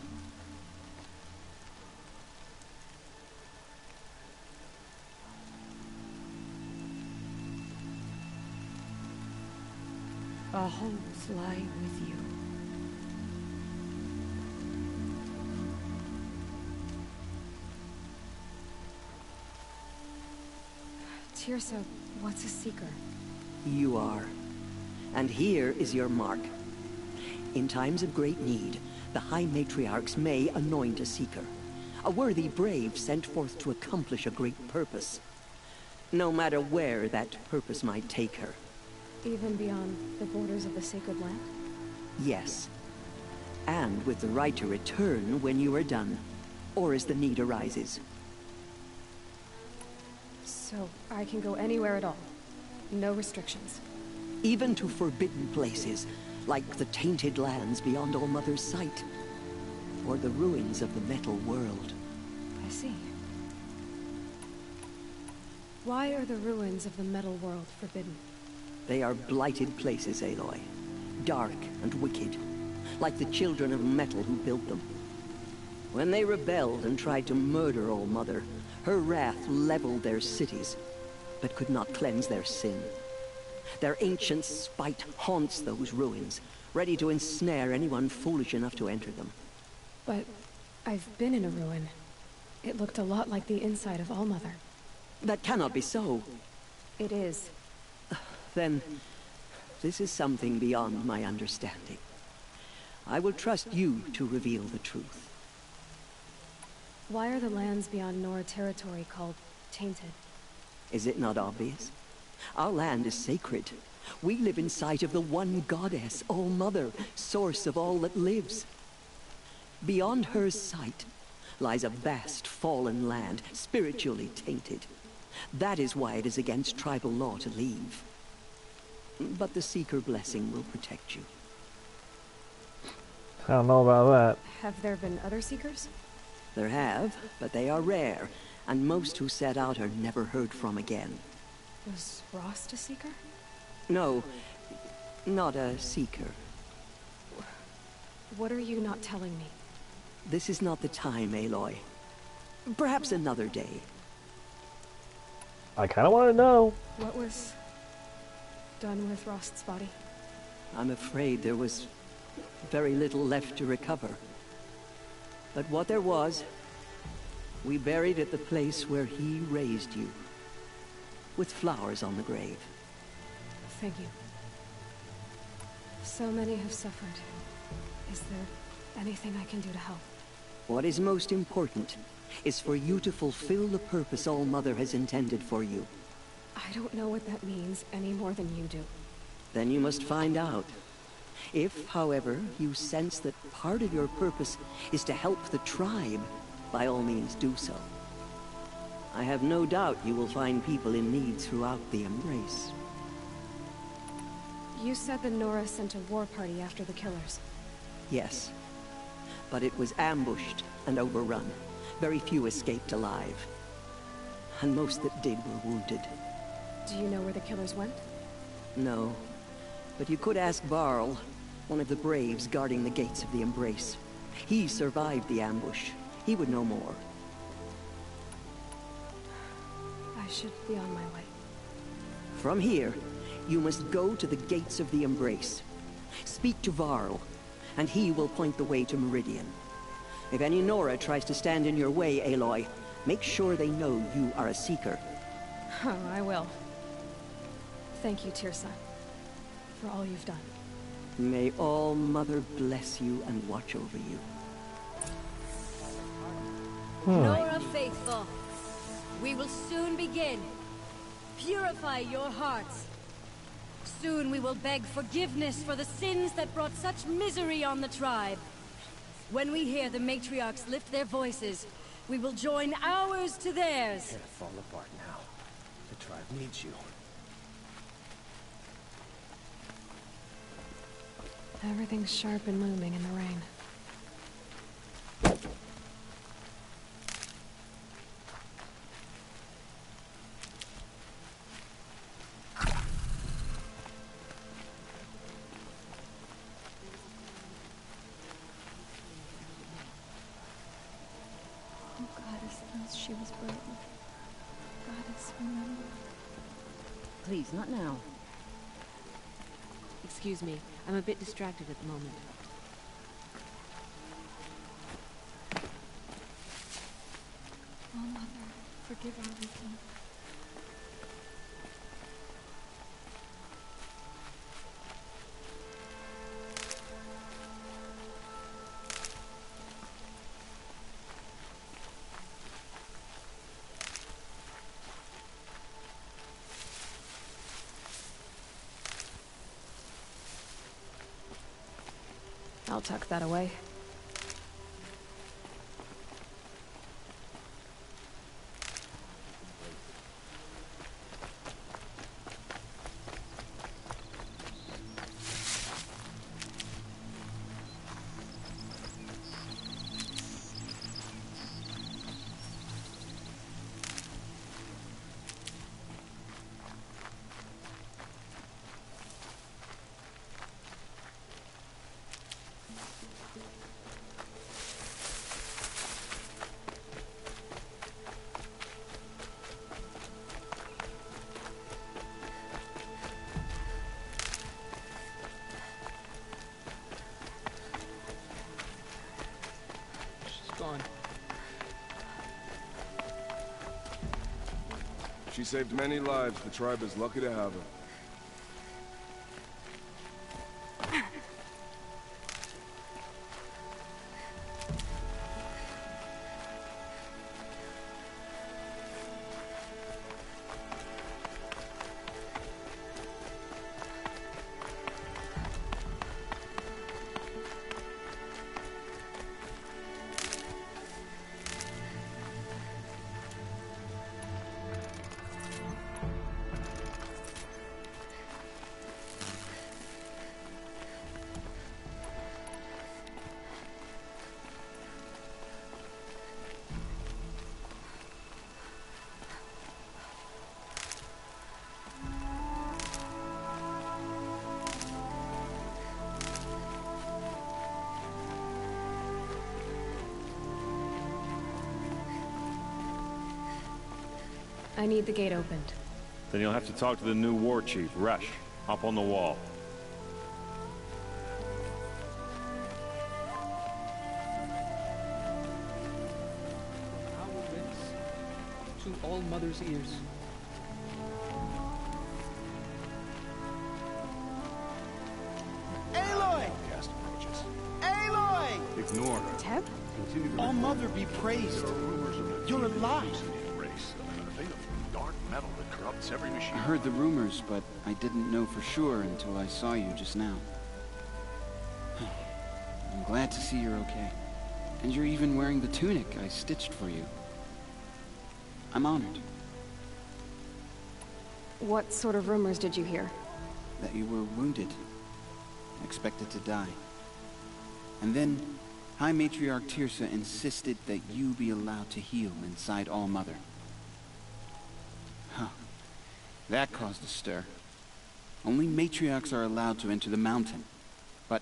Our hopes lie with you. Teersa, what's a seeker? You are. And here is your mark. In times of great need, the High Matriarchs may anoint a seeker. A worthy brave sent forth to accomplish a great purpose. No matter where that purpose might take her. Even beyond the borders of the sacred land? Yes. And with the right to return when you are done, or as the need arises. So, I can go anywhere at all? No restrictions? Even to forbidden places, like the tainted lands beyond All Mother's sight. Or the ruins of the metal world. I see. Why are the ruins of the metal world forbidden? They are blighted places, Aloy. Dark and wicked. Like the children of metal who built them. When they rebelled and tried to murder All Mother, her wrath leveled their cities, but could not cleanse their sin. Their ancient spite haunts those ruins, ready to ensnare anyone foolish enough to enter them. But I've been in a ruin. It looked a lot like the inside of All Mother. That cannot be so. It is. Then, this is something beyond my understanding. I will trust you to reveal the truth. Why are the lands beyond Nora territory called tainted? Is it not obvious? Our land is sacred. We live in sight of the One Goddess, All Mother, source of all that lives. Beyond her sight lies a vast fallen land, spiritually tainted. That is why it is against tribal law to leave. But the Seeker blessing will protect you. I don't know about that. Have there been other Seekers? There have, but they are rare, and most who set out are never heard from again. Was Rost a Seeker? No. not a seeker. What are you not telling me? This is not the time, Aloy. Perhaps another day. I kind of want to know. What was done with Rost's body? I'm afraid there was very little left to recover. But what there was, we buried at the place where he raised you, with flowers on the grave. Thank you. So many have suffered. Is there anything I can do to help? What is most important is for you to fulfill the purpose All-Mother has intended for you. I don't know what that means any more than you do. Then you must find out. If, however, you sense that part of your purpose is to help the tribe, by all means do so. I have no doubt you will find people in need throughout the Embrace. You said the Nora sent a war party after the killers. Yes. But it was ambushed and overrun. Very few escaped alive. And most that did were wounded. Do you know where the killers went? No. But you could ask Varl, one of the Braves guarding the gates of the Embrace. He survived the ambush. He would know more. I should be on my way. From here, you must go to the gates of the Embrace. Speak to Varl, and he will point the way to Meridian. If any Nora tries to stand in your way, Aloy, make sure they know you are a Seeker. Oh, I will. Thank you, Teersa, for all you've done. May All-Mother bless you and watch over you. Nora faithful, we will soon begin. Purify your hearts. Soon we will beg forgiveness for the sins that brought such misery on the tribe. When we hear the matriarchs lift their voices, we will join ours to theirs. Can't fall apart now. The tribe needs you. Everything's sharp and looming in the rain. Oh, Goddess knows she was brave. Goddess, remember. Please, not now. Excuse me, I'm a bit distracted at the moment. Oh, Mother, forgive our weakness. I'll tuck that away. Gone. She saved many lives. The tribe is lucky to have her. I need the gate opened. Then you'll have to talk to the new war chief, Resh, up on the wall. To All Mother's ears. Aloy! Aloy! Ignore her. Teb? All Mother be praised. You're alive. Dark metal that corrupts every machine. I heard the rumors, but I didn't know for sure until I saw you just now. I'm glad to see you're okay. And you're even wearing the tunic I stitched for you. I'm honored. What sort of rumors did you hear? That you were wounded. Expected to die. And then, High Matriarch Teersa insisted that you be allowed to heal inside All Mother. Huh. That caused a stir. Only matriarchs are allowed to enter the mountain. But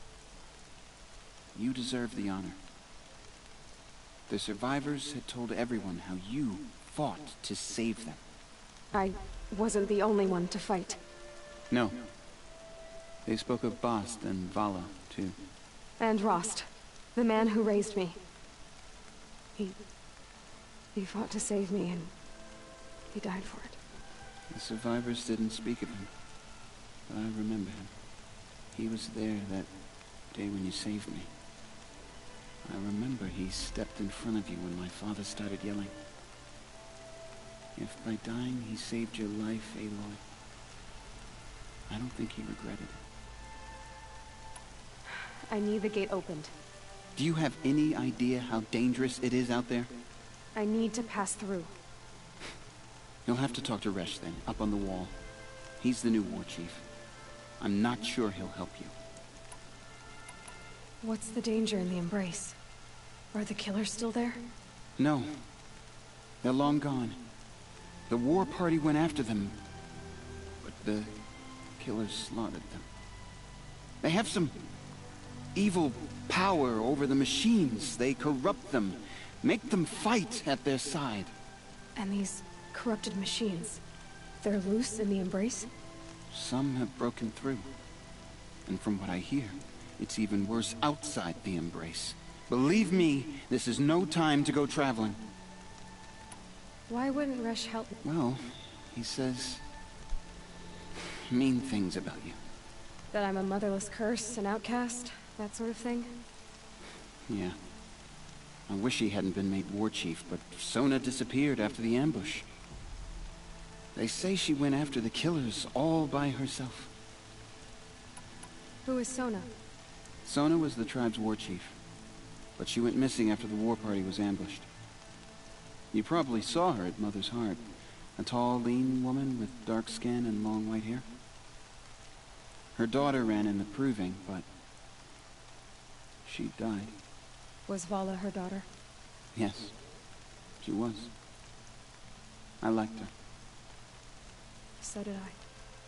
you deserve the honor. The survivors had told everyone how you fought to save them. I wasn't the only one to fight. No. They spoke of Bast and Vala, too. And Rost, the man who raised me. He fought to save me, and he died for it. The survivors didn't speak of him, but I remember him. He was there that day when you saved me. I remember he stepped in front of you when my father started yelling. If by dying he saved your life, Aloy, I don't think he regretted it. I need the gate opened. Do you have any idea how dangerous it is out there? I need to pass through. You'll have to talk to Resh then, up on the wall. He's the new war chief. I'm not sure he'll help you. What's the danger in the Embrace? Are the killers still there? No. They're long gone. The war party went after them, but the killers slaughtered them. They have some evil power over the machines. They corrupt them, make them fight at their side. And these corrupted machines, they're loose in the Embrace? Some have broken through. And from what I hear, it's even worse outside the Embrace. Believe me, this is no time to go traveling. Why wouldn't Resh help me? Well, he says mean things about you. That I'm a motherless curse, an outcast, that sort of thing? Yeah. I wish he hadn't been made war chief, but Sona disappeared after the ambush. They say she went after the killers all by herself. Who is Sona? Sona was the tribe's war chief, but she went missing after the war party was ambushed. You probably saw her at Mother's Heart. A tall, lean woman with dark skin and long white hair. Her daughter ran in the proving, but she died. Was Vala her daughter? Yes, she was. I liked her. So did I.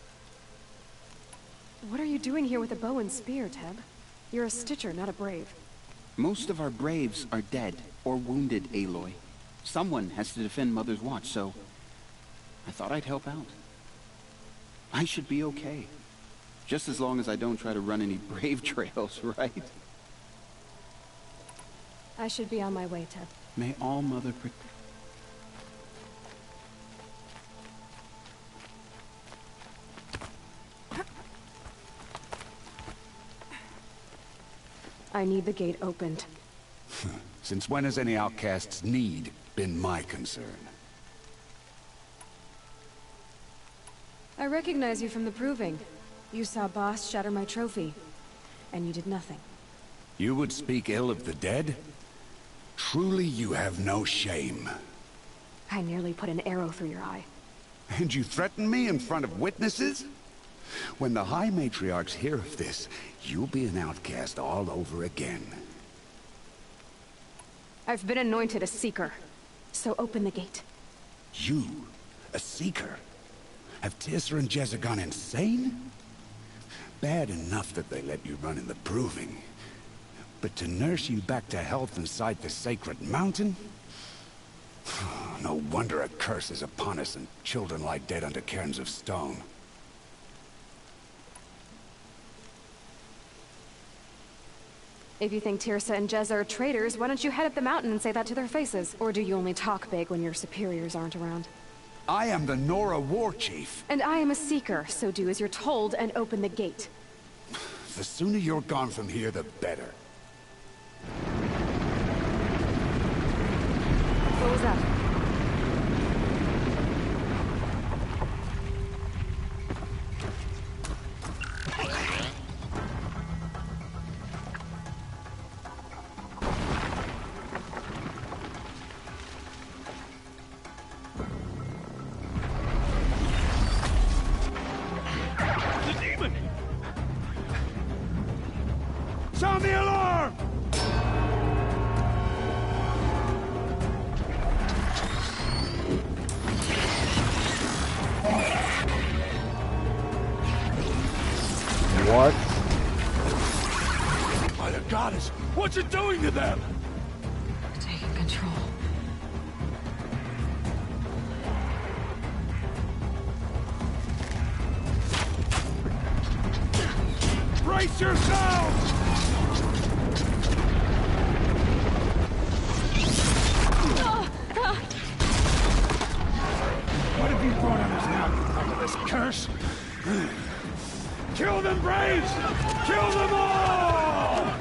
What are you doing here with a bow and spear, Teb? You're a Stitcher, not a Brave. Most of our Braves are dead or wounded, Aloy. Someone has to defend Mother's Watch, so I thought I'd help out. I should be okay. Just as long as I don't try to run any Brave trails, right? I should be on my way, Teb. May All Mother protect. I need the gate opened. Since when has any outcast's need been my concern? I recognize you from the proving. You saw Bast shatter my trophy, and you did nothing. You would speak ill of the dead? Truly you have no shame. I nearly put an arrow through your eye. And you threaten me in front of witnesses? When the High Matriarchs hear of this, you'll be an outcast all over again. I've been anointed a Seeker, so open the gate. You? A Seeker? Have Teersa and Jezza gone insane? Bad enough that they let you run in the proving. But to nurse you back to health inside the sacred mountain? No wonder a curse is upon us and children lie dead under cairns of stone. If you think Tirsa and Jezza are traitors, why don't you head up the mountain and say that to their faces? Or do you only talk big when your superiors aren't around? I am the Nora war chief. And I am a seeker, so do as you're told and open the gate. The sooner you're gone from here, the better. What was that? Sound the alarm! What? By the goddess, what you doing to them? Taking control. Brace yourselves! What have you brought on us now, because of this curse? Kill them, Braves! Kill them all!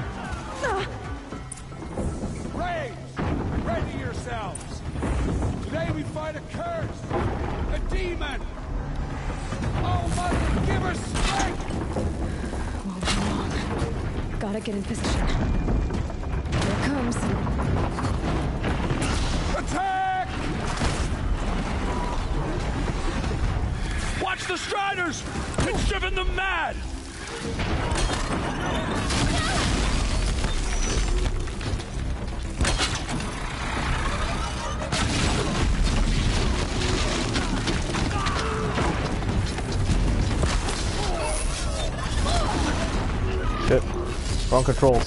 Braves, ready yourselves. Today we fight a curse, a demon. Oh, Mother, give her strength! Won't be long. Gotta get in position. Here it comes. Attack! Watch the Striders! It's driven them mad! Shit. Wrong controls.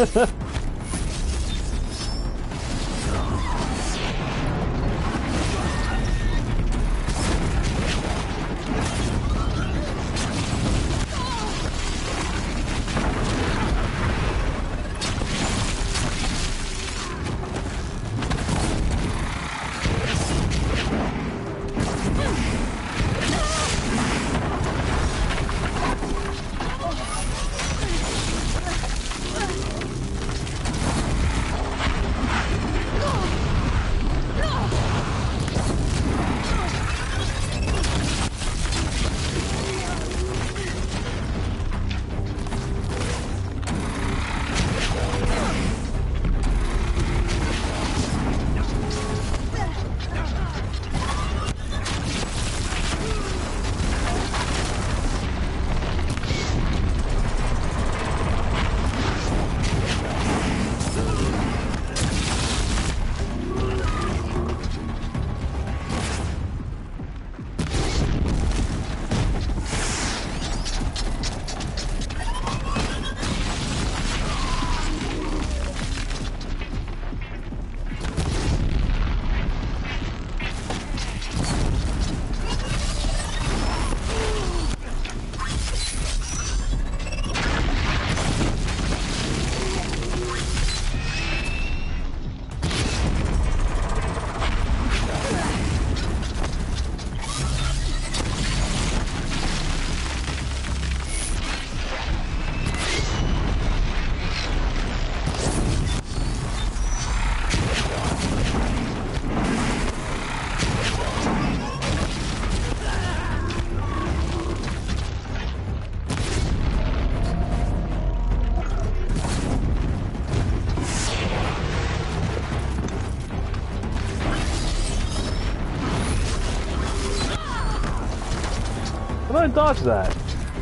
How did I dodge that?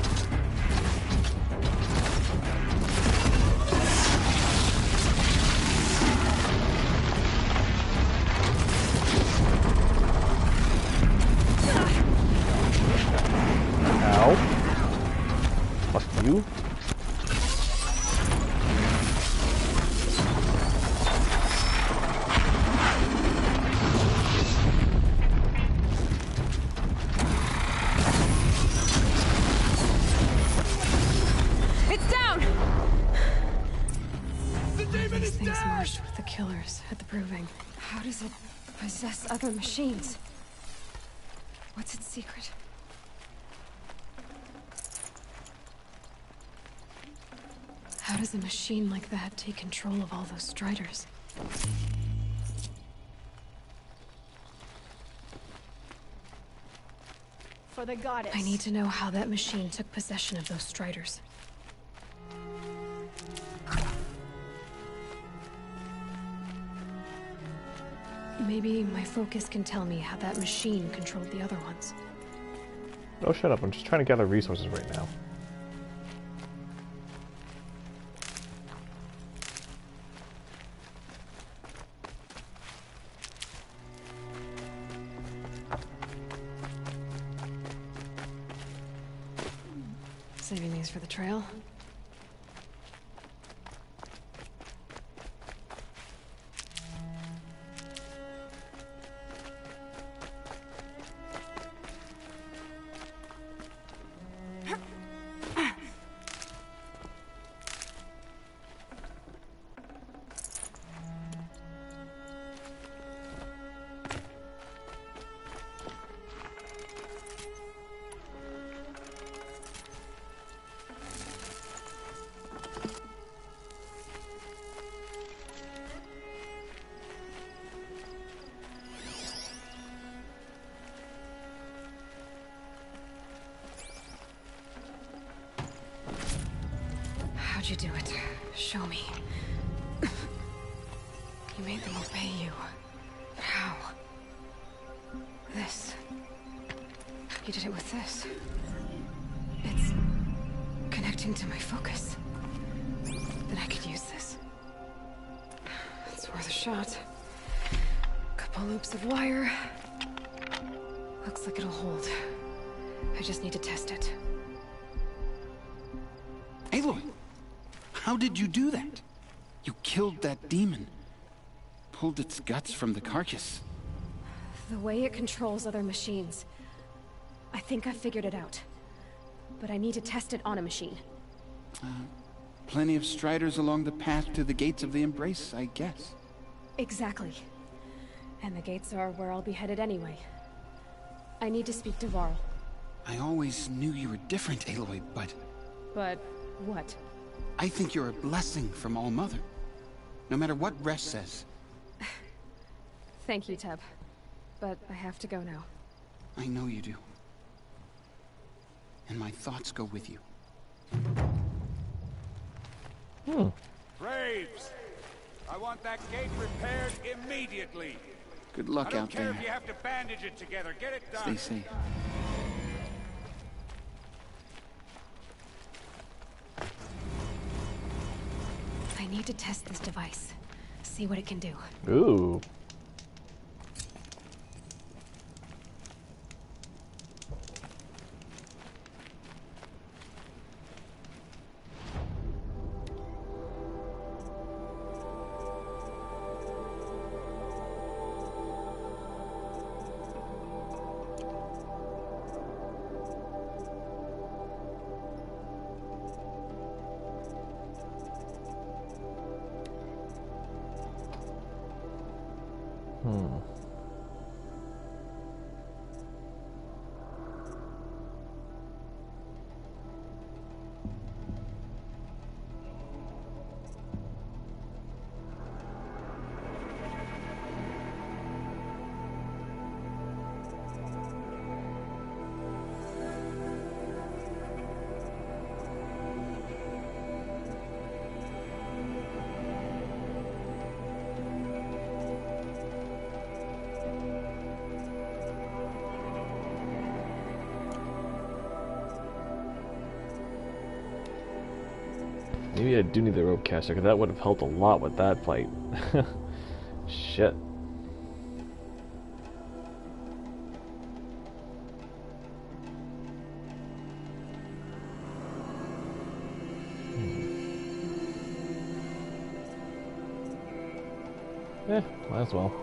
Ow. Fuck you. Everything's marched with the killers at the Proving. How does it possess other machines? What's its secret? How does a machine like that take control of all those Striders? For the goddess. I need to know how that machine took possession of those Striders. Maybe my focus can tell me how that machine controlled the other ones. Oh, shut up. I'm just trying to gather resources right now. Saving these for the trail. How'd you do it? Show me. You made them obey you. But how? This. You did it with this. It's connecting to my focus. Then I could use this. It's worth a shot. Couple loops of wire. Looks like it'll hold. I just need to test it. Aloy! How did you do that? You killed that demon. Pulled its guts from the carcass. The way it controls other machines. I think I figured it out. But I need to test it on a machine. Plenty of Striders along the path to the gates of the Embrace, I guess. Exactly. And the gates are where I'll be headed anyway. I need to speak to Varl. I always knew you were different, Aloy, but... But what? I think you're a blessing from All-Mother. No matter what Resh says. Thank you, Teb. But I have to go now. I know you do. And my thoughts go with you. Braves! I want that gate repaired immediately. Good luck out I don't care there. if you have to bandage it together. Get it Stay done. safe. I need to test this device. See what it can do. Ooh. Maybe I do need the rope caster, because that would have helped a lot with that fight. Shit. Might as well.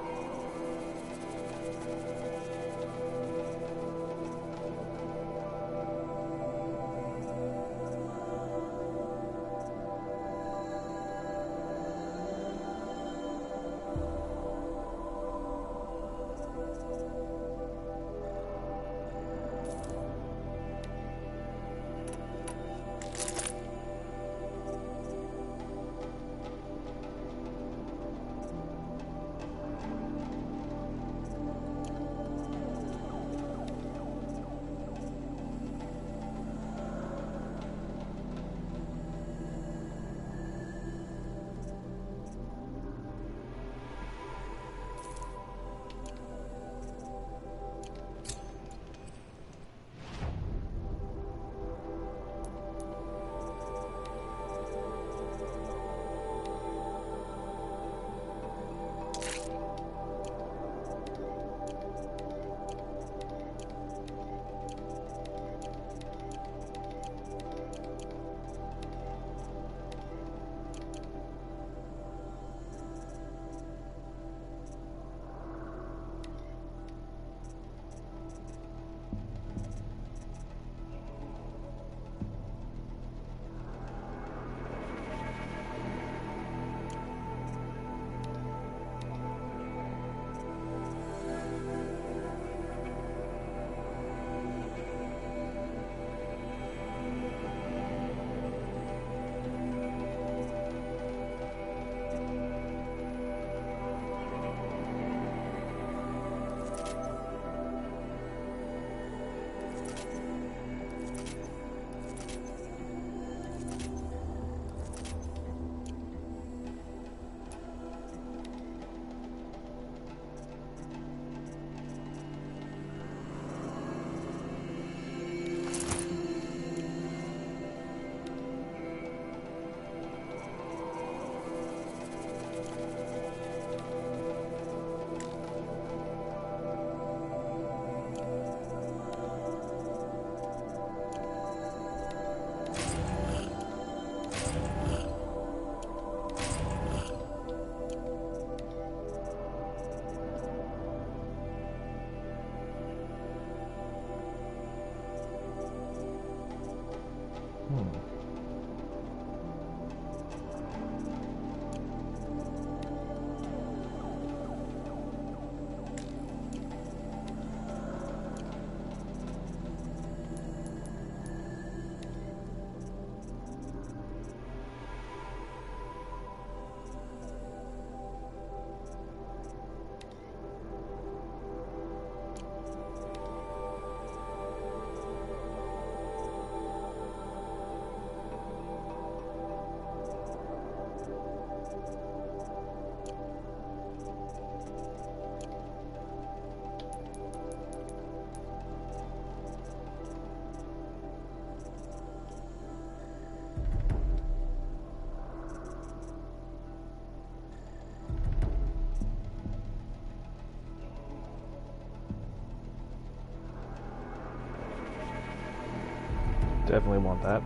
Definitely want that.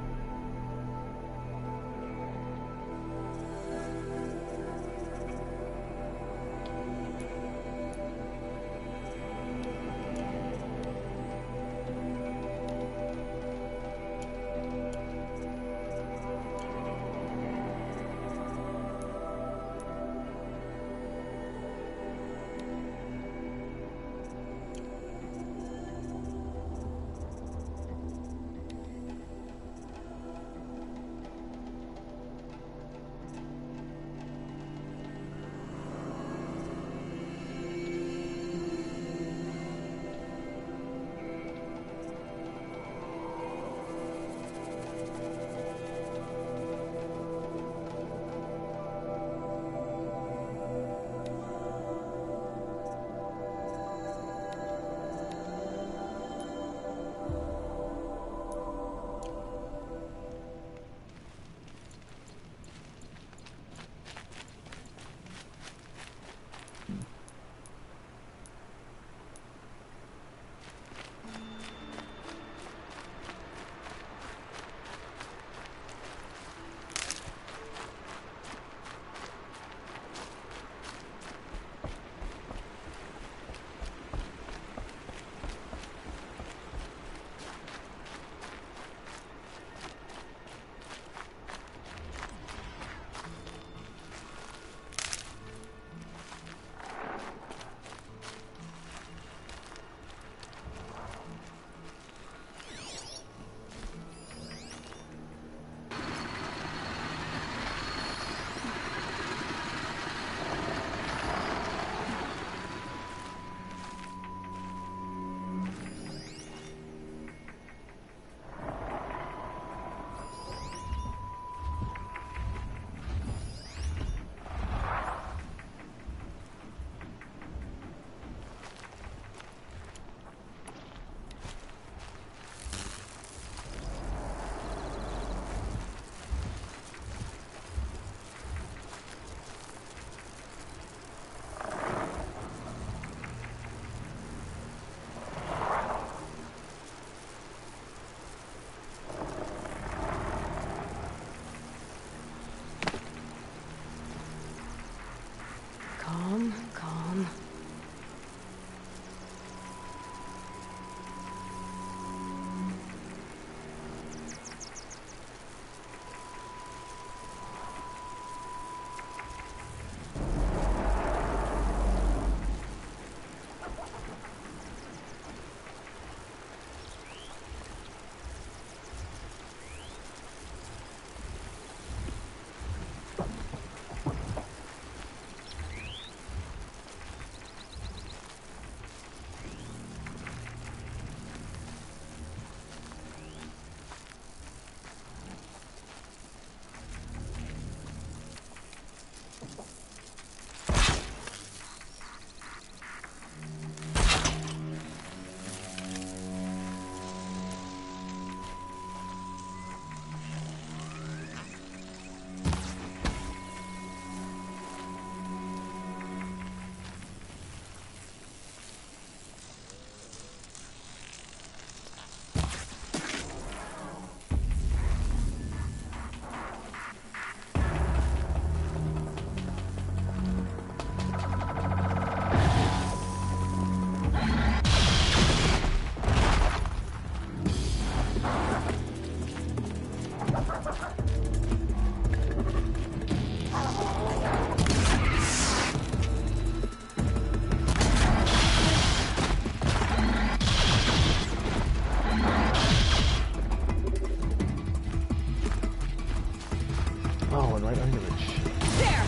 Calm, calm. Oh, and right under it. There!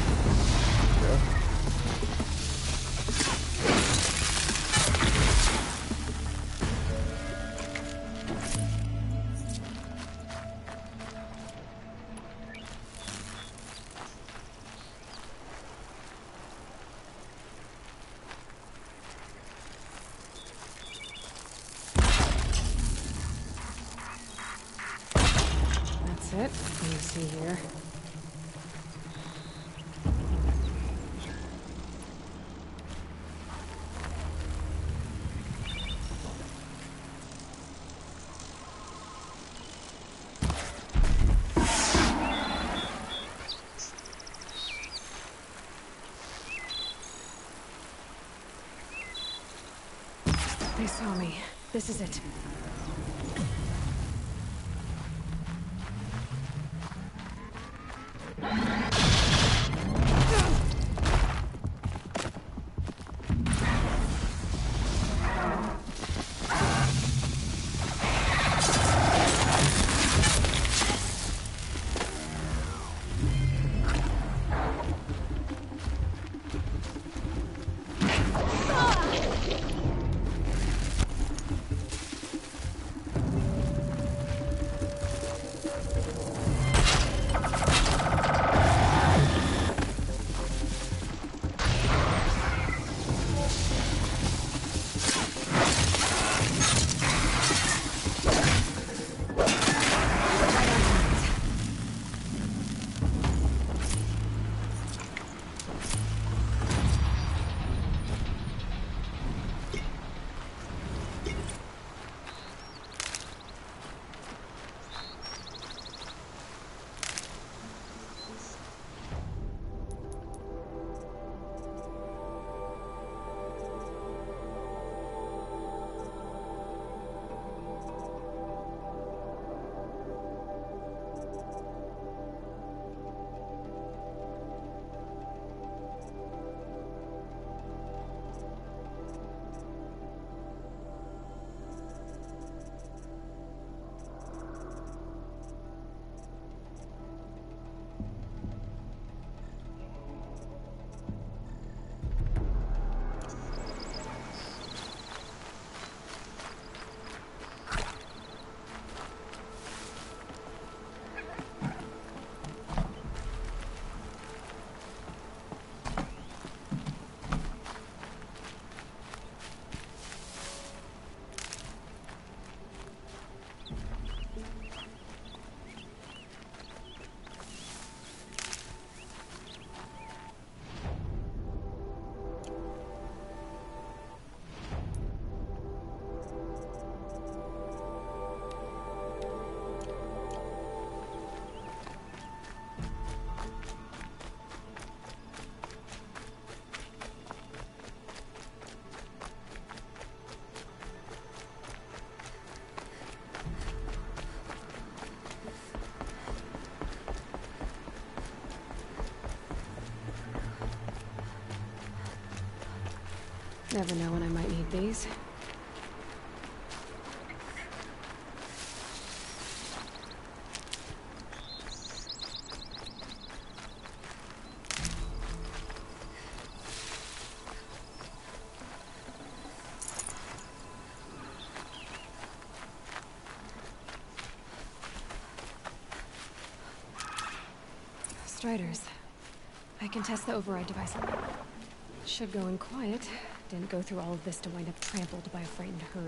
That's it. Let me see here. saw me. This is it. Never know when I might need these. Striders. I can test the override device on them. Should go in quiet. Didn't go through all of this to wind up trampled by a frightened herd.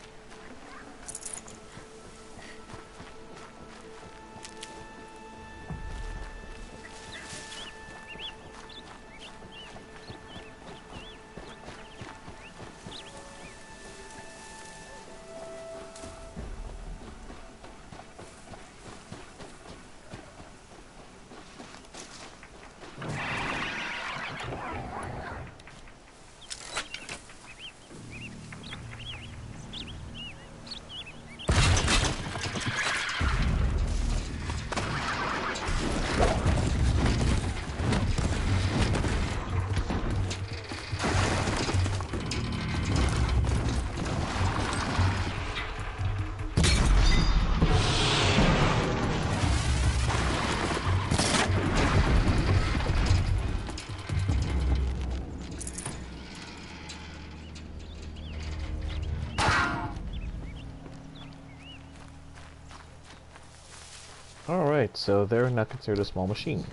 Alright, so they're not considered a small machine.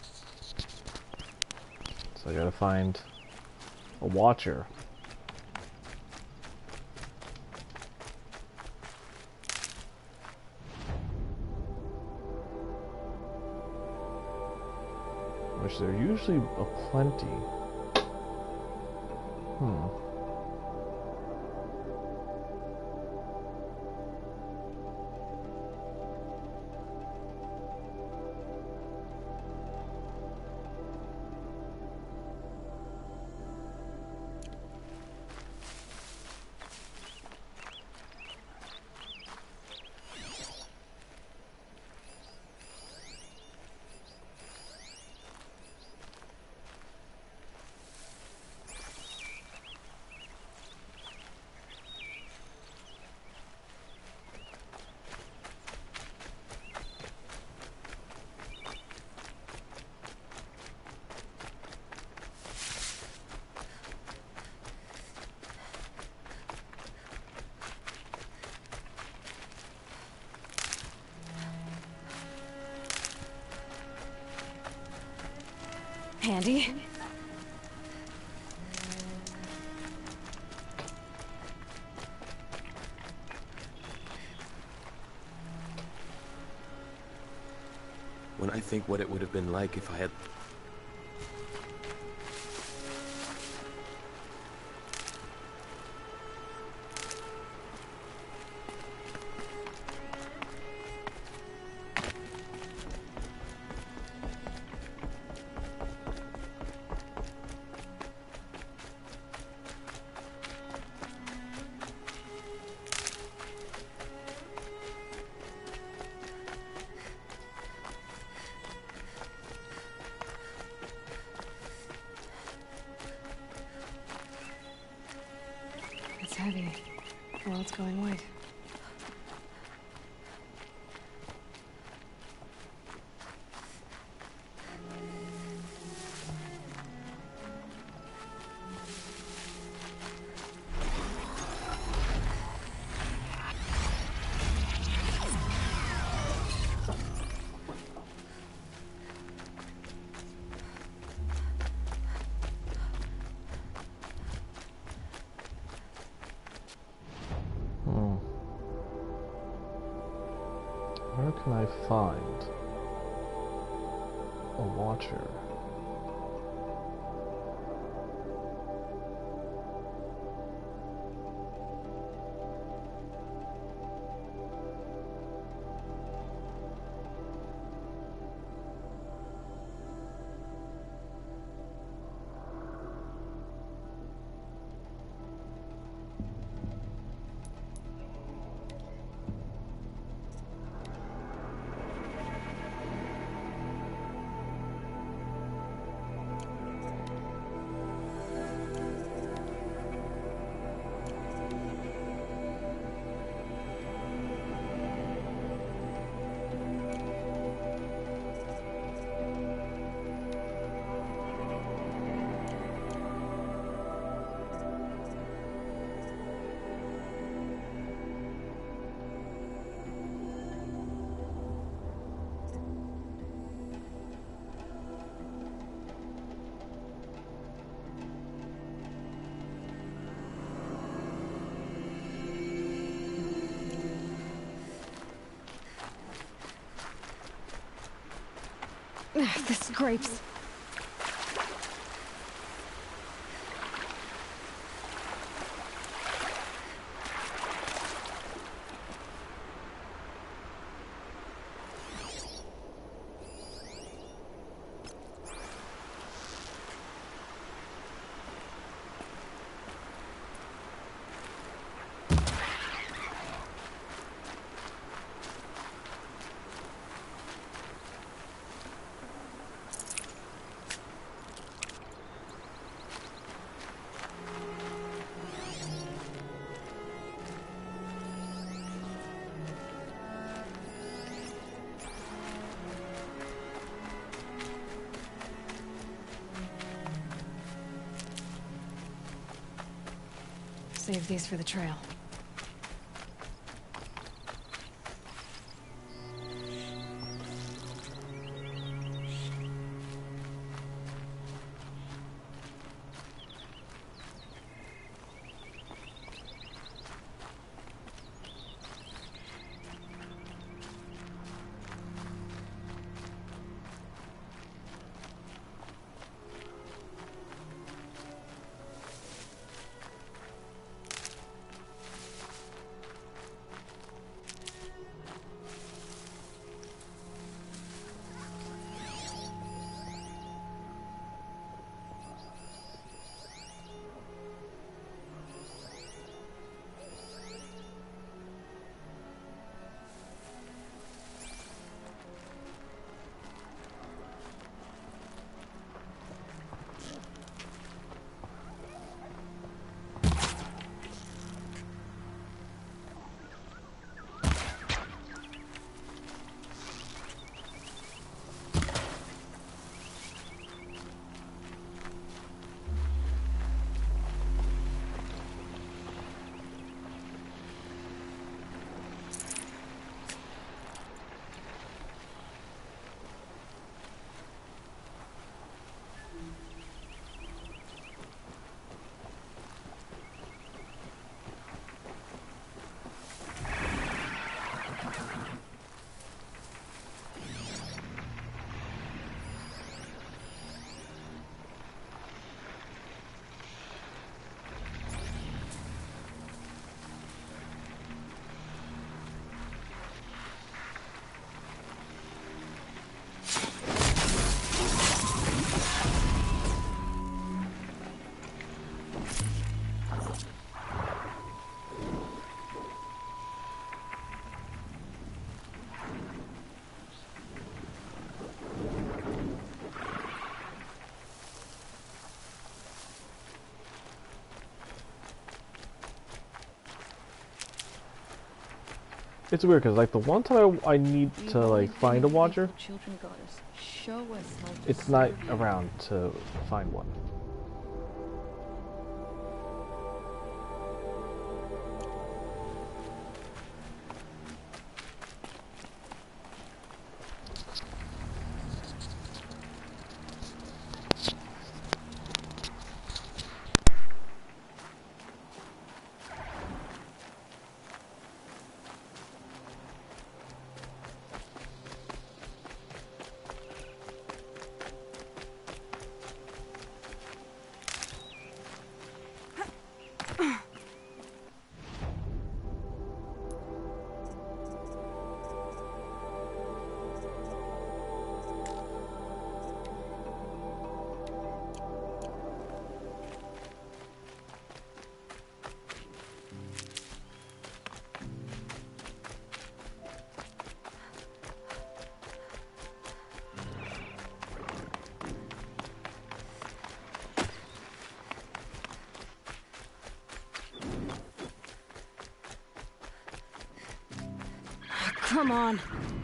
So I gotta find a watcher. Which there are usually aplenty. Handy. When I think what it would have been like if I had... It's heavy. Well, it's going white. Where can I find a watcher? The scrapes. Save these for the trail. It's weird because like the one time I need to like find a Watcher, Children goddess, show us how to it's not serve you. around to find one. Come on.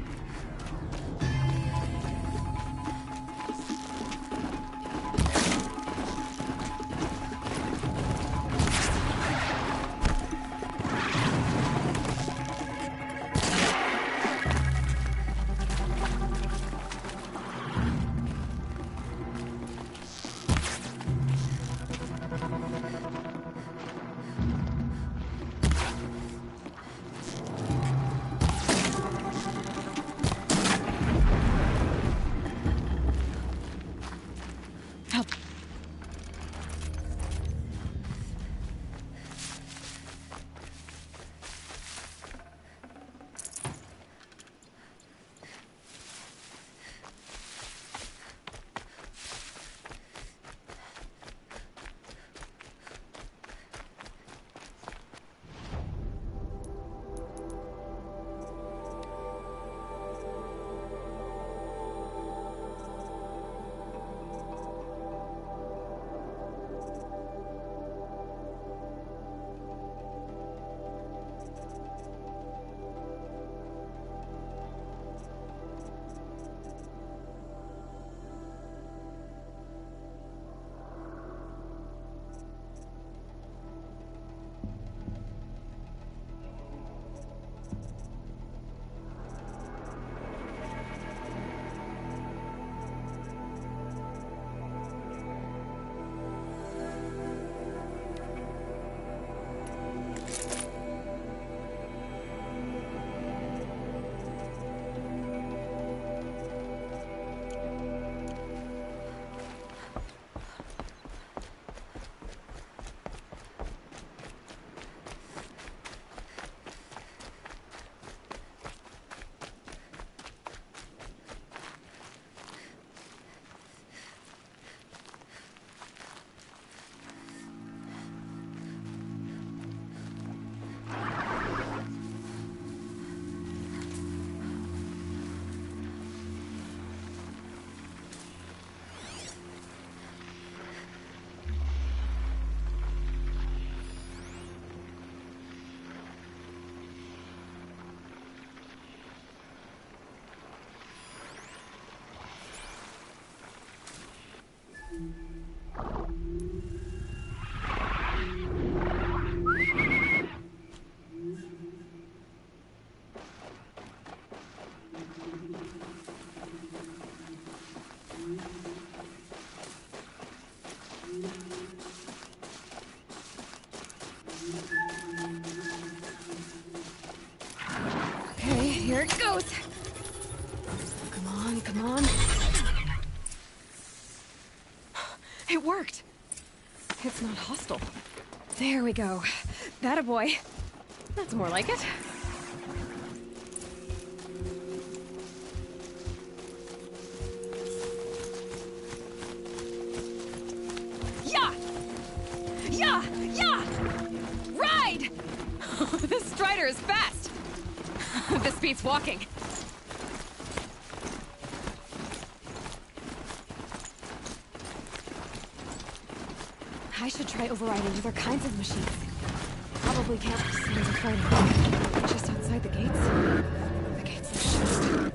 Okay, here it goes. Come on, come on. It worked. It's not hostile. There we go. That boy. That's more like it. Yeah! Yeah! Yeah! Ride! This Strider is fast! This beats walking. I should try overriding other kinds of machines. Probably can't see the fighting. Just outside. outside the gates? The gates look shut.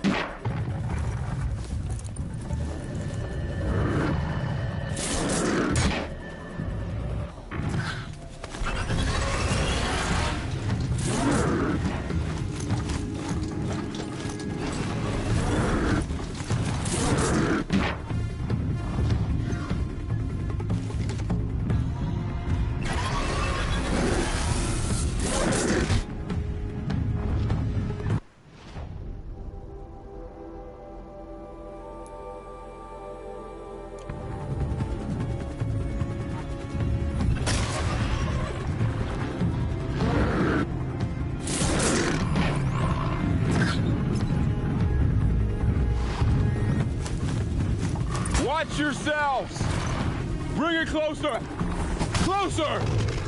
Watch yourselves! Bring it closer! Closer!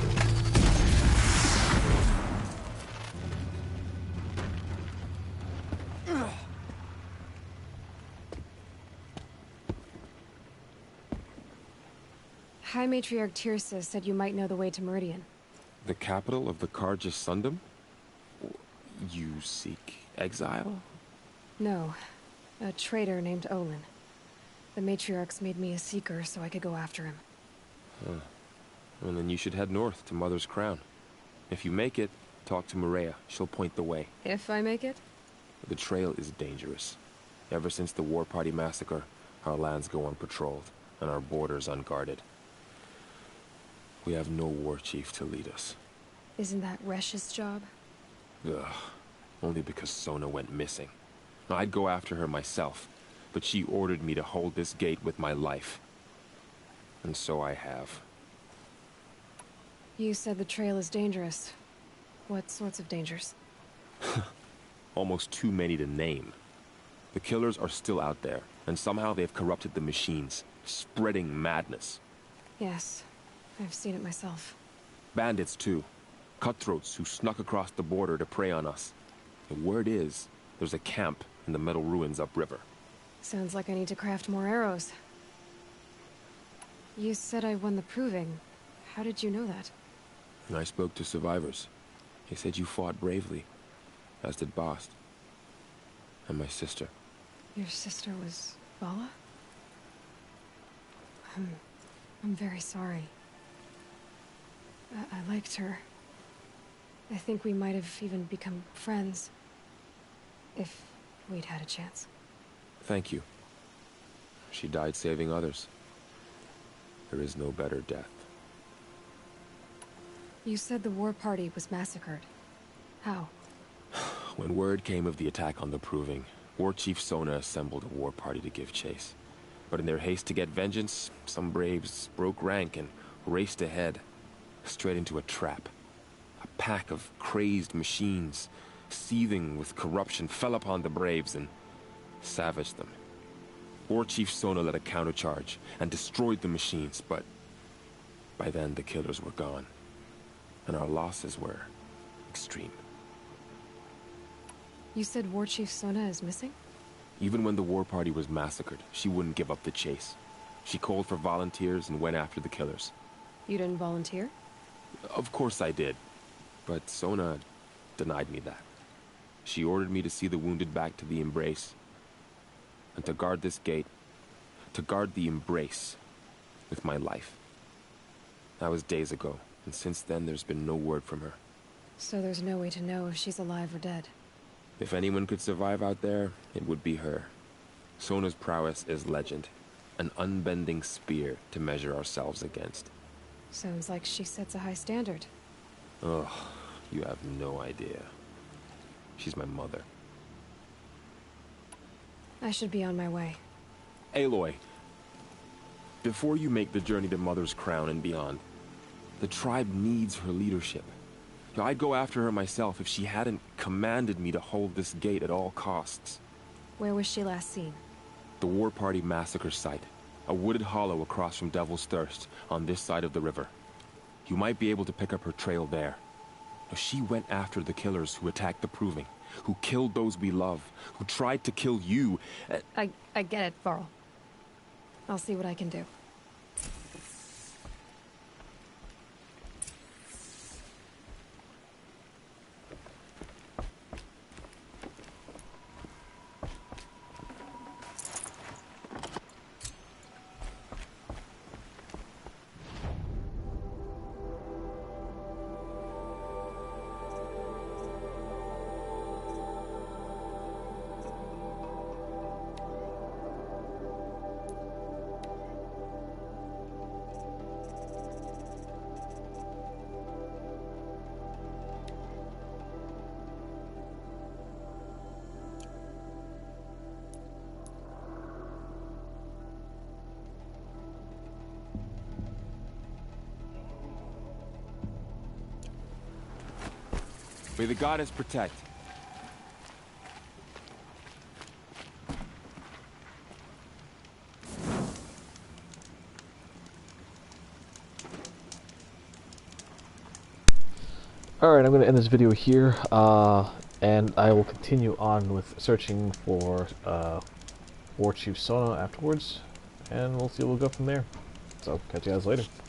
High Matriarch Tirsa said you might know the way to Meridian. The capital of the Carja Sundom? You seek exile? No. A traitor named Olin. The Matriarchs made me a seeker so I could go after him. Huh. Well, then you should head north to Mother's Crown. If you make it, talk to Maria. She'll point the way. If I make it? The trail is dangerous. Ever since the War Party massacre, our lands go unpatrolled, and our borders unguarded. We have no war chief to lead us. Isn't that Resh's job? Ugh. Only because Sona went missing. I'd go after her myself, but she ordered me to hold this gate with my life. And so I have. You said the trail is dangerous. What sorts of dangers? Almost too many to name. The killers are still out there, and somehow they've corrupted the machines, spreading madness. Yes, I've seen it myself. Bandits, too. Cutthroats who snuck across the border to prey on us. The word is, there's a camp in the metal ruins upriver. Sounds like I need to craft more arrows. You said I won the proving. How did you know that? I spoke to survivors. They said you fought bravely, as did Bast. And my sister. Your sister was Vala? I'm very sorry. I liked her. I think we might have even become friends. If we'd had a chance. Thank you. She died saving others. There is no better death. You said the war party was massacred. How? When word came of the attack on the Proving, War Chief Sona assembled a war party to give chase. But in their haste to get vengeance, some braves broke rank and raced ahead, straight into a trap. A pack of crazed machines, seething with corruption, fell upon the braves and savaged them. War Chief Sona led a countercharge and destroyed the machines, but by then the killers were gone, and our losses were extreme. You said War Chief Sona is missing? Even when the war party was massacred, she wouldn't give up the chase. She called for volunteers and went after the killers. You didn't volunteer? Of course I did, but Sona denied me that. She ordered me to see the wounded back to the Embrace, and to guard this gate, to guard the Embrace with my life. That was days ago, and since then there's been no word from her. So there's no way to know if she's alive or dead. If anyone could survive out there, it would be her. Sona's prowess is legend, an unbending spear to measure ourselves against. Sounds like she sets a high standard. Ugh, you have no idea. She's my mother. I should be on my way. Aloy, before you make the journey to Mother's Crown and beyond, the tribe needs her leadership. I'd go after her myself if she hadn't commanded me to hold this gate at all costs. Where was she last seen? The War Party massacre site. A wooded hollow across from Devil's Thirst, on this side of the river. You might be able to pick up her trail there. She went after the killers who attacked the Proving, who killed those we love, who tried to kill you. I get it, Varl. I'll see what I can do. May the goddess protect. Alright, I'm going to end this video here, and I will continue on with searching for War Chief Sona afterwards, and we'll see where we'll go from there. So, catch you guys later.